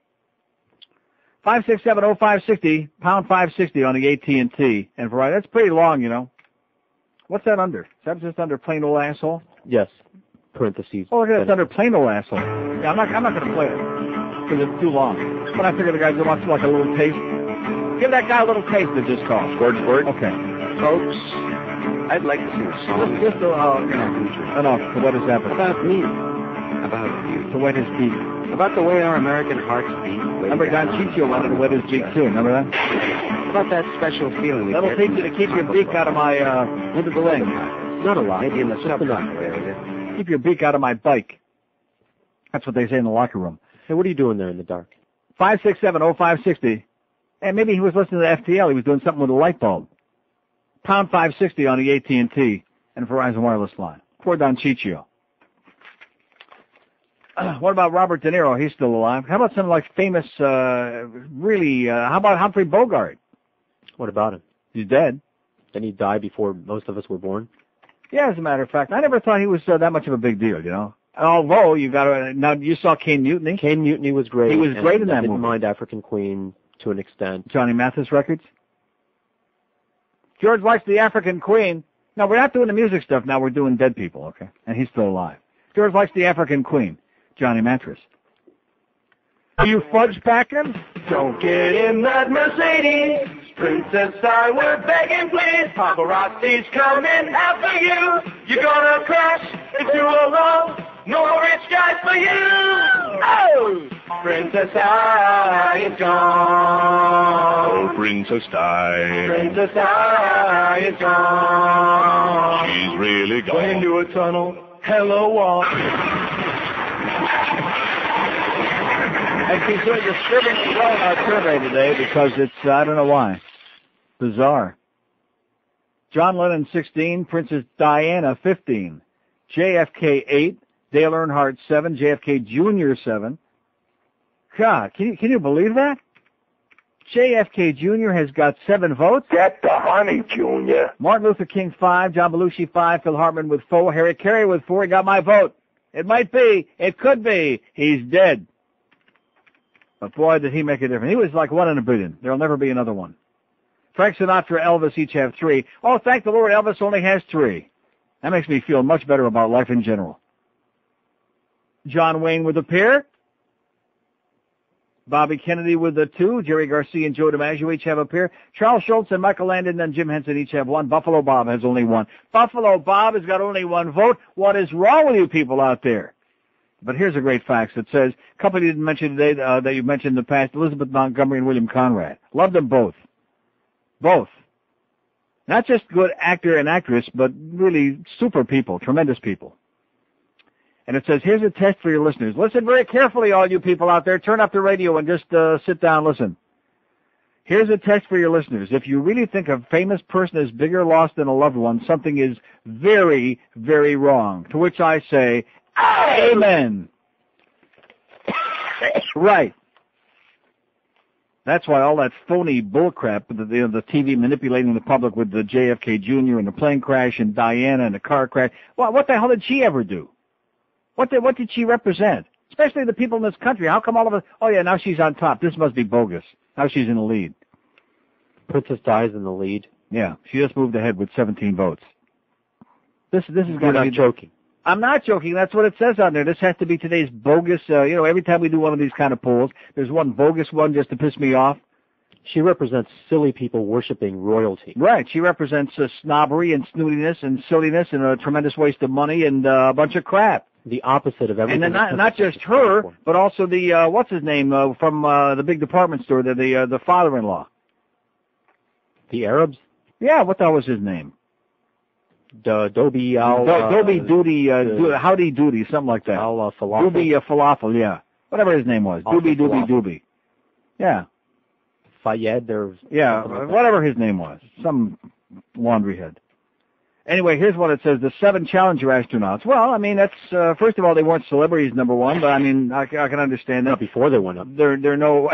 567-0560, pound 560 on the AT&T. And Verizon. That's pretty long, What's that under? Is that just under plain old asshole? Yes. Parentheses. Oh, look at that. It's under plain old asshole. Yeah, I'm not going to play it because it's too long. But I figure the guys want like a little taste. Give that guy a little taste that just called. Word for word. Okay. Folks, I'd like to sing a song. Just enough to wet his appetite. About me. About you. To wet his beak. About the way our American hearts beat. Remember Don Chicho wanted to wet his beak too, remember that? About that special feeling we That'll get. teach you to keep your beak out of my, into the leg. Not a lie, maybe in the subcontinent. Keep your beak out of my bike. That's what they say in the locker room. Hey, what are you doing there in the dark? 567-0560. And maybe he was listening to FTL. He was doing something with a light bulb. Pound 560 on the AT&T and Verizon wireless line. Poor Don Chicho. What about Robert De Niro? He's still alive. How about some like famous, how about Humphrey Bogart? What about him? He's dead. Didn't he die before most of us were born? Yeah, as a matter of fact. I never thought he was that much of a big deal, you know. Although, now you saw Caine Mutiny. Caine Mutiny was great. He was great in that movie. I didn't movie. mind African Queen to an extent. Johnny Mathis records. George likes the African Queen. No, we're not doing the music stuff now. We're doing dead people, okay? And he's still alive. George likes the African Queen. Johnny Mattress. Are you fudge packing? Don't get in that Mercedes. Princess Di, we're begging please. Paparazzi's coming after you. You're gonna crash into a love. No rich guys for you. Oh! Princess Di is gone. Oh, Princess Di. Princess Di is gone. She's really gone. Went into a tunnel. Hello, wall. And she's doing disturbingly well in our survey today because it's, I don't know why. Bizarre. John Lennon, 16. Princess Diana, 15. JFK, 8. Dale Earnhardt, 7. JFK Jr., 7. God, can you believe that? JFK Jr. has got 7 votes. Get the honey, Junior. Martin Luther King, 5. John Belushi, 5. Phil Hartman with 4. Harry Carey with 4. He got my vote. It might be. It could be. He's dead. But boy, did he make a difference. He was like 1 in a billion. There'll never be another one. Frank Sinatra, Elvis each have 3. Oh, thank the Lord, Elvis only has 3. That makes me feel much better about life in general. John Wayne with a pair. Bobby Kennedy with a 2. Jerry Garcia and Joe DiMaggio each have a pair. Charles Schultz and Michael Landon and Jim Henson each have 1. Buffalo Bob has only 1. Buffalo Bob has got only 1 vote. What is wrong with you people out there? But here's a great fact. It says, company didn't mention today that you mentioned in the past, Elizabeth Montgomery and William Conrad. Loved them both. Both. Not just good actor and actress, but really super people, tremendous people. And it says, here's a test for your listeners. Listen very carefully, all you people out there. Turn up the radio and just sit down, listen. Here's a test for your listeners. If you really think a famous person is bigger loss than a loved one, something is very, very wrong. To which I say, amen. Right. That's why all that phony bullcrap, the TV manipulating the public with the JFK Jr. and the plane crash and Diana and the car crash. Well, what the hell did she ever do? What did she represent? Especially the people in this country. How come all of us, oh yeah, now she's on top. This must be bogus. Now she's in the lead. Princess Di's in the lead. Yeah, she just moved ahead with 17 votes. This is going to be... You're not joking. I'm not joking. That's what it says on there. This has to be today's bogus, every time we do one of these kind of polls, there's one bogus one just to piss me off. She represents silly people worshiping royalty. Right. She represents snobbery and snootiness and silliness and a tremendous waste of money and a bunch of crap. The opposite of everything. And then not just her, but also the, what's his name, from the big department store, the father-in-law. The Arabs? Yeah, what the hell was his name? Dobie Duty, Howdy Doody, something like that. Falafel. Doobie Falafel, yeah. Whatever his name was. Doobie. Yeah. Fayed or... Yeah, whatever his name was. Some laundry head. Anyway, here's what it says. The 7 Challenger astronauts. Well, I mean, that's, first of all, they weren't celebrities, number one, but I mean, I can understand that. Not before they went up. They're no...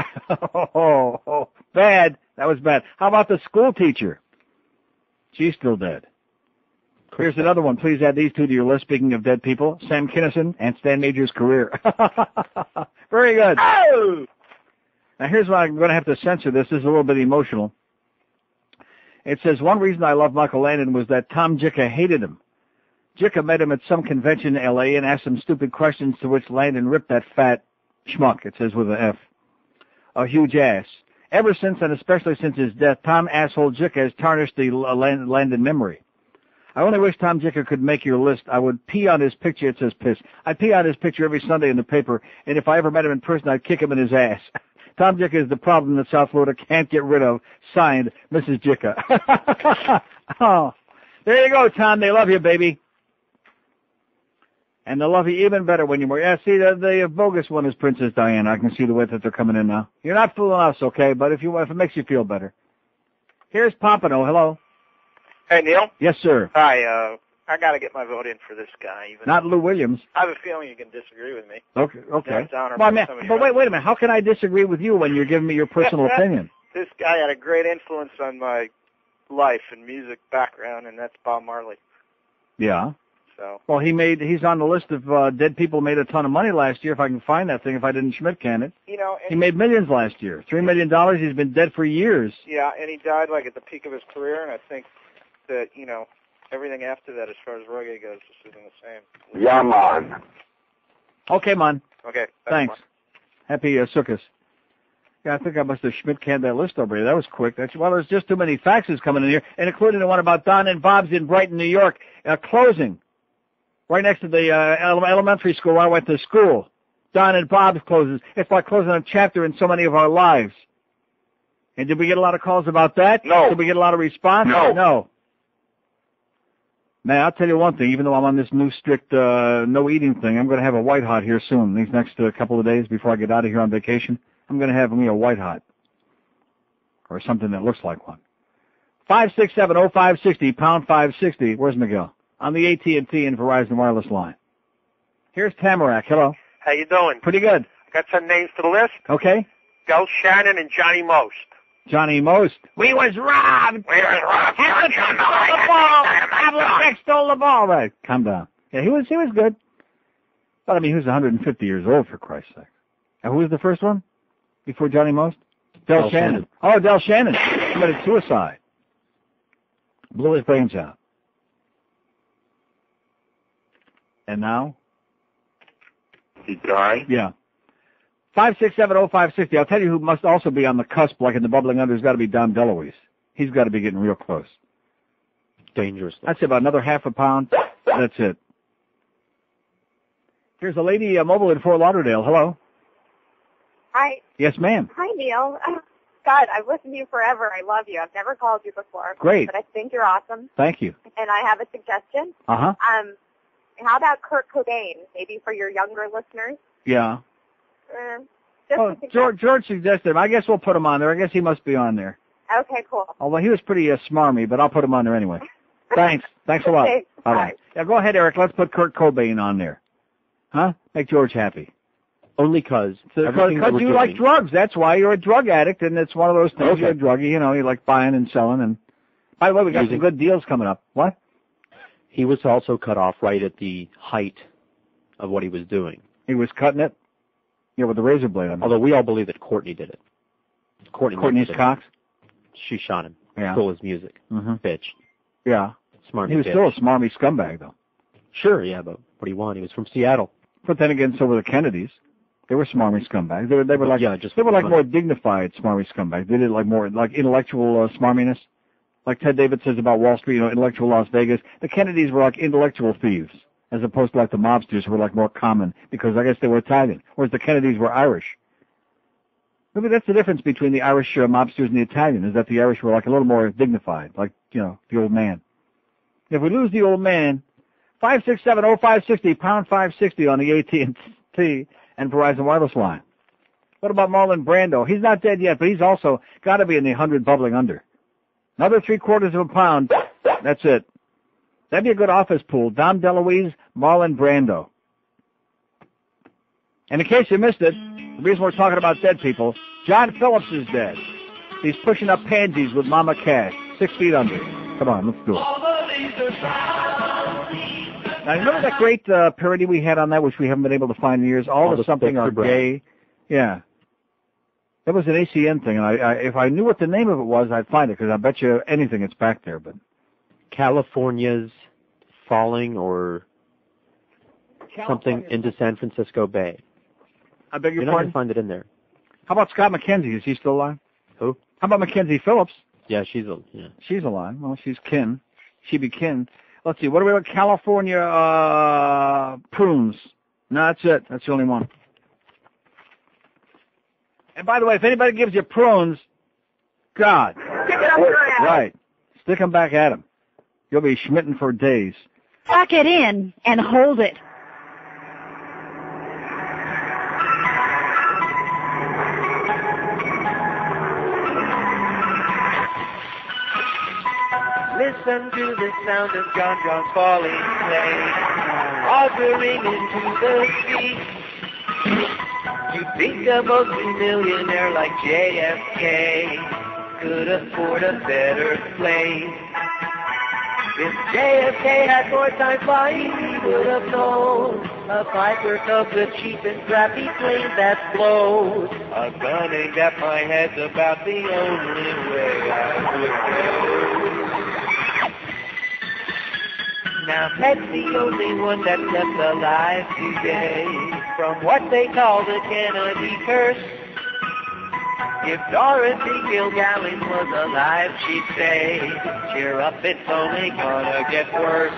Bad. That was bad. How about the school teacher? She's still dead. Here's another one. Please add these 2 to your list. Speaking of dead people, Sam Kinison and Stan Major's career. Very good. Oh! Now, here's why I'm going to have to censor this. This is a little bit emotional. It says, one reason I love Michael Landon was that Tom Jicka hated him. Jicka met him at some convention in L.A. and asked some stupid questions to which Landon ripped that fat schmuck, it says with an F, a huge ass. Ever since, and especially since his death, Tom Asshole Jicka has tarnished the land in memory. I only wish Tom Jicka could make your list. I would pee on his picture. It says piss. I'd pee on his picture every Sunday in the paper, and if I ever met him in person, I'd kick him in his ass. Tom Jicka is the problem that South Florida can't get rid of. Signed, Mrs. Jicka. Oh, there you go, Tom. They love you, baby. And they'll love you even better when you're more. Yeah, see, the bogus one is Princess Diana. I can see the way that they're coming in now. You're not fooling us, okay? But if it makes you feel better. Here's Pompano. Hello. Hey, Neil. Yes, sir. Hi, I got to get my vote in for this guy. Even not Lou Williams. I have a feeling you can disagree with me. Okay. Well, but wait a minute. How can I disagree with you when you're giving me your personal opinion? This guy had a great influence on my life and music background, and that's Bob Marley. Yeah. So. Well, he's on the list of dead people made a ton of money last year. If I can find that thing, if I didn't Schmidt can it. You know, he made millions last year. $3 million. He's been dead for years. Yeah, and he died like at the peak of his career, and I think that, you know, everything after that as far as reggae goes just isn't the same. Yeah, man. Okay, man. Okay. Thanks. Happy Sukkot. Yeah, I think I must have Schmidt canned that list over here. That was quick. Well, there's just too many faxes coming in here, and including the one about Don and Bob's in Brighton, New York, closing. Right next to the elementary school where I went to school. Don and Bob's closes. It's like closing a chapter in so many of our lives. And did we get a lot of calls about that? No. Did we get a lot of response? No. Man, I'll tell you one thing. Even though I'm on this new strict no eating thing, I'm going to have a white hot here soon. These next couple of days before I get out of here on vacation, I'm going to have me a white hot. Or something that looks like one. 567-0560, pound 560. Where's Miguel? On the AT&T and Verizon wireless line. Here's Tamarack. Hello. How you doing? Pretty good. I got some names for the list. Okay. Del Shannon and Johnny Most. Johnny Most. We was robbed. Havlicek stole the ball. Havlicek stole the ball. Right. Calm down. Yeah, he was good. But I mean, he was 150 years old, for Christ's sake. And who was the first one before Johnny Most? Del Shannon. Oh, Del Shannon committed suicide. Blew his brains out. And now? He died? Yeah. 567-0560. I'll tell you who must also be on the cusp, like in the bubbling under, has got to be Dom DeLuise. He's got to be getting real close. Dangerous. I'd say about another half a pound. That's it. Here's a lady mobile in Fort Lauderdale. Hello. Hi. Yes, ma'am. Hi, Neil. God, I've listened to you forever. I love you. I've never called you before. Great. But I think you're awesome. Thank you. And I have a suggestion. Uh-huh. How about Kurt Cobain? Maybe for your younger listeners? Yeah. Just George suggested him. I guess we'll put him on there. I guess he must be on there. Okay, cool. Although he was pretty smarmy, but I'll put him on there anyway. Thanks. Thanks a lot. Okay. All right. Yeah, go ahead, Eric. Let's put Kurt Cobain on there. Huh? Make George happy. Only because you like drugs. That's why you're a drug addict, and it's one of those things. Okay. You're a druggie. You know, you like buying and selling. And by the way, we got some good deals coming up. What? He was also cut off right at the height of what he was doing. He was cutting it? Yeah, with the razor blade on it. Although we all believe that Courtney did it. Courtney's Cox? She shot him. Yeah. Stole his music. Mm-hmm. Bitch. Yeah. Smarmy He was bitch. still a smarmy scumbag, though. Sure, yeah, but what do you want? He was from Seattle. But then again, so were the Kennedys. They were smarmy scumbags. They were like money. more dignified smarmy scumbags. They did like more like intellectual smarminess. Like Ted David says about Wall Street, intellectual Las Vegas. The Kennedys were like intellectual thieves, as opposed to like the mobsters who were like more common, because I guess they were Italian, whereas the Kennedys were Irish. Maybe that's the difference between the Irish mobsters and the Italian, is that the Irish were like a little more dignified, like, the old man. If we lose the old man, 567-0560, pound 560 on the AT&T and Verizon wireless line. What about Marlon Brando? He's not dead yet, but he's also got to be in the 100 bubbling under. Another 3/4 of a pound. That's it. That'd be a good office pool. Dom DeLuise, Marlon Brando. And in case you missed it, the reason we're talking about dead people, John Phillips is dead. He's pushing up pansies with Mama Cash, 6 feet under. Come on, let's do it. Now, remember that great parody we had on that, which we haven't been able to find in years? All the something are gay. Yeah. That was an ACN thing, and I if I knew what the name of it was, I'd find it, because I bet you anything it's back there. But California's falling or something into San Francisco Bay. I beg your You're not pardon? going to find it in there. How about Scott McKenzie? Is he still alive? Who? How about Mackenzie Phillips? Yeah, she's alive. Well, she's kin. She'd be kin. Let's see. What do we got? California prunes. No, that's it. That's the only one. And by the way, if anybody gives you prunes, God. Stick it up your ass. Right. Stick them back at him. You'll be schmitten for days. Suck it in and hold it. Listen to the sound of John falling clay, auguring into the sea. You think a multi-millionaire like JFK could afford a better place. If JFK had more time flying, he would have known a Piper Cub's a cheap and crappy plane that blows. A gun aimed at my head's about the only way I would go. Now Ted's the only one that's left alive today from what they call the Kennedy curse. If Dorothy Kilgallen was alive, she'd say, cheer up, it's only gonna get worse.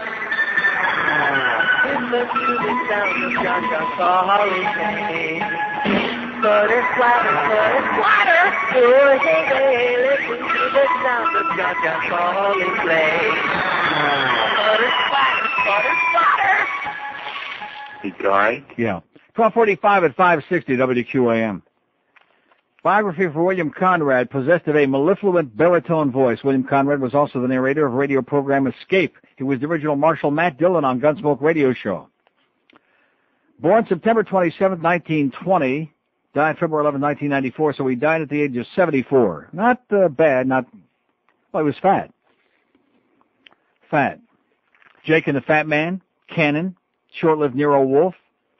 Listen to the sound of John falling clay. Sputter, splatter, sputter, splatter. Oh, hey, hey, listen to the sound of John falling clay. Sputter, splatter, sputter, splatter. He died? Yeah. 12:45 at 560 WQAM. Biography for William Conrad, possessed of a mellifluent baritone voice. William Conrad was also the narrator of radio program Escape. He was the original Marshal Matt Dillon on Gunsmoke Radio Show. Born September 27, 1920, died February 11, 1994, so he died at the age of 74. Not bad, well, he was fat. Fat. Jake and the Fat Man, Cannon, short-lived Nero Wolfe.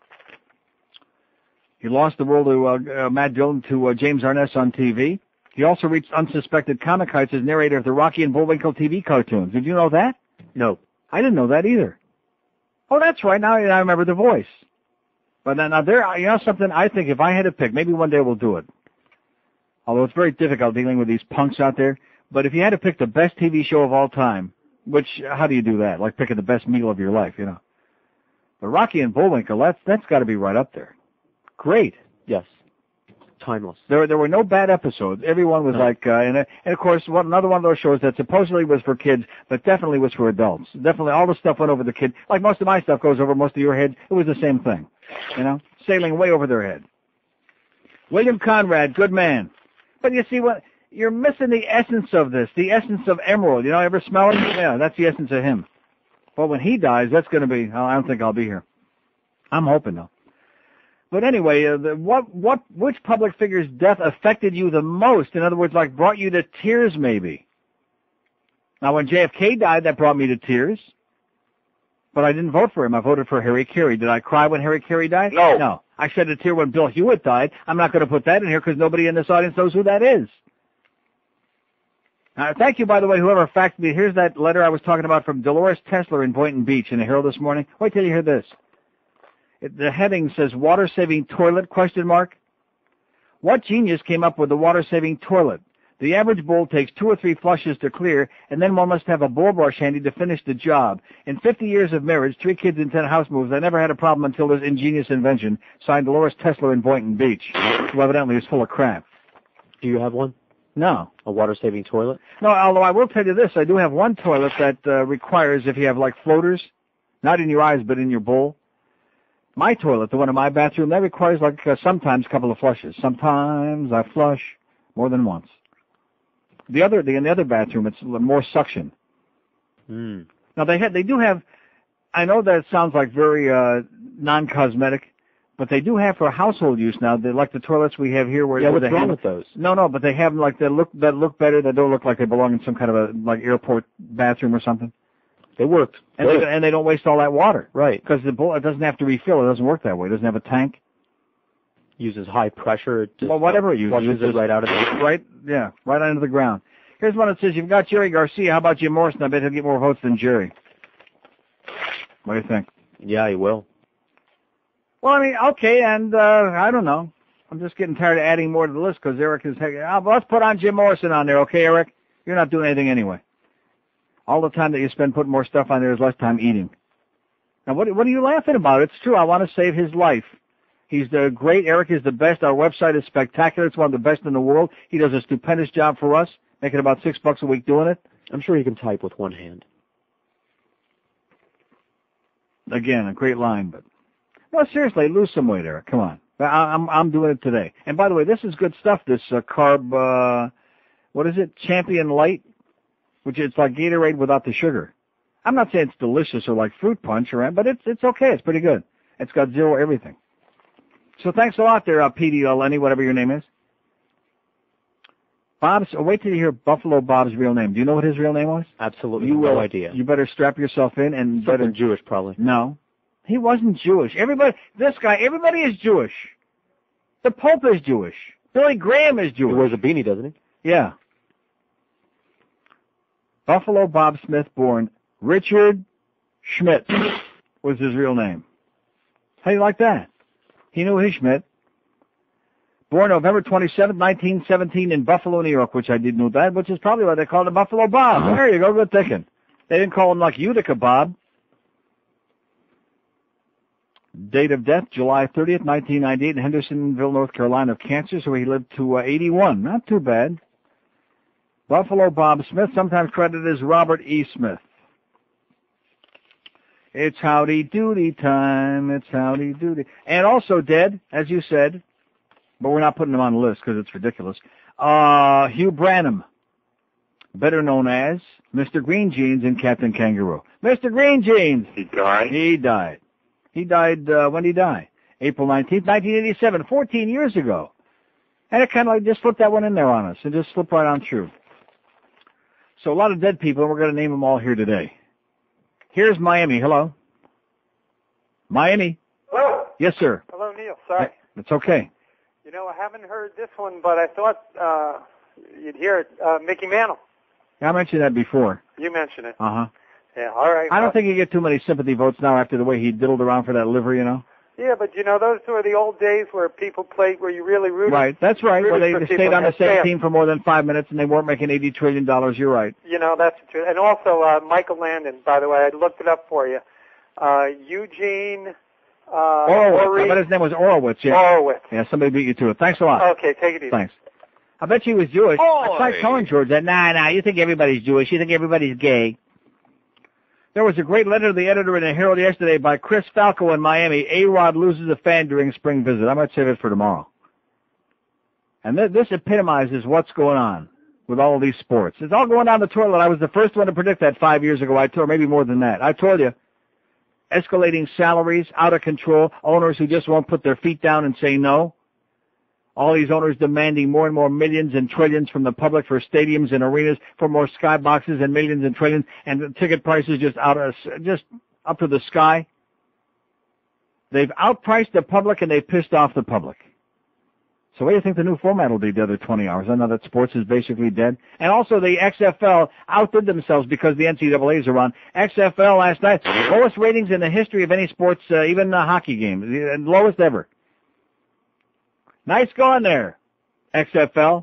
He lost the role to Matt Dillon to James Arness on TV. He also reached unsuspected comic heights as narrator of the Rocky and Bullwinkle TV cartoons. Did you know that? No. I didn't know that either. Oh, that's right. Now I remember the voice. But now there, you know something? I think if I had to pick, maybe one day we'll do it. Although it's very difficult dealing with these punks out there. But if you had to pick the best TV show of all time, how do you do that? Like picking the best meal of your life, you know. But Rocky and Bullwinkle, that's got to be right up there. Great. Yes. Timeless. There were no bad episodes. Everyone was like, and of course, another one of those shows that supposedly was for kids, but definitely was for adults. Definitely all the stuff went over the kid. Like most of my stuff goes over most of your head. It was the same thing. You know, sailing way over their head. William Conrad, good man. But you see what? You're missing the essence of this, the essence of Emerald. You know, ever smell it? Yeah, that's the essence of him. But when he dies, that's going to be, I don't think I'll be here. I'm hoping, though. But anyway, which public figure's death affected you the most? In other words, like brought you to tears, maybe. Now, when JFK died, that brought me to tears. But I didn't vote for him. I voted for Harry Carey. Did I cry when Harry Carey died? No. No. I shed a tear when Bill Hewitt died. I'm not going to put that in here because nobody in this audience knows who that is. Thank you, by the way, whoever faxed me. Here's that letter I was talking about from Dolores Tesler in Boynton Beach in the Herald this morning. Wait till you hear this. The heading says, water-saving toilet, ? What genius came up with the water-saving toilet? The average bowl takes 2 or 3 flushes to clear, and then one must have a bowl brush handy to finish the job. In 50 years of marriage, 3 kids and 10 house moves, I never had a problem until this ingenious invention. Signed Dolores Tesler in Boynton Beach, who evidently is full of crap. Do you have one? No. A water-saving toilet? No, although I will tell you this, I do have one toilet that requires, if you have like floaters, not in your eyes but in your bowl. My toilet, the one in my bathroom, that requires like sometimes a couple of flushes. Sometimes I flush more than once. In the other bathroom, it's more suction. Mm. Now they do have. I know that sounds like very non-cosmetic, but they do have for household use now. They like the toilets we have here. Where what's wrong with those? No, but they have them like that look better. That don't look like they belong in some kind of a like airport bathroom or something. They worked. And they don't waste all that water. Right. Because the bowl, it doesn't have to refill. It doesn't work that way. It doesn't have a tank. Uses high pressure. Well, whatever it uses. Flushes it right out of the... Right into the ground. Here's one that says, you've got Jerry Garcia. How about Jim Morrison? I bet he'll get more votes than Jerry. What do you think? Yeah, he will. Well, I mean, okay, and I don't know. I'm just getting tired of adding more to the list because Eric is... let's put on Jim Morrison on there, okay, Eric? You're not doing anything anyway. All the time that you spend putting more stuff on there is less time eating. Now, what are you laughing about? It's true. I want to save his life. He's the great. Eric is the best. Our website is spectacular. It's one of the best in the world. He does a stupendous job for us, making about $6 a week doing it. I'm sure he can type with one hand. Again, a great line, but... No, seriously, lose some weight, Eric. Come on. I'm doing it today. And by the way, this is good stuff, this carb, what is it, Champion Light, which is like Gatorade without the sugar. I'm not saying it's delicious or like fruit punch, but it's okay. It's pretty good. It's got zero everything. So thanks a lot there, P.D. Lenny, whatever your name is. Wait till you hear Buffalo Bob's real name. Do you know what his real name was? Absolutely no idea. You better strap yourself in and Something Jewish, probably. No. He wasn't Jewish. Everybody is Jewish. The Pope is Jewish. Billy Graham is Jewish. He wears a beanie, doesn't he? Yeah. Buffalo Bob Smith, born Richard Schmidt, was his real name. How do you like that? He knew his Schmidt. Born November 27, 1917 in Buffalo, New York, which I did know that, which is probably why they called him Buffalo Bob. There you go, good thinking. They didn't call him like Utica Bob. Date of death, July 30th, 1998, in Hendersonville, North Carolina, of cancer, so he lived to 81. Not too bad. Buffalo Bob Smith, sometimes credited as Robert E. Smith. It's howdy doody time, it's howdy doody. And also dead, as you said, but we're not putting him on the list because it's ridiculous, Hugh Branham, better known as Mr. Green Jeans in Captain Kangaroo. Mr. Green Jeans! He died? He died. He died, when did he die? April 19th, 1987, 14 years ago. And it kind of like just slipped that one in there on us. It just slipped right on through. So a lot of dead people, and we're going to name them all here today. Here's Miami. Hello. Miami. Hello. Yes, sir. Hello, Neil. Sorry. It's okay. You know, I haven't heard this one, but I thought you'd hear it. Mickey Mantle. Yeah, I mentioned that before. You mentioned it. Uh-huh. Yeah, all right. I don't think you get too many sympathy votes now after the way he diddled around for that liver, you know? Yeah, but you know, those were the old days where people played, where you really rooted. Right, that's right, where they stayed on the same fans. team for more than 5 minutes and they weren't making $80 trillion. You're right. You know, that's true. And also, Michael Landon, by the way, I looked it up for you. Eugene... Horowitz. I bet his name was Horowitz, yeah. Horowitz. Yeah, somebody beat you to it. Thanks a lot. Okay, take it easy. Thanks. I bet you he was Jewish. I tried telling George that, nah, you think everybody's Jewish. You think everybody's gay. There was a great letter to the editor in the Herald yesterday by Chris Falco in Miami. A-Rod loses a fan during spring visit. I might save it for tomorrow. And this epitomizes what's going on with all of these sports. It's all going down the toilet. I was the first one to predict that 5 years ago. Maybe more than that. I told you. Escalating salaries, out of control, owners who just won't put their feet down and say no. All these owners demanding more and more millions and trillions from the public for stadiums and arenas, for more skyboxes and millions and trillions, and the ticket prices just up to the sky. They've outpriced the public and they've pissed off the public. So what do you think the new format will be the other 20 hours? I know that sports is basically dead. And also the XFL outdid themselves because the NCAAs are on. XFL last night, lowest ratings in the history of any sports, even a hockey game. Lowest ever. Nice going there, XFL.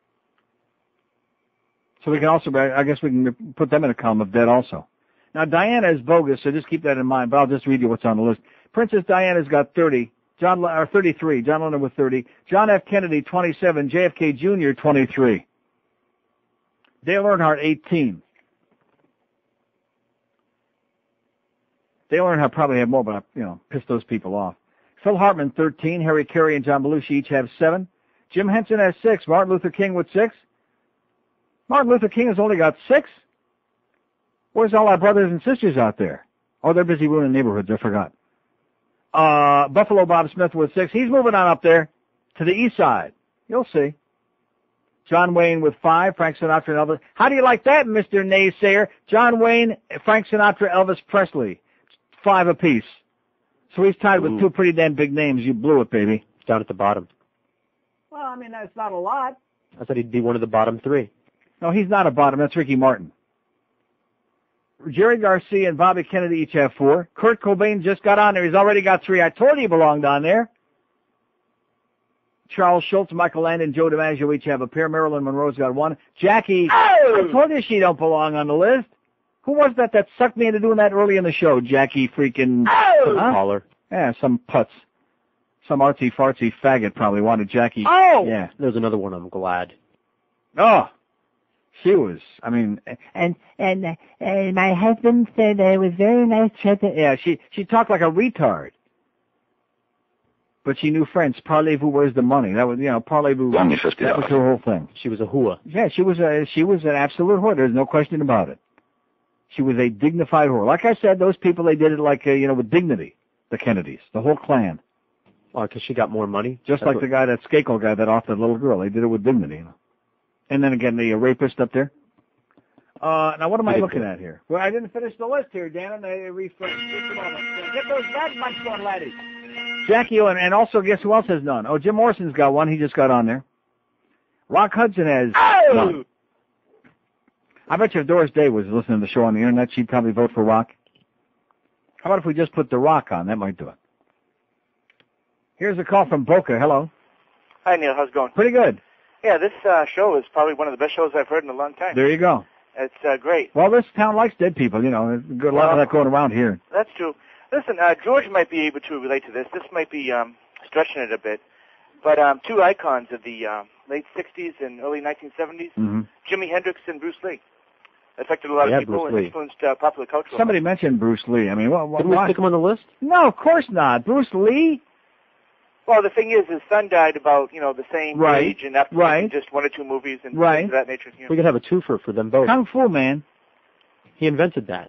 So we can also, I guess we can put them in a column of dead also. Now Diana is bogus, so just keep that in mind, but I'll just read you what's on the list. Princess Diana's got 30. 33, John Lennon with 30, John F. Kennedy, 27, JFK Jr., 23. Dale Earnhardt, 18. Dale Earnhardt probably have more, but I, pissed those people off. Phil Hartman, 13, Harry Carey and John Belushi each have 7. Jim Henson has 6, Martin Luther King with 6. Martin Luther King has only got 6? Where's all our brothers and sisters out there? Oh, they're busy ruining neighborhoods, I forgot. Buffalo Bob Smith with 6. He's moving on up there to the east side. You'll see. John Wayne with 5. Frank Sinatra and Elvis. How do you like that, Mr. Naysayer? John Wayne, Frank Sinatra, Elvis Presley. 5 apiece. So he's tied with 2 pretty damn big names. You blew it, baby. Down at the bottom. Well, I mean, that's not a lot. I thought he'd be one of the bottom 3. No, he's not a bottom. That's Ricky Martin. Jerry Garcia and Bobby Kennedy each have 4. Kurt Cobain just got on there. He's already got 3. I told you he belonged on there. Charles Schultz, Michael Landon, Joe DiMaggio each have a pair. Marilyn Monroe's got one. Jackie, Oh! I told you she don't belong on the list. Who was that sucked me into doing that early in the show? Jackie freaking... Oh! Caller. Yeah, some putz. Some artsy-fartsy faggot probably wanted Jackie. Oh! Yeah. There's another one, I'm glad. Oh! She was, I mean... And my husband said that it was very nice to... Yeah, she talked like a retard. But she knew French. Parlez-vous, where's the money? That was, parlez-vous. Won me $50. That was her whole thing. She was a hooah. Yeah, she was an absolute whore. There's no question about it. She was a dignified whore. Like I said, those people, they did it like, with dignity. The Kennedys. The whole clan. Why, because she got more money? Just like the guy, that Skakel guy that offed the little girl. They did it with dignity, And then again, the rapist up there. Now what am I looking at here? Well, I didn't finish the list here, Dan, and I refreshed. Get those back, my son, laddie. Jackie, and also guess who else has none? Oh, Jim Morrison's got one. He just got on there. Rock Hudson has none. I bet you if Doris Day was listening to the show on the internet, she'd probably vote for Rock. How about if we just put The Rock on? That might do it. Here's a call from Boca. Hello. Hi, Neil. How's it going? Pretty good. Yeah, this show is probably one of the best shows I've heard in a long time. There you go. It's great. Well, this town likes dead people. There's a lot of that going around here. That's true. Listen, George might be able to relate to this. This might be stretching it a bit. But two icons of the late 60s and early 1970s, Jimi Hendrix and Bruce Lee. Affected a lot of people and influenced popular culture. Somebody mentioned Bruce Lee. I mean, didn't we stick him on the list? No, of course not. Bruce Lee? Well, the thing is, his son died about, the same age, and after making just one or two movies and things of that nature. We could have a twofer for them both. Kung Fu, man. He invented that.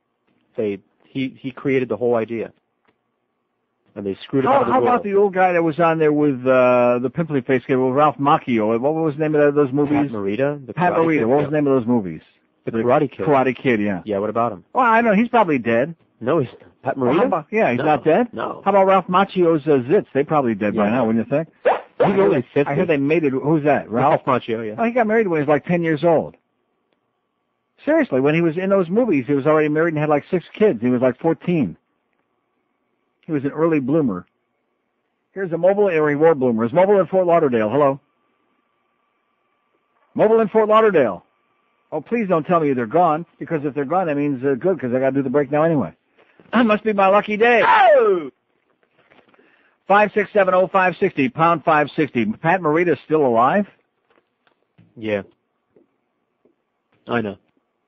He created the whole idea. And they screwed it out of the How about the old guy that was on there with the pimply face guy, with Ralph Macchio? What was the name of those movies? Pat Morita? Pat Morita. What was the name of those movies? The Karate Kid. Karate Kid, yeah. Yeah, what about him? Well, I know. He's probably dead. No, he's Pat Morita? He's not dead? No. How about Ralph Macchio's Zits? They're probably dead by now, wouldn't you think? He's only 50. I heard they made it. Who's that? Ralph Macchio, yeah. Oh, he got married when he was like 10 years old. Seriously, when he was in those movies, he was already married and had like 6 kids. He was like 14. He was an early bloomer. Here's a mobile area reward bloomer. Is mobile in Fort Lauderdale? Hello? Mobile in Fort Lauderdale. Oh, please don't tell me they're gone, because if they're gone, that means good, because I got to do the break now anyway. That must be my lucky day. Oh! 5670560, pound 560. Pat Morita's still alive? Yeah. I know.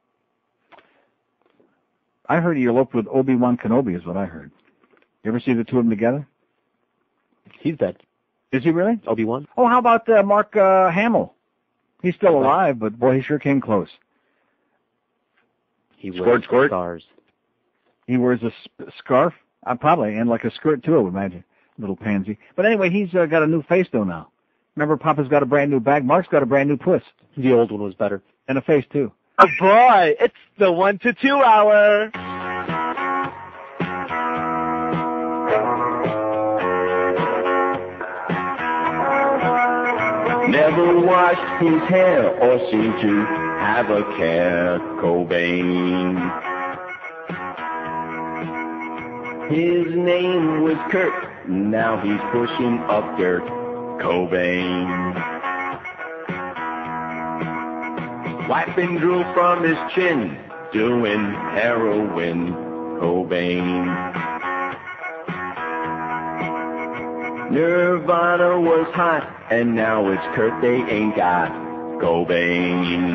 I heard he eloped with Obi-Wan Kenobi is what I heard. You ever see the two of them together? He's dead. Is he really? Obi-Wan? Oh, how about Mark Hamill? He's still alive, but boy, he sure came close. He wears stars. He wears a scarf? Probably, and like a skirt too, I would imagine. Little pansy. But anyway, he's got a new face though now. Remember, Papa's got a brand new bag. Mark's got a brand new puss. The old one was better. And a face too. Oh boy, it's the 1 to 2 hour. Never washed his hair or seemed to have a care, Cobain. His name was Kurt, now he's pushing up dirt, Cobain. Wiping drool from his chin, doing heroin, Cobain. Nirvana was hot, and now it's Kurt they ain't got, Cobain.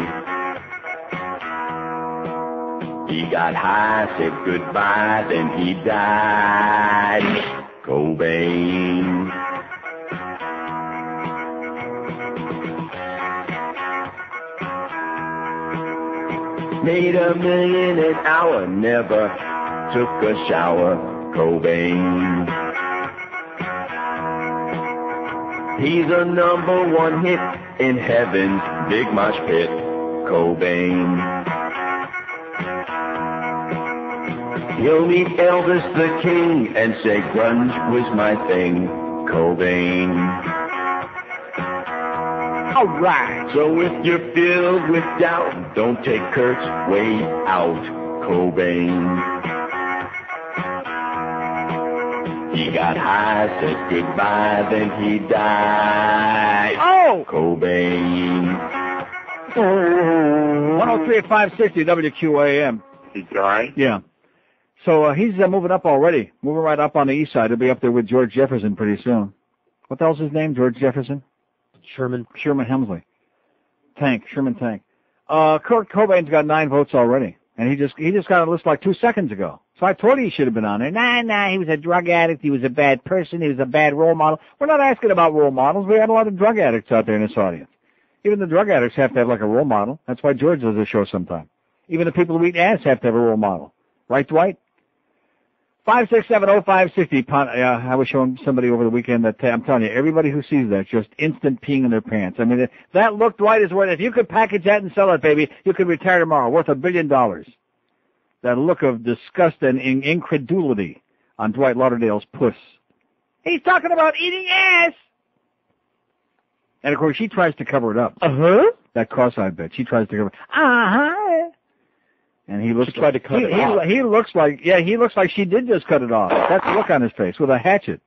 He got high, said goodbye, then he died, Cobain. Made $1 million an hour, never took a shower, Cobain. He's a #1 hit in heaven's big mosh pit, Cobain. He'll meet Elvis the King and say grunge was my thing, Cobain. Alright. So if you're filled with doubt, don't take Kurt's way out, Cobain. He got high, said goodbye, then he died. Oh! Cobain. 103 at 560 WQAM. He died? Yeah. So he's moving up already. Moving right up on the east side. He'll be up there with George Jefferson pretty soon. What the hell's his name? George Jefferson? Sherman Hemsley. Sherman Tank. Kurt Cobain's got 9 votes already. And he just got a list like 2 seconds ago. So I told you he should have been on there. Nah, he was a drug addict. He was a bad person. He was a bad role model. We're not asking about role models. We have a lot of drug addicts out there in this audience. Even the drug addicts have to have like a role model. That's why George does a show sometime. Even the people who eat ass have to have a role model. Right, Dwight? 5670560. I was showing somebody over the weekend that I'm telling you, everybody who sees that just instant peeing in their pants. I mean, that look, Dwight, is worth. If you could package that and sell it, baby, you could retire tomorrow, worth $1 billion. That look of disgust and incredulity on Dwight Lauderdale's puss. He's talking about eating ass. And of course, she tries to cover it up. That cross-eyed bitch. She tries to cover it. And he looks. She tried to cut it off. He looks like she did just cut it off. That's the look on his face with a hatchet.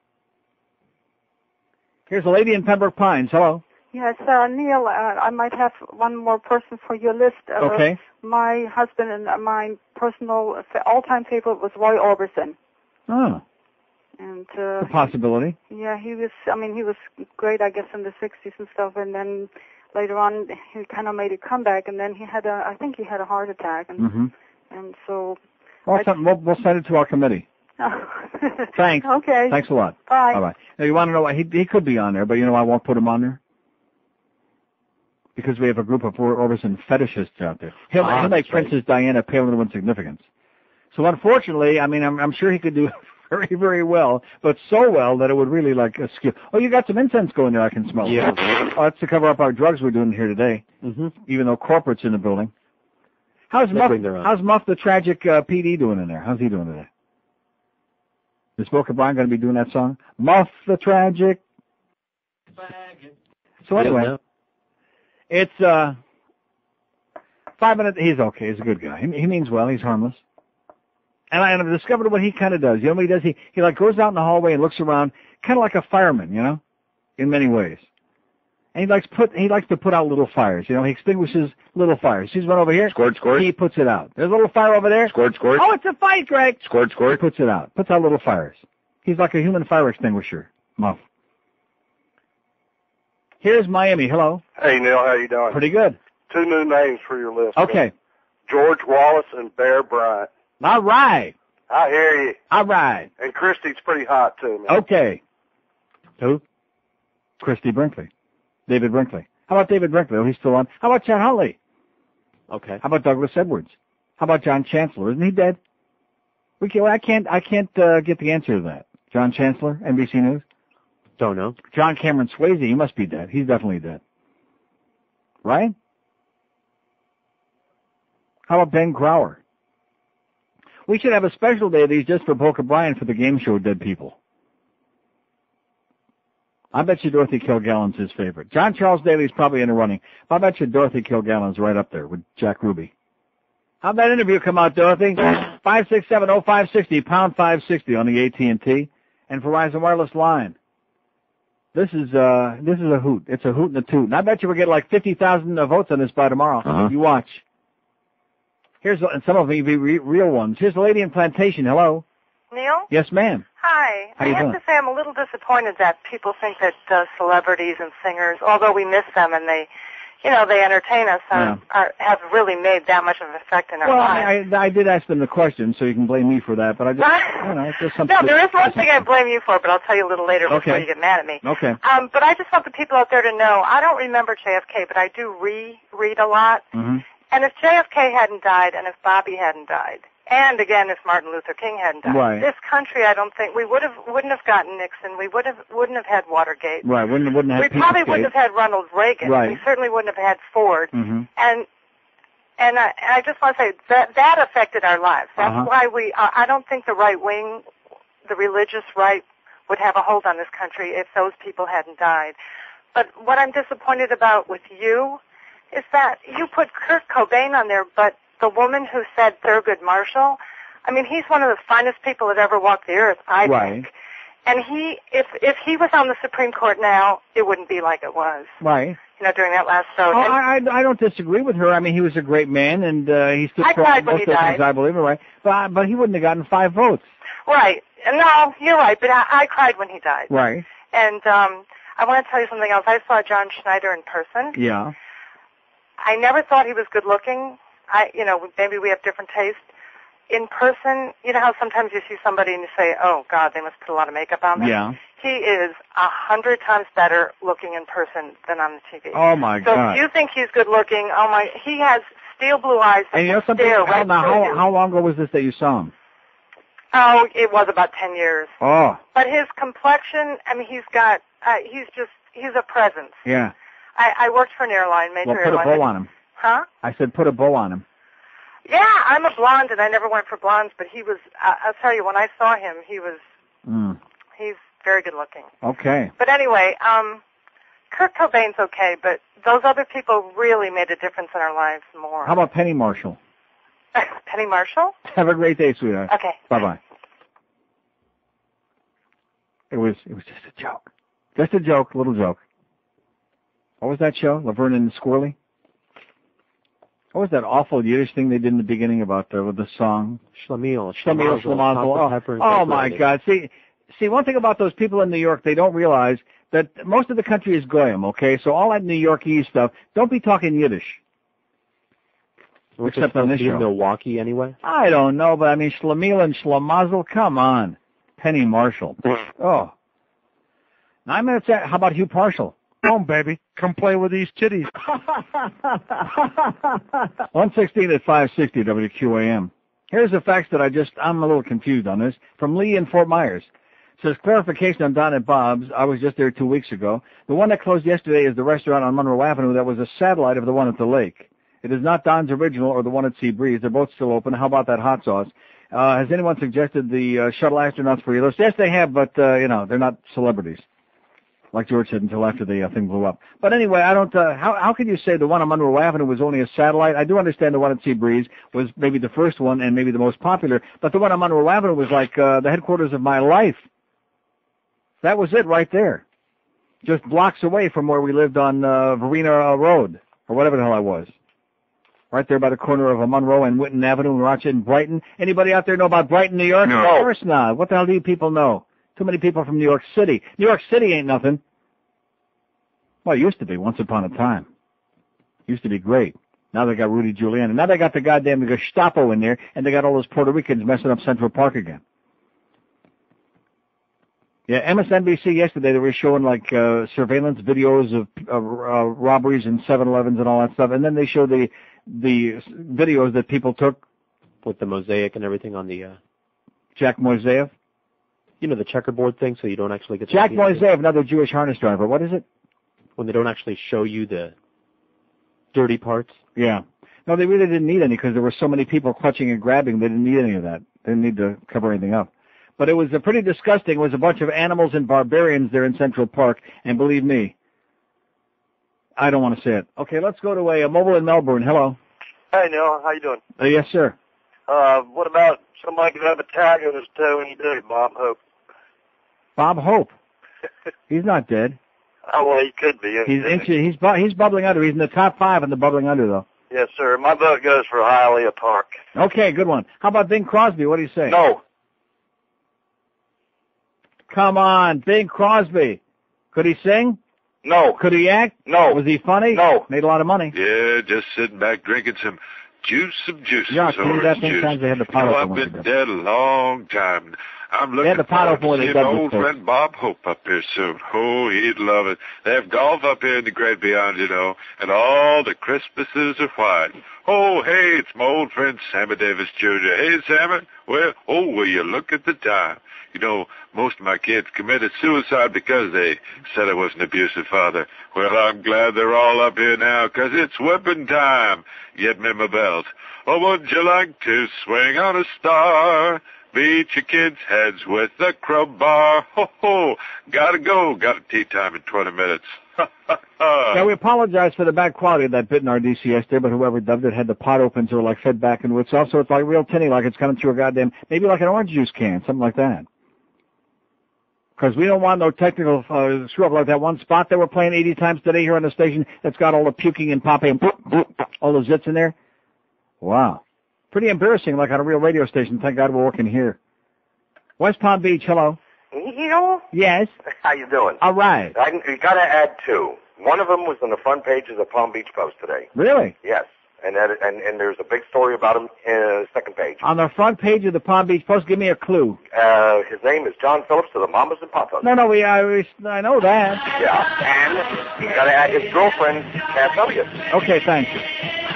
Here's a lady in Pembroke Pines. Hello. Yes, Neil. I might have one more person for your list. Okay. My husband and my personal all-time favorite was Roy Orbison. Oh. And a possibility. Yeah, he was great, I guess, in the 60s and stuff, and then later on he kind of made a comeback, and then I think he had a heart attack, and and so. Well, we'll send it to our committee. Thanks. Okay. Thanks a lot. Bye. Bye. Now, you want to know why he could be on there, but you know I won't put him on there because we have a group of Orbison fetishists out there. He'll make Princess Diana pale into insignificance. So unfortunately, I mean, I'm sure he could do very, very well, but so well that it would really like a skill. Oh, you got some incense going there. I can smell. Yeah. Oh, that's to cover up our drugs we're doing here today. Even though corporate's in the building. How's Muff the Tragic PD doing in there? How's he doing today? Is Boca Brian going to be doing that song? Muff the Tragic. So anyway, it's 5 minutes. He's okay. He's a good guy. He means well. He's harmless. And I've discovered what he kind of does. You know what he does? He like goes out in the hallway and looks around, kind of like a fireman, you know, in many ways. And he likes to put out little fires. You know, he extinguishes little fires. He's one over here. Squirt. He puts it out. There's a little fire over there. Squirt. Oh, it's a fight, Greg. Squirt. He puts it out. Puts out little fires. He's like a human fire extinguisher, Muff. Here's Miami. Hello. Hey, Neil. How you doing? Pretty good. 2 new names for your list. Okay. George Wallace and Bear Bryant. All right. I hear you. All right. And Christie's pretty hot, too, man. Okay. Who? Christy Brinkley. David Brinkley. How about David Brinkley? Oh, he's still on. How about Chet Huntley? Okay. How about Douglas Edwards? How about John Chancellor? Isn't he dead? I can't get the answer to that. John Chancellor, NBC News? Don't know. John Cameron Swayze, he must be dead. He's definitely dead. Right? How about Ben Grauer? We should have a special day of these just for Boca Brian for the game show Dead People. I bet you Dorothy Kilgallen's his favorite. John Charles Daly's probably in the running. I bet you Dorothy Kilgallen's right up there with Jack Ruby. How'd that interview come out, Dorothy? 5670560, pound 560 on the AT&T and Verizon Wireless line. This is a hoot. It's a hoot and a toot. And I bet you we'll get like 50,000 votes on this by tomorrow. You watch. And some of them will be real ones. Here's a lady in Plantation. Hello. Neil? Yes, ma'am. Hi. How you I have doing? to say I'm a little disappointed that people think that celebrities and singers, although we miss them and they entertain us, have really made that much of an effect in our lives. I did ask them the question, so you can blame me for that, but I just, it's just something. No, there is one thing I blame you for, but I'll tell you a little later before you get mad at me. Okay. But I just want the people out there to know, I don't remember JFK, but I do reread a lot. And if JFK hadn't died, and if Bobby hadn't died, and again, if Martin Luther King hadn't died, this country, I don't think we wouldn't have gotten Nixon. We wouldn't have had Watergate. Right. Wouldn't have had. We probably wouldn't have had Ronald Reagan. Right. We certainly wouldn't have had Ford. And I just want to say that affected our lives. That's why I don't think the right wing, the religious right, would have a hold on this country if those people hadn't died. But what I'm disappointed about with you is that you put Kurt Cobain on there, but the woman who said Thurgood Marshall, I mean, he's one of the finest people that ever walked the earth, I think. And if he was on the Supreme Court now, it wouldn't be like it was. Right. You know, during that last vote. Oh, I don't disagree with her. I mean, he was a great man, and he stood for most of the things I believe in, right? But he wouldn't have gotten 5 votes. Right. No, you're right, but I cried when he died. Right. And I want to tell you something else. I saw John Schneider in person. Yeah. I never thought he was good looking. Maybe we have different tastes. In person, you know how sometimes you see somebody and you say, oh, God, they must put a lot of makeup on them? Yeah. He is 100 times better looking in person than on the TV. Oh, my God. So if you think he's good looking, he has steel blue eyes. And you know something? How long ago was this that you saw him? Oh, it was about 10 years. Oh. But his complexion, I mean, he's a presence. Yeah. I worked for an airline, major airline. Put a bow on him. Huh? I said put a bow on him. Yeah, I'm a blonde, and I never went for blondes, but he was, I'll tell you, when I saw him, he's very good looking. Okay. But anyway, Kurt Cobain's okay, but those other people really made a difference in our lives more. How about Penny Marshall? Penny Marshall? Have a great day, sweetheart. Okay. Bye-bye. It was just a joke. Just a joke, little joke. What was that show? Laverne and Squirrely? What was that awful Yiddish thing they did in the beginning about with the song? Schlemiel. Oh my God. See, one thing about those people in New York, they don't realize that most of the country is Goyim, okay? So all that New Yorkese stuff, don't be talking Yiddish. Except on this show. In Milwaukee, anyway? I don't know, but I mean, Schlemiel and Schlemazel, come on. Penny Marshall. Oh. 9 minutes out, how about Hugh Parshall? Come on, baby. Come play with these titties. 116 at 560 WQAM. Here's the facts that I'm a little confused on this. From Lee in Fort Myers. It says, clarification on Don and Bob's. I was just there 2 weeks ago. The one that closed yesterday is the restaurant on Monroe Avenue that was a satellite of the one at the lake. It is not Don's original or the one at Sea Breeze. They're both still open. How about that hot sauce? Has anyone suggested the shuttle astronauts for your list? Yes, they have, but, they're not celebrities. Like George said, until after the thing blew up. But anyway, I don't, how can you say the one on Monroe Avenue was only a satellite? I do understand the one at Sea Breeze was maybe the first one and maybe the most popular, but the one on Monroe Avenue was like, the headquarters of my life. That was it right there. Just blocks away from where we lived on, Verena Road, or whatever the hell I was. Right there by the corner of Monroe and Winton Avenue in Rochester and Brighton. Anybody out there know about Brighton, New York? No. Of course not. What the hell do you people know? Too many people from New York City. New York City ain't nothing. Well, it used to be once upon a time. Used to be great. Now they got Rudy Giuliani. Now they got the goddamn Gestapo in there, and they got all those Puerto Ricans messing up Central Park again. Yeah, MSNBC yesterday, they were showing like surveillance videos of robberies in 7-Elevens and all that stuff, and then they showed the videos that people took with the mosaic and everything on the Jack Moiseyev. You know, the checkerboard thing, so you don't actually get Jack Moiseyev, another Jewish harness driver. What is it? When they don't actually show you the dirty parts. Yeah. No, they really didn't need any because there were so many people clutching and grabbing. They didn't need any of that. They didn't need to cover anything up. But it was pretty disgusting. It was a bunch of animals and barbarians there in Central Park. And believe me, I don't want to say it. Okay, let's go to a mobile in Melbourne. Hello. Hey, Neil. How you doing? Yes, sir. What about somebody could have a tag on his toe and he did, Bob Hope? Bob Hope? He's not dead. Oh, well, he could be. He's bubbling under. He's in the top 5 in the bubbling under, though. Yes, sir. My vote goes for Hialeah Park. Okay, good one. How about Bing Crosby? What do you say? No. Come on, Bing Crosby. Could he sing? No. Could he act? No. Was he funny? No. Made a lot of money? Yeah, just sitting back drinking some juices. Yeah, that thing times they had the pot I've been dead a long time. I'm looking forward to seeing my old friend Bob Hope up here soon. Oh, he'd love it. They have golf up here in the great beyond, you know, and all the Christmases are white. Oh, hey, it's my old friend Sammy Davis Jr. Hey, Sammy. Well, will you look at the time? You know, most of my kids committed suicide because they said I was an abusive father. Well, I'm glad they're all up here now, 'cause it's whipping time. Get me my belt. Oh, would you like to swing on a star? Beat your kids' heads with a crowbar. Ho, ho. Gotta go. Got a tea time in 20 minutes. Yeah, we apologize for the bad quality of that bit in our DCS there, but whoever dubbed it had the pot open so like fed back into it. So also it's like real tinny, like it's coming through a goddamn, maybe like an orange juice can, something like that. Because we don't want no technical screw up like that one spot that we're playing 80 times today here on the station that's got all the puking and popping and all the zits in there. Wow. Pretty embarrassing, like on a real radio station. Thank God we're working here. West Palm Beach, hello. Neil? Yes? How you doing? All right. You got to add two. One of them was on the front page of the Palm Beach Post today. Really? Yes. And there's a big story about him in the second page. On the front page of the Palm Beach Post, give me a clue. His name is John Phillips of the Mamas and Papas. No, I know that. Yeah. And you got to add his girlfriend, Cass Elliott. Okay, thank you.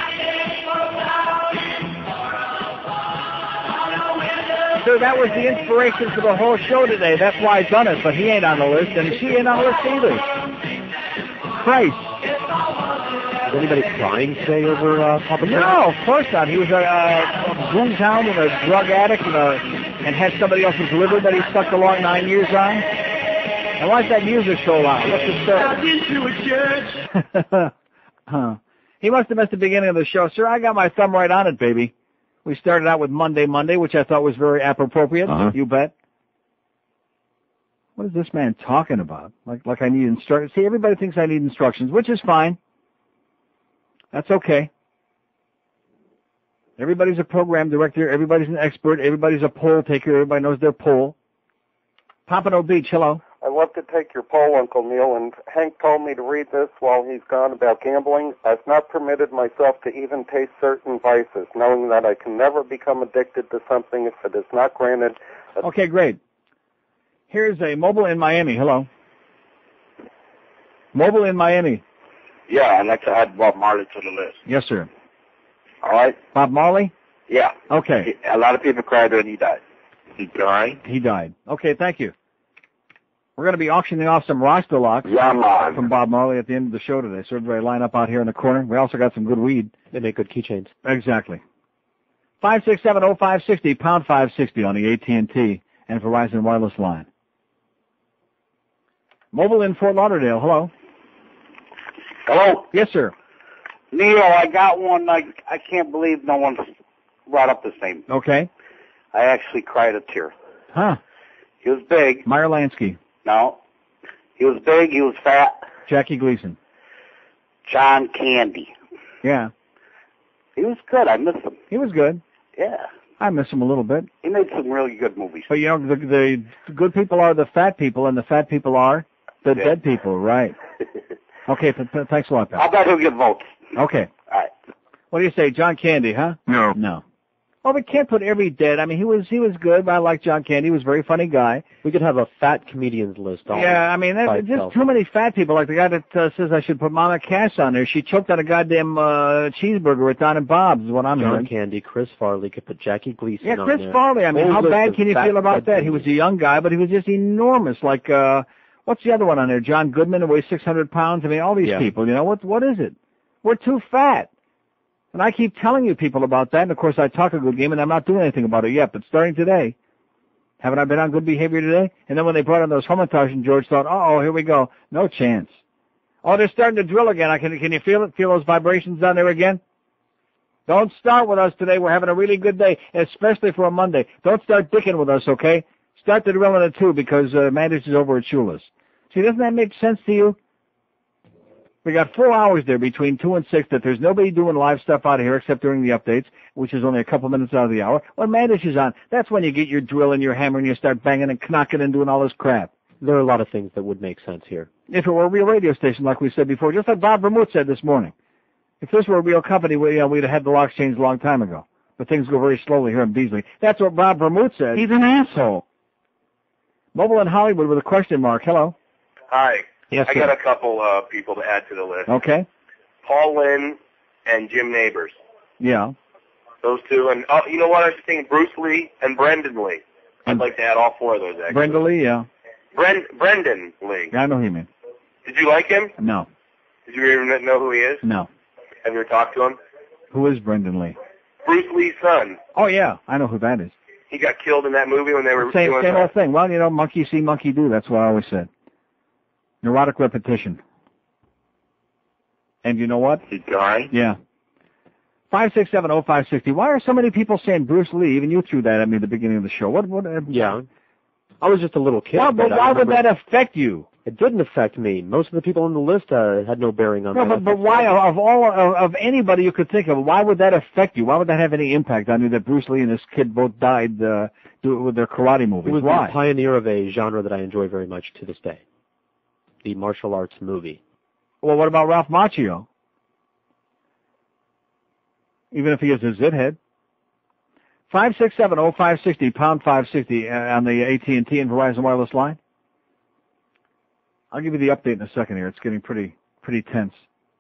So that was the inspiration for the whole show today. That's why I done it, but he ain't on the list, and she ain't on the list either. Christ. Is anybody crying today over Papa John? No, of course not. He was a boomtown and a drug addict and had somebody else's liver that he sucked along 9 years on. And why's that music so loud? What's the story? He must have missed the beginning of the show. Sir, I got my thumb right on it, baby. We started out with Monday, which I thought was very appropriate. You bet. What is this man talking about? Like I need instructions. See, everybody thinks I need instructions, which is fine. That's okay. Everybody's a program director. Everybody's an expert. Everybody's a poll taker. Everybody knows their poll. Pompano Beach, hello. I'd love to take your poll, Uncle Neil, and Hank told me to read this while he's gone about gambling. I've not permitted myself to even taste certain vices, knowing that I can never become addicted to something if it is not granted. Okay, great. Here's a Mobile in Miami. Hello. Mobile in Miami. Yeah, I'd like to add Bob Marley to the list. Yes, sir. All right. Bob Marley? Yeah. Okay. A lot of people cried when he died. He died? He died. Okay, thank you. We're going to be auctioning off some Rasta locks from Bob Marley at the end of the show today. So everybody line up out here in the corner. We also got some good weed. They make good keychains. Exactly. 567-0560, pound 560 on the AT&T and Verizon wireless line. Mobile in Fort Lauderdale. Hello. Hello. Yes, sir. Neil, I got one. I can't believe no one brought up this name. Okay. I actually cried a tear. Huh. He was big. Meyer Lansky. No. He was big. He was fat. Jackie Gleason. John Candy. Yeah. He was good. I miss him. He was good. Yeah. I miss him a little bit. He made some really good movies. But, you know, the good people are the fat people, and the fat people are the dead people, right? Okay, thanks a lot, pal. I'll bet he'll get votes. Okay. All right. What do you say, John Candy, huh? No. No. Well, we can't put every dead. I mean, he was good, but I like John Candy. He was a very funny guy. We could have a fat comedians list. Yeah, I mean, just too many fat people. Like the guy that says I should put Mama Cass on there. She choked on a goddamn cheeseburger at Don and Bob's, is what I'm John hearing. Candy, Chris Farley, could put Jackie Gleason Yeah, on Chris there. Farley. I mean, Whole how list bad of can you fat feel about that? dead He was a young guy, but he was just enormous. Like, what's the other one on there? John Goodman, who weighs 600 pounds. I mean, all these people, you know, what is it? We're too fat. And I keep telling you people about that, and of course I talk a good game, and I'm not doing anything about it yet, but starting today, haven't I been on good behavior today? And then when they brought in those Hermitage, and George thought, uh-oh, here we go. No chance. Oh, they're starting to drill again. Can you feel it? Feel those vibrations down there again? Don't start with us today. We're having a really good day, especially for a Monday. Don't start dicking with us, okay? Start the drilling at 2 because Manders is over at Shula's. See, doesn't that make sense to you? We got 4 hours there between 2 and 6 that there's nobody doing live stuff out of here except during the updates, which is only a couple minutes out of the hour. When Manders is on, that's when you get your drill and your hammer and you start banging and knocking and doing all this crap. There are a lot of things that would make sense here. If it were a real radio station, like we said before, just like Bob Vermouth said this morning. If this were a real company, we'd have had the locks changed a long time ago. But things go very slowly here in Beasley. That's what Bob Vermouth said. He's an asshole. Mobile in Hollywood with a question mark. Hello. Hi. Yes, I sir. got a couple people to add to the list. Okay. Paul Lynn and Jim Neighbors. Yeah. Those two. And, you know what? I was thinking Bruce Lee and Brendan Lee. I'd like to add all 4 of those, actually. Brenda Lee, yeah. Brendan Lee. Yeah, I know who you mean. Did you like him? No. Did you even know who he is? No. Have you ever talked to him? Who is Brendan Lee? Bruce Lee's son. Oh, yeah. I know who that is. he got killed in that movie when they were Same doing old thing. Well, monkey see, monkey do. That's what I always said. Neurotic repetition. And you know what? He died? Yeah. 5670560. Why are so many people saying Bruce Lee? Even you threw that at me at the beginning of the show. What? Yeah. I was just a little kid. Well, but why would that affect you? It didn't affect me. Most of the people on the list had no bearing on that. No, but why, of anybody you could think of, why would that affect you? Why would that have any impact on you that Bruce Lee and this kid both died with their karate movies? He was Why? the pioneer of a genre that I enjoy very much to this day. The martial arts movie. Well, what about Ralph Macchio? Even if he is a zithead. 5670560, pound 560 on the AT&T and Verizon wireless line. I'll give you the update in a second here. It's getting pretty tense.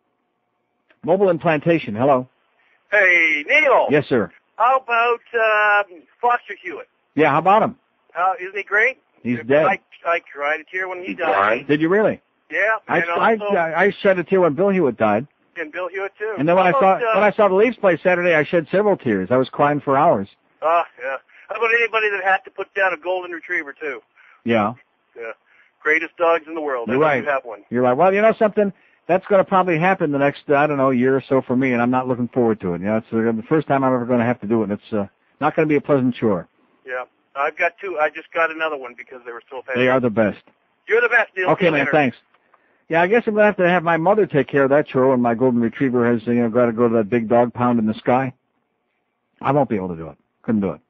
Mobile implantation. Hello. Hey, Neil. Yes, sir. How about Foster Hewitt? Yeah, how about him? Isn't he great? He's dead. I cried a tear when he died. Did you really? Yeah. I shed a tear when Bill Hewitt died. And Bill Hewitt too. And then when I saw the Leafs play Saturday, I shed several tears. I was crying for hours. Yeah. How about anybody that had to put down a golden retriever too? Yeah. Yeah. Greatest dogs in the world. You're right. You have one. You're right. Well, you know something? That's going to probably happen the next, year or so for me, and I'm not looking forward to it. It's the first time I'm ever going to have to do it. It's not going to be a pleasant chore. Yeah. I've got two. I just got another one because they were so fast. They are the best. You're the best, Neil. Okay, man, thanks. Yeah, I guess I'm going to have my mother take care of that chore when my golden retriever has, got to go to that big dog pound in the sky. I won't be able to do it. Couldn't do it.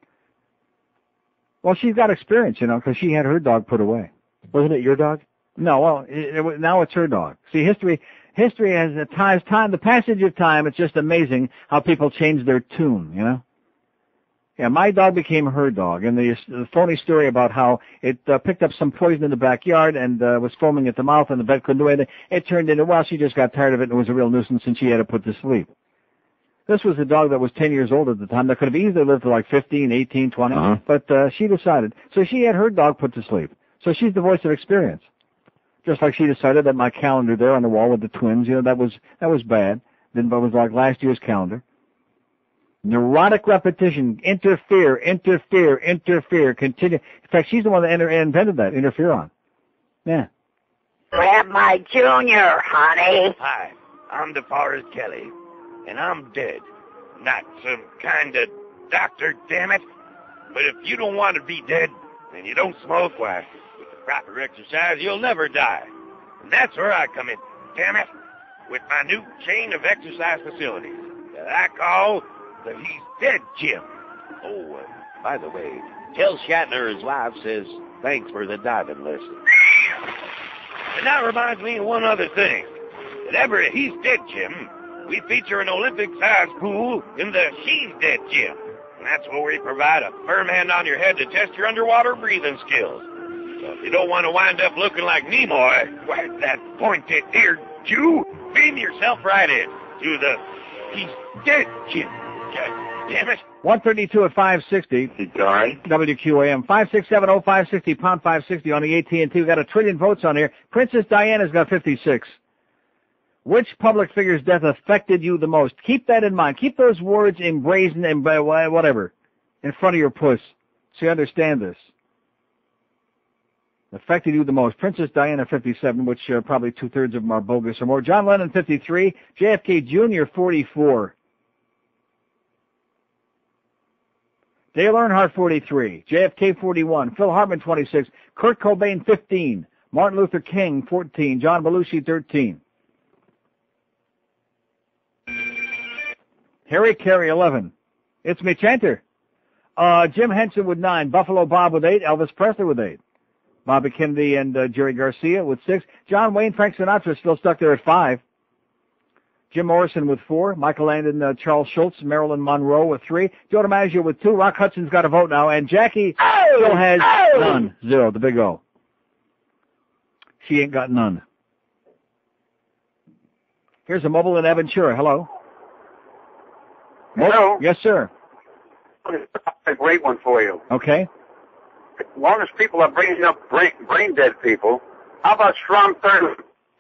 Well, she's got experience, because she had her dog put away. Wasn't it your dog? No, well, now it's her dog. See, history has time, the passage of time, it's just amazing how people change their tune, Yeah, my dog became her dog, and the phony story about how it picked up some poison in the backyard and was foaming at the mouth and the vet couldn't do anything, it turned into, well, she just got tired of it and it was a real nuisance and she had to put to sleep. This was a dog that was 10 years old at the time that could have easily lived to like 15, 18, 20, but she decided. So she had her dog put to sleep. So she's the voice of experience. Just like she decided that my calendar there on the wall with the twins, that was bad. Then it was like last year's calendar. Neurotic repetition, interfere, continue. In fact, she's the one that invented that, interferon. Yeah. Grab my junior, honey. Hi, I'm DeForest Kelly, and I'm dead. Not some kind of doctor, damn it. But if you don't want to be dead, and you don't smoke, why, with the proper exercise, you'll never die. And that's where I come in, damn it, with my new chain of exercise facilities that I call the He's Dead Gym. Oh, by the way, tell Shatner his wife says thanks for the diving lesson. And that reminds me of one other thing. At every He's Dead Gym, we feature an Olympic-sized pool in the She's Dead Gym. And that's where we provide a firm hand on your head to test your underwater breathing skills. So if you don't want to wind up looking like Nimoy, why, that pointed-eared Jew, beam yourself right in to the He's Dead Gym. God damn it. 132 at 560. He died. WQAM. 5670560, pound 560 on the AT&T. We've got 1 trillion votes on here. Princess Diana's got 56. Which public figure's death affected you the most? Keep that in mind. Keep those words emblazoned and whatever in front of your puss so you understand this. Affected you the most. Princess Diana, 57, which probably 2/3 of them are bogus or more. John Lennon, 53. JFK Jr., 44. Dale Earnhardt, 43. JFK, 41. Phil Hartman, 26. Kurt Cobain, 15. Martin Luther King, 14. John Belushi, 13. Harry Carey, 11. It's Mitch Enter. Jim Henson with 9. Buffalo Bob with 8. Elvis Presley with 8. Bobby Kennedy and Jerry Garcia with 6. John Wayne, Frank Sinatra still stuck there at 5. Jim Morrison with 4. Michael Landon, Charles Schultz, Marilyn Monroe with 3. Joe DiMaggio with 2. Rock Hudson's got a vote now. And Jackie still has none. 0, the big O. She ain't got none. Here's a mobile in Aventura. Hello. Hello. Yes, sir. A great one for you. Okay. As long as people are bringing up brain dead people, how about Strom Thurmond?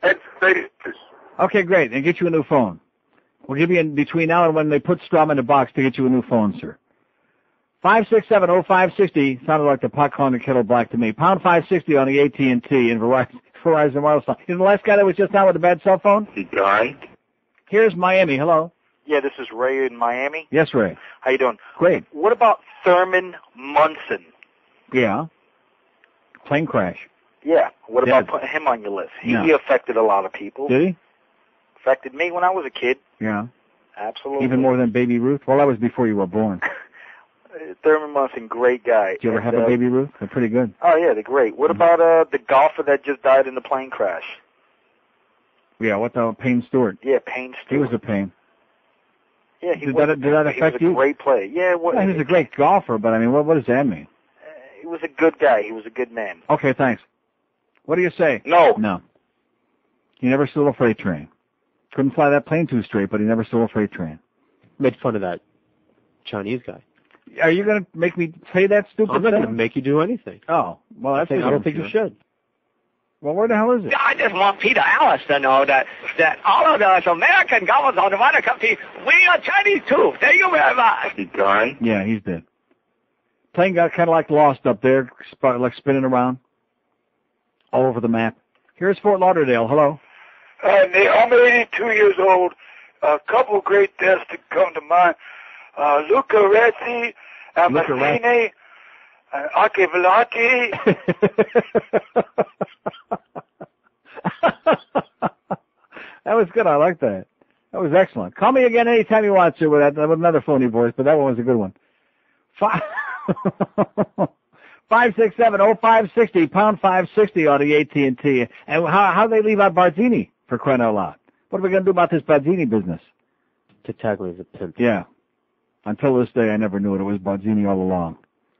Okay, great. And get you a new phone. We'll give you in between now and when they put Strom in the box to get you a new phone, sir. 5670560 sounded like the pot calling the kettle black to me. Pound 560 on the AT&T and Verizon Wireless line. You know the last guy that was just on with a bad cell phone? He died. Here's Miami. Hello. Yeah, this is Ray in Miami. Yes, Ray. How you doing? Great. What about Thurman Munson? Yeah. Plane crash. Yeah. What Dead. about putting him on your list? He No. affected a lot of people. Did he? Affected me when I was a kid. Yeah. Absolutely. Even more than Baby Ruth? Well, that was before you were born. Thurman Munson, great guy. Did you ever have a Baby Ruth? They're pretty good. Oh, yeah, they're great. What about the golfer that just died in the plane crash? Yeah, what the Payne Stewart? Yeah, Payne Stewart. He was a pain. Yeah, he Did was. that affect he was you? a great player. Yeah, Well, he was a great golfer, but I mean, what does that mean? He was a good guy. He was a good man. Okay, thanks. What do you say? No. No. He never stole a freight train. Couldn't fly that plane too straight, but he never stole a freight train. Made fun of that Chinese guy. Are you going to make me say that stupid I'm not thing? going to make you do anything. Oh, well, that's I don't think you should. Well, where the hell is it? I just want Peter Alice to know that all of us American governments on the other country, we are Chinese too. Thank you very much. He died. Yeah, he's dead. Plane got kind of like lost up there, like spinning around all over the map. Here's Fort Lauderdale. Hello. I'm 82 years old. A couple great deaths to come to mind. Luca Rezzi, Amassini, Ake Velati. That was good. I like that. That was excellent. Call me again anytime you want to with another phony voice, but that one was a good one. 5670560, pound 560 on the AT&T. And how they leave out Barzini, for crying out loud? What are we going to do about this Barzini business? Tattaglia is a pimp. Yeah. Until this day, I never knew it. It was Barzini all along.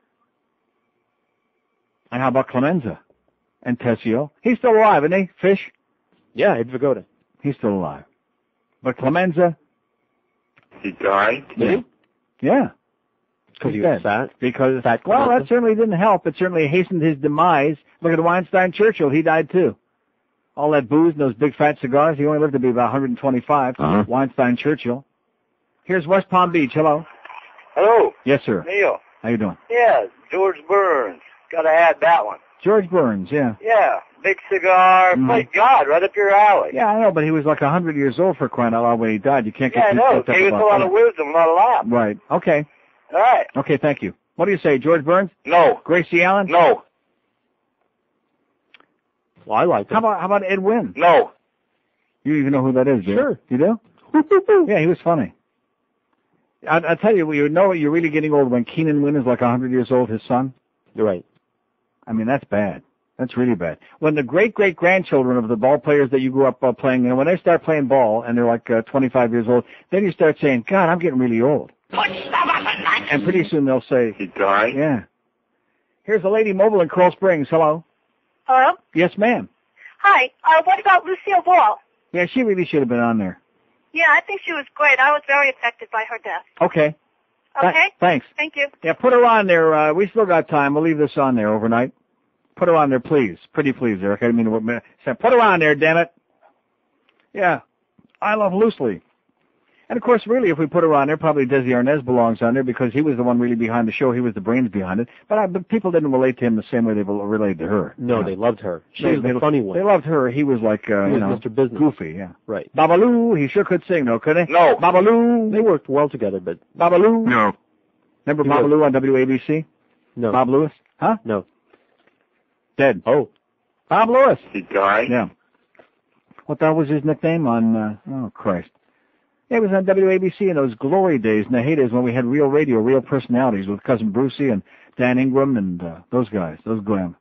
And how about Clemenza and Tessio? He's still alive, isn't he? Fish? Yeah, Ed Vigoda. He's still alive. But Clemenza? He died? Yeah. Yeah. Because he was fat? Because, fat well, Clemenza? that certainly didn't help. It certainly hastened his demise. Look at Weinstein Churchill. He died too. All that booze and those big fat cigars. He only lived to be about 125. Weinstein Churchill. Here's West Palm Beach. Hello. Hello. Yes, sir. Neil. How you doing? Yeah, George Burns. Got to add that one. George Burns, yeah. Yeah, big cigar. My God, right up your alley. Yeah, I know, but he was like 100 years old for crying out loud when he died. You can't get Yeah, I too know. stepped up Gave us a about lot that. of wisdom, not a lot. Right. Okay. All right. Okay, thank you. What do you say, George Burns? No. Gracie Allen? No. Well, I like him. How about Ed Wynn? No. You even know who that is, do you? Sure. You do? Yeah, he was funny. I'll tell you, you know you're really getting old when Keenan Wynn is like 100 years old, his son. You're right. I mean, that's bad. That's really bad. When the great-great-grandchildren of the ball players that you grew up playing, when they start playing ball and they're like 25 years old, then you start saying, God, I'm getting really old. And pretty soon they'll say, He died? yeah. Here's a lady mobile in Coral Springs. Hello? Hello? Yes, ma'am. Hi. What about Lucille Ball? Yeah, she really should have been on there. Yeah, I think she was great. I was very affected by her death. Okay. Okay? Thanks. Thank you. Yeah, put her on there. We still got time. We'll leave this on there overnight. Put her on there, please. Pretty please, Eric. I didn't mean to say, put her on there, damn it. Yeah. I love loosely. And, of course, really, if we put her on there, probably Desi Arnaz belongs on there because he was the one really behind the show. He was the brains behind it. But people didn't relate to him the same way they related to her. No, they loved her. She was the funny one. They loved her. He was like, he was Mr. Business. Goofy, yeah. Right. Babaloo, he sure could sing, though, couldn't he? No. Babaloo. They worked well together, but... Babaloo. No. Remember Babaloo on WABC? No. Bob Lewis? Huh? No. Dead. Oh. Bob Lewis. He died? Yeah. What the hell was his nickname on, oh, Christ. Yeah, it was on WABC in those glory days and the heydays when we had real radio, real personalities with Cousin Brucey and Dan Ingram and those guys, those glam.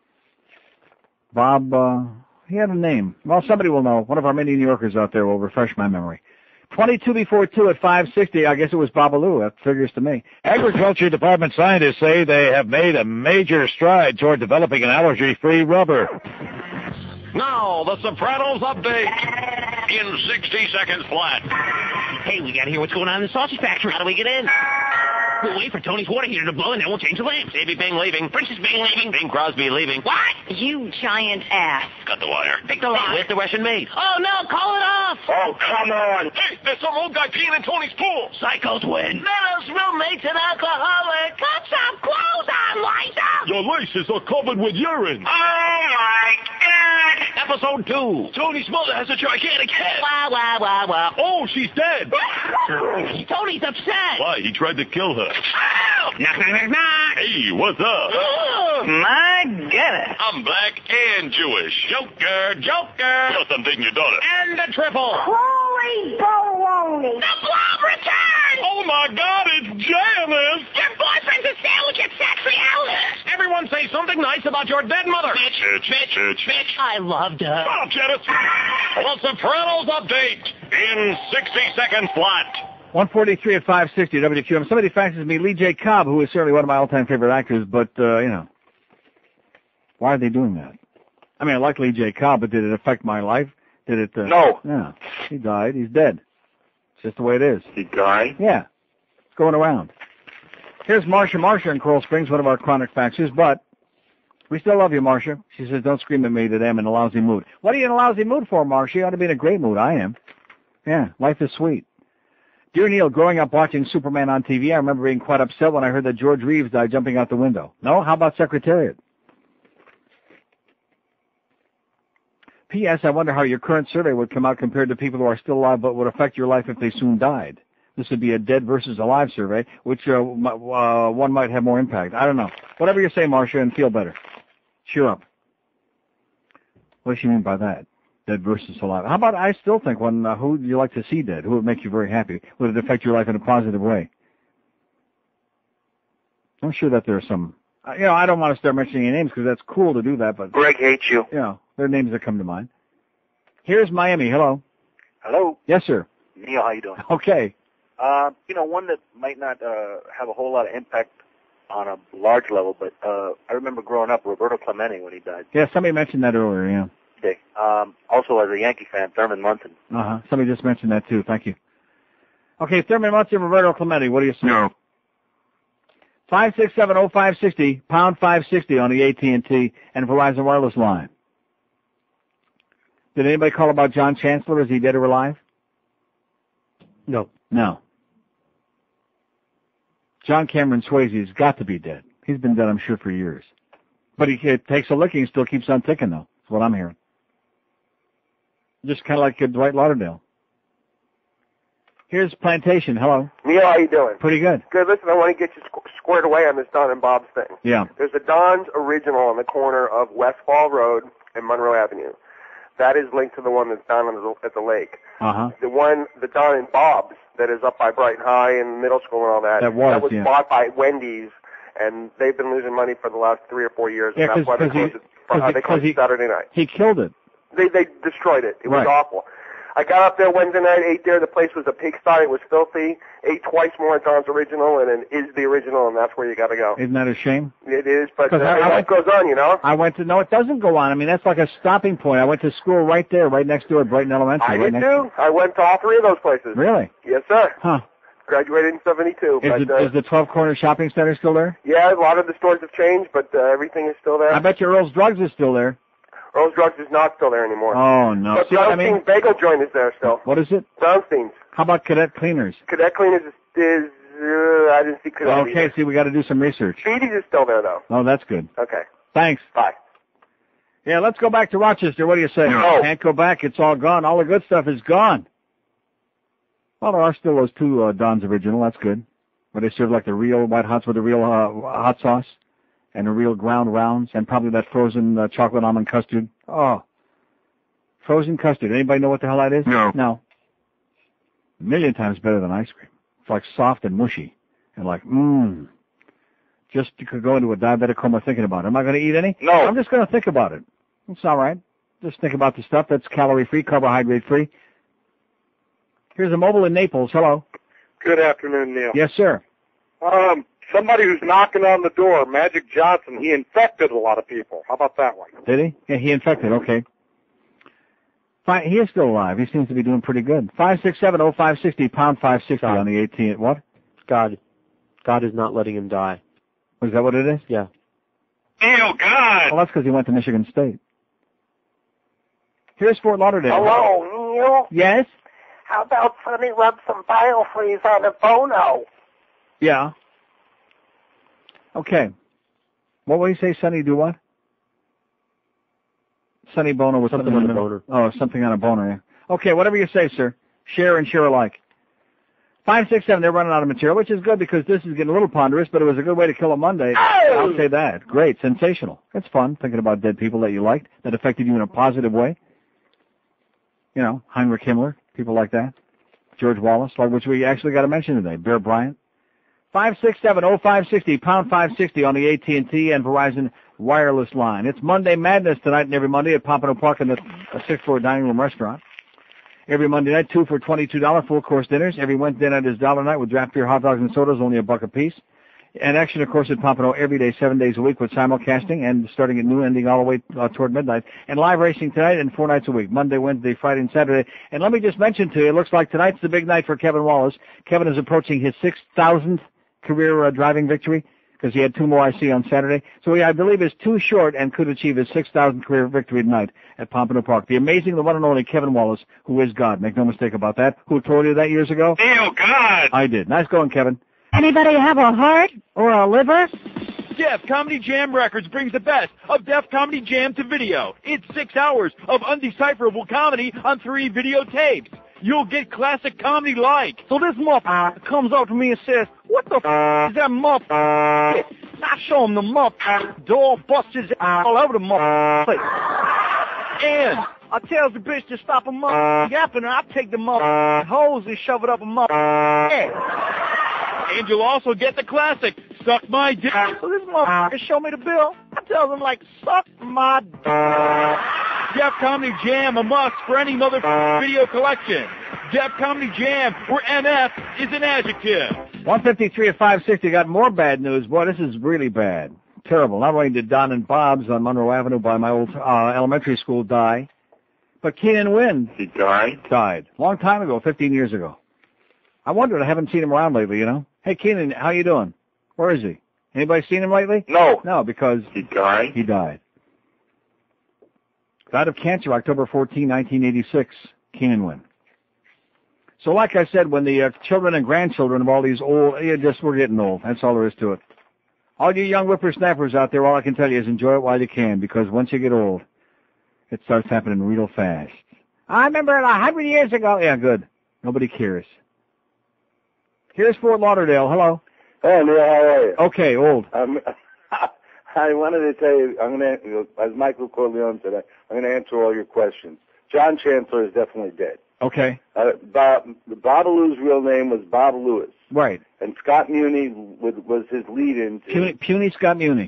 Bob, he had a name. Well, somebody will know. One of our many New Yorkers out there will refresh my memory. 22 before 2 at 560. I guess it was Babaloo. That figures to me. Agriculture Department scientists say they have made a major stride toward developing an allergy-free rubber. Now, the Sopranos update in 60 seconds flat. Hey, we gotta hear what's going on in the sausage factory. How do we get in? We'll wait for Tony's water heater to blow, and then we'll change the lamps. Davy Bing leaving. Princess Bing leaving. Bing Crosby leaving. What? You giant ass. Cut the wire. Pick the lock. Where's the Russian maid? Oh, no, call it off. Oh, come on. Hey, there's some old guy peeing in Tony's pool. Psychos win. Meadows roommate's an alcoholic. laces are covered with urine. Oh, my God. Episode 2. Tony Smollett has a gigantic head. Wah, wah, wah, wah. Oh, she's dead. Tony's upset. Why? He tried to kill her. Oh, knock, knock, knock, knock. Hey, what's up? Oh, my goodness. I'm black and Jewish. Joker, Joker. Plus, I'm dating your daughter. And the triple. Holy baloney. The blob returns. Oh, my God, it's Janice. Your boyfriend's a sandwich at Sexy Alice. Everyone say something nice about your dead mother. Bitch. I loved her. Stop, Janice. The Sopranos update in 60 seconds flat. 143 at 560 WQM. Somebody faxes me Lee J. Cobb, who is certainly one of my all-time favorite actors, but, why are they doing that? I mean, I like Lee J. Cobb, but did it affect my life? Did it? No. Yeah. He died. He's dead. It's just the way it is. He died? Yeah. It's going around. Here's Marcia in Coral Springs, one of our chronic faxers, but we still love you, Marcia. She says, don't scream at me today. I'm in a lousy mood. What are you in a lousy mood for, Marcia? You ought to be in a great mood. I am. Yeah. Life is sweet. Dear Neil, growing up watching Superman on TV, I remember being quite upset when I heard that George Reeves died jumping out the window. No? How about Secretariat? P.S. I wonder how your current survey would come out compared to people who are still alive but would affect your life if they soon died. This would be a dead versus alive survey, which one might have more impact. I don't know. Whatever you say, Marcia, and feel better. Cheer up. What does she mean by that? Dead versus alive. How about I still think who would you like to see dead? Who would make you very happy? Would it affect your life in a positive way? I'm sure that there are some. I don't want to start mentioning any names because that's cool to do that, but Greg hates you. There are names that come to mind. Here's Miami. Hello. Hello. Yes, sir. Neil, how you doing? Okay. One that might not have a whole lot of impact on a large level, but I remember growing up, Roberto Clemente when he died. Yeah, somebody mentioned that earlier, yeah. Okay. Also, as a Yankee fan, Thurman Munson. Somebody just mentioned that, too. Thank you. Okay, Thurman Munson, Roberto Clemente. What do you say? No. 5670560, pound 560 on the AT&T and Verizon Wireless line. Did anybody call about John Chancellor? Is he dead or alive? No. No. John Cameron Swayze's got to be dead. He's been dead, I'm sure, for years. But he takes a licking and still keeps on ticking, though. That's what I'm hearing. Just kind of like Dwight Lauderdale. Here's Plantation. Hello. Neil, how you doing? Pretty good. Good. Listen, I want to get you squared away on this Don and Bob's thing. Yeah. There's a Don's Original on the corner of Westfall Road and Monroe Avenue. That is linked to the one that's down at the lake. The Don and Bob's that is up by Brighton High and middle school and all that. That was bought by Wendy's, and they've been losing money for the last 3 or 4 years. Yeah, and that's why they closed it Saturday night. He killed it. They destroyed it. It was right. awful. I got up there Wednesday night, ate there. The place was a pigsty. It was filthy. Ate twice more at Don's Original, and it is the original, and that's where you got to go. Isn't that a shame? It is, but life goes on, you know. No, it doesn't go on. I mean, that's like a stopping point. I went to school right there, right next door at Brighton Elementary. I did too. I went to all 3 of those places. Really? Yes, sir. Huh. Graduated in 72. Is the 12 Corner Shopping Center still there? Yeah, a lot of the stores have changed, but everything is still there. I bet your Earl's Drugs is still there. Earl's Drugs is not still there anymore. Oh, no. But Brownstein's Bagel Joint is there still. What is it? Brownstein's. How about Cadet Cleaners? Cadet Cleaners is I didn't see Cadet. Okay, see, we got to do some research. Speedy's is still there, though. Oh, that's good. Okay. Thanks. Bye. Yeah, let's go back to Rochester. What do you say? No. Can't go back. It's all gone. All the good stuff is gone. Well, there are still those 2 Don's Original. That's good. Where they serve like the real White Hots with the real hot sauce and the real ground rounds and probably that frozen chocolate almond custard. Oh. Frozen custard. Anybody know what the hell that is? No. A million times better than ice cream. It's like soft and mushy. And like, Just you could go into a diabetic coma thinking about it. Am I going to eat any? No. I'm just going to think about it. It's all right. Just think about the stuff that's calorie-free, carbohydrate-free. Here's a mobile in Naples. Hello. Good afternoon, Neil. Yes, sir. Somebody who's knocking on the door, Magic Johnson, he infected a lot of people. How about that one? Did he? Yeah, he infected. Okay. Fine. He is still alive. He seems to be doing pretty good. 5670560, pound 560 on the 18. What? God is not letting him die. Is that what it is? Yeah. Neil, God! Well, that's because he went to Michigan State. Here's Fort Lauderdale. Hello, Neil? Yes? How about Sonny rub some biofreeze on a Bono? Yeah. Okay. What will you say, Sonny? Do what? Sonny Bono with something on a boner. Oh, something on a boner, yeah. Okay, whatever you say, sir. Share and share alike. 567, they're running out of material, which is good because this is getting a little ponderous, but it was a good way to kill a Monday. Oh! I'll say that. Great. Sensational. It's fun thinking about dead people that you liked, that affected you in a positive way. You know, Heinrich Himmler, people like that. George Wallace, like which we actually got to mention today. Bear Bryant. 567-0560, pound 560 on the AT&T and Verizon wireless line. It's Monday Madness tonight and every Monday at Pompano Park in the 6th-floor dining room restaurant. Every Monday night, 2 for $22 full-course dinners. Every Wednesday night is $1 night with draft beer, hot dogs, and sodas, only $1 a piece. And action, of course, at Pompano every day, 7 days a week with simulcasting and starting at noon, ending all the way toward midnight. And live racing tonight and 4 nights a week, Monday, Wednesday, Friday, and Saturday. And let me just mention to you, it looks like tonight's the big night for Kevin Wallace. Kevin is approaching his 6,000th career driving victory because he had 2 more I see on Saturday. So he, I believe, is 2 short and could achieve his 6,000th career victory tonight at Pompano Park. The amazing, the one and only Kevin Wallace, who is God. Make no mistake about that. Who told you that years ago? Oh, God! I did. Nice going, Kevin. Anybody have a heart or a liver? Def Comedy Jam Records brings the best of Def Comedy Jam to video. It's 6 hours of undecipherable comedy on 3 videotapes. You'll get classic comedy like. So this muff comes up to me and says, "What the is that muff?" I show him the muff. Door busts his all over the muff. And I tells the bitch to stop a muff yapping, and I take the muff hose and shove it up a muff. And you'll also get the classic, "Suck my dick." So this motherfucker show me the bill. I tell him like, "Suck my dick." Def Comedy Jam, a must for any motherfucking video collection. Def Comedy Jam, where NF is an adjective. 153 at 560. Got more bad news. Boy, this is really bad. Terrible. Not only did Don and Bob's on Monroe Avenue by my old elementary school die, but Keenan Wynn. He died? Died. Long time ago, 15 years ago. I wondered. I haven't seen him around lately, you know. Hey, Keenan, how you doing? Where is he? Anybody seen him lately? No. No, because... He died? He died. Died of cancer October 14, 1986. Keenan Wynn. So like I said, when the children and grandchildren of all these old... we're getting old. That's all there is to it. All you young whippersnappers out there, all I can tell you is enjoy it while you can, because once you get old, it starts happening real fast. I remember 100 years ago. Yeah, good. Nobody cares. Here's Fort Lauderdale. Hello. Hey, Neil, how are you? Okay, old. I wanted to tell you, I'm going to, as Michael Corleone said, I'm going to answer all your questions. John Chancellor is definitely dead. Okay. Babalu's real name was Bob Lewis. Right. And Scott Muni was his lead-in. Puny Scott Muni.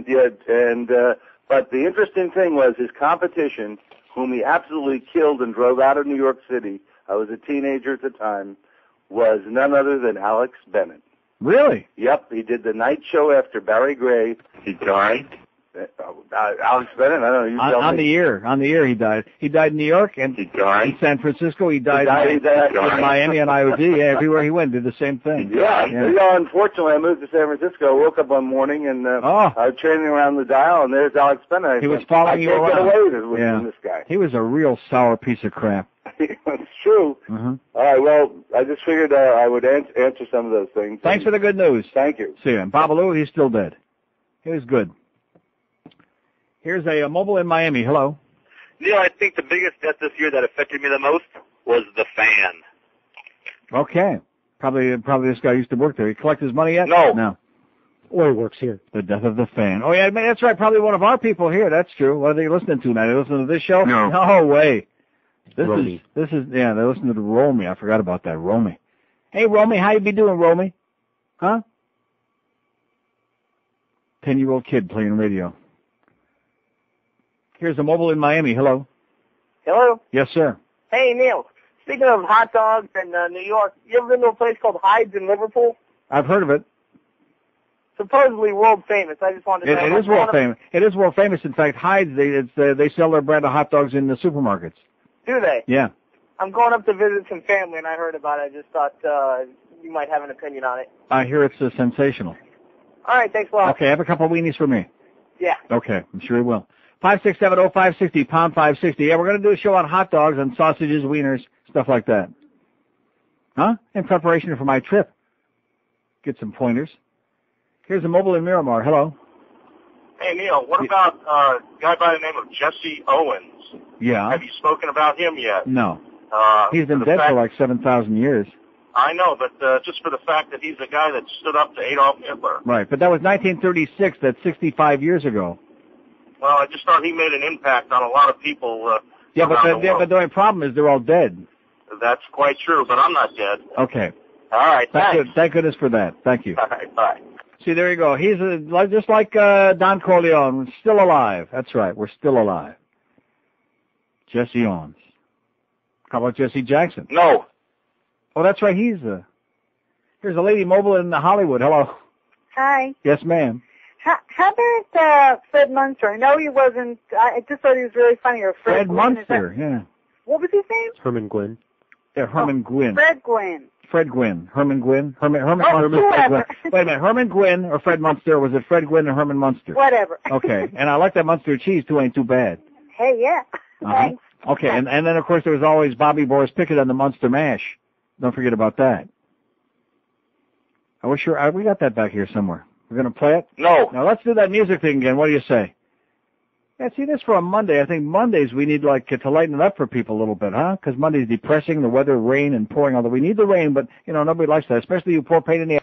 But the interesting thing was his competition, whom he absolutely killed and drove out of New York City, I was a teenager at the time, was none other than Alex Bennett. Really? Yep, he did the night show after Barry Gray. He died? Alex Bennett, I don't know. You tell me. On the air he died. He died in New York and he died in San Francisco. He died in Miami and IOD. Yeah, everywhere he went, did the same thing. Yeah. You know, unfortunately, I moved to San Francisco. I woke up one morning and I was training around the dial, and there's Alex Bennett. He was following you around. I can't get away with this guy. He was a real sour piece of crap. It's true. Mm-hmm. All right, well, I just figured I would answer some of those things. Thanks for the good news. Thank you. See you. And Babalu, he's still dead. He was good. Here's a mobile in Miami. Hello. Neil, I think the biggest death this year that affected me the most was the fan. Okay. Probably this guy used to work there. He collect his money yet? No. Or he works here. The death of the fan. Oh, yeah, that's right. Probably one of our people here. That's true. What are they listening to now? They listen to this show? No way. This is they're listening to Romy. I forgot about that. Romy. Hey, Romy, how you be doing, Romy? Huh? 10-year-old kid playing radio. Here's a mobile in Miami. Hello. Hello? Yes, sir. Hey, Neil. Speaking of hot dogs in New York, you ever been to a place called Hyde's in Liverpool? I've heard of it. Supposedly world famous. I just wanted to know. It is world famous. It is world famous. In fact, Hyde's, they sell their brand of hot dogs in the supermarkets. Do they? Yeah. I'm going up to visit some family, and I heard about it. I just thought you might have an opinion on it. I hear it's sensational. All right, thanks a lot. Okay, have a couple of weenies for me. Yeah. Okay, I'm sure he will. 567-0560, pound 560. Yeah, we're going to do a show on hot dogs and sausages, wieners, stuff like that. Huh? In preparation for my trip. Get some pointers. Here's a mobile in Miramar. Hello. Hey, Neil, what about a guy by the name of Jesse Owens? Yeah. Have you spoken about him yet? No. He's been dead for like 7,000 years. I know, but just for the fact that he's the guy that stood up to Adolf Hitler. Right, but that was 1936. That's 65 years ago. Well, I just thought he made an impact on a lot of people. Yeah, but the only problem is they're all dead. That's quite true, but I'm not dead. Okay. All right, thanks. Thank goodness for that. Thank you. All right, bye. See, there you go. He's just like Don Corleone, still alive. That's right, we're still alive. Jesse Owens. How about Jesse Jackson? No. Oh, that's right, here's a lady mobile in Hollywood. Hello. Hi. Yes, ma'am. How about Fred Munster? I know he wasn't, I just thought he was really funny. Or Fred Munster, yeah. What was his name? Herman Gwynn. Yeah, Herman Gwynn. Fred Gwynn. Fred Gwynn. Herman Gwynn. Herman Munster. Fred Gwynn. Wait a minute, Herman Gwynn or Fred Munster? Or was it Fred Gwynn or Herman Munster? Whatever. Okay, and I like that Munster cheese too, ain't too bad. Hey, yeah. Thanks. Okay, and then of course there was always Bobby Boris Pickett on the Munster Mash. Don't forget about that. I wish we got that back here somewhere. We're going to play it? No. Now let's do that music thing again. What do you say? Yeah, see, this for a Monday. I think Mondays we need to lighten it up for people a little bit, huh? Because Monday's depressing, the weather, rain, and pouring. Although we need the rain, but, nobody likes that, especially you poor pain in the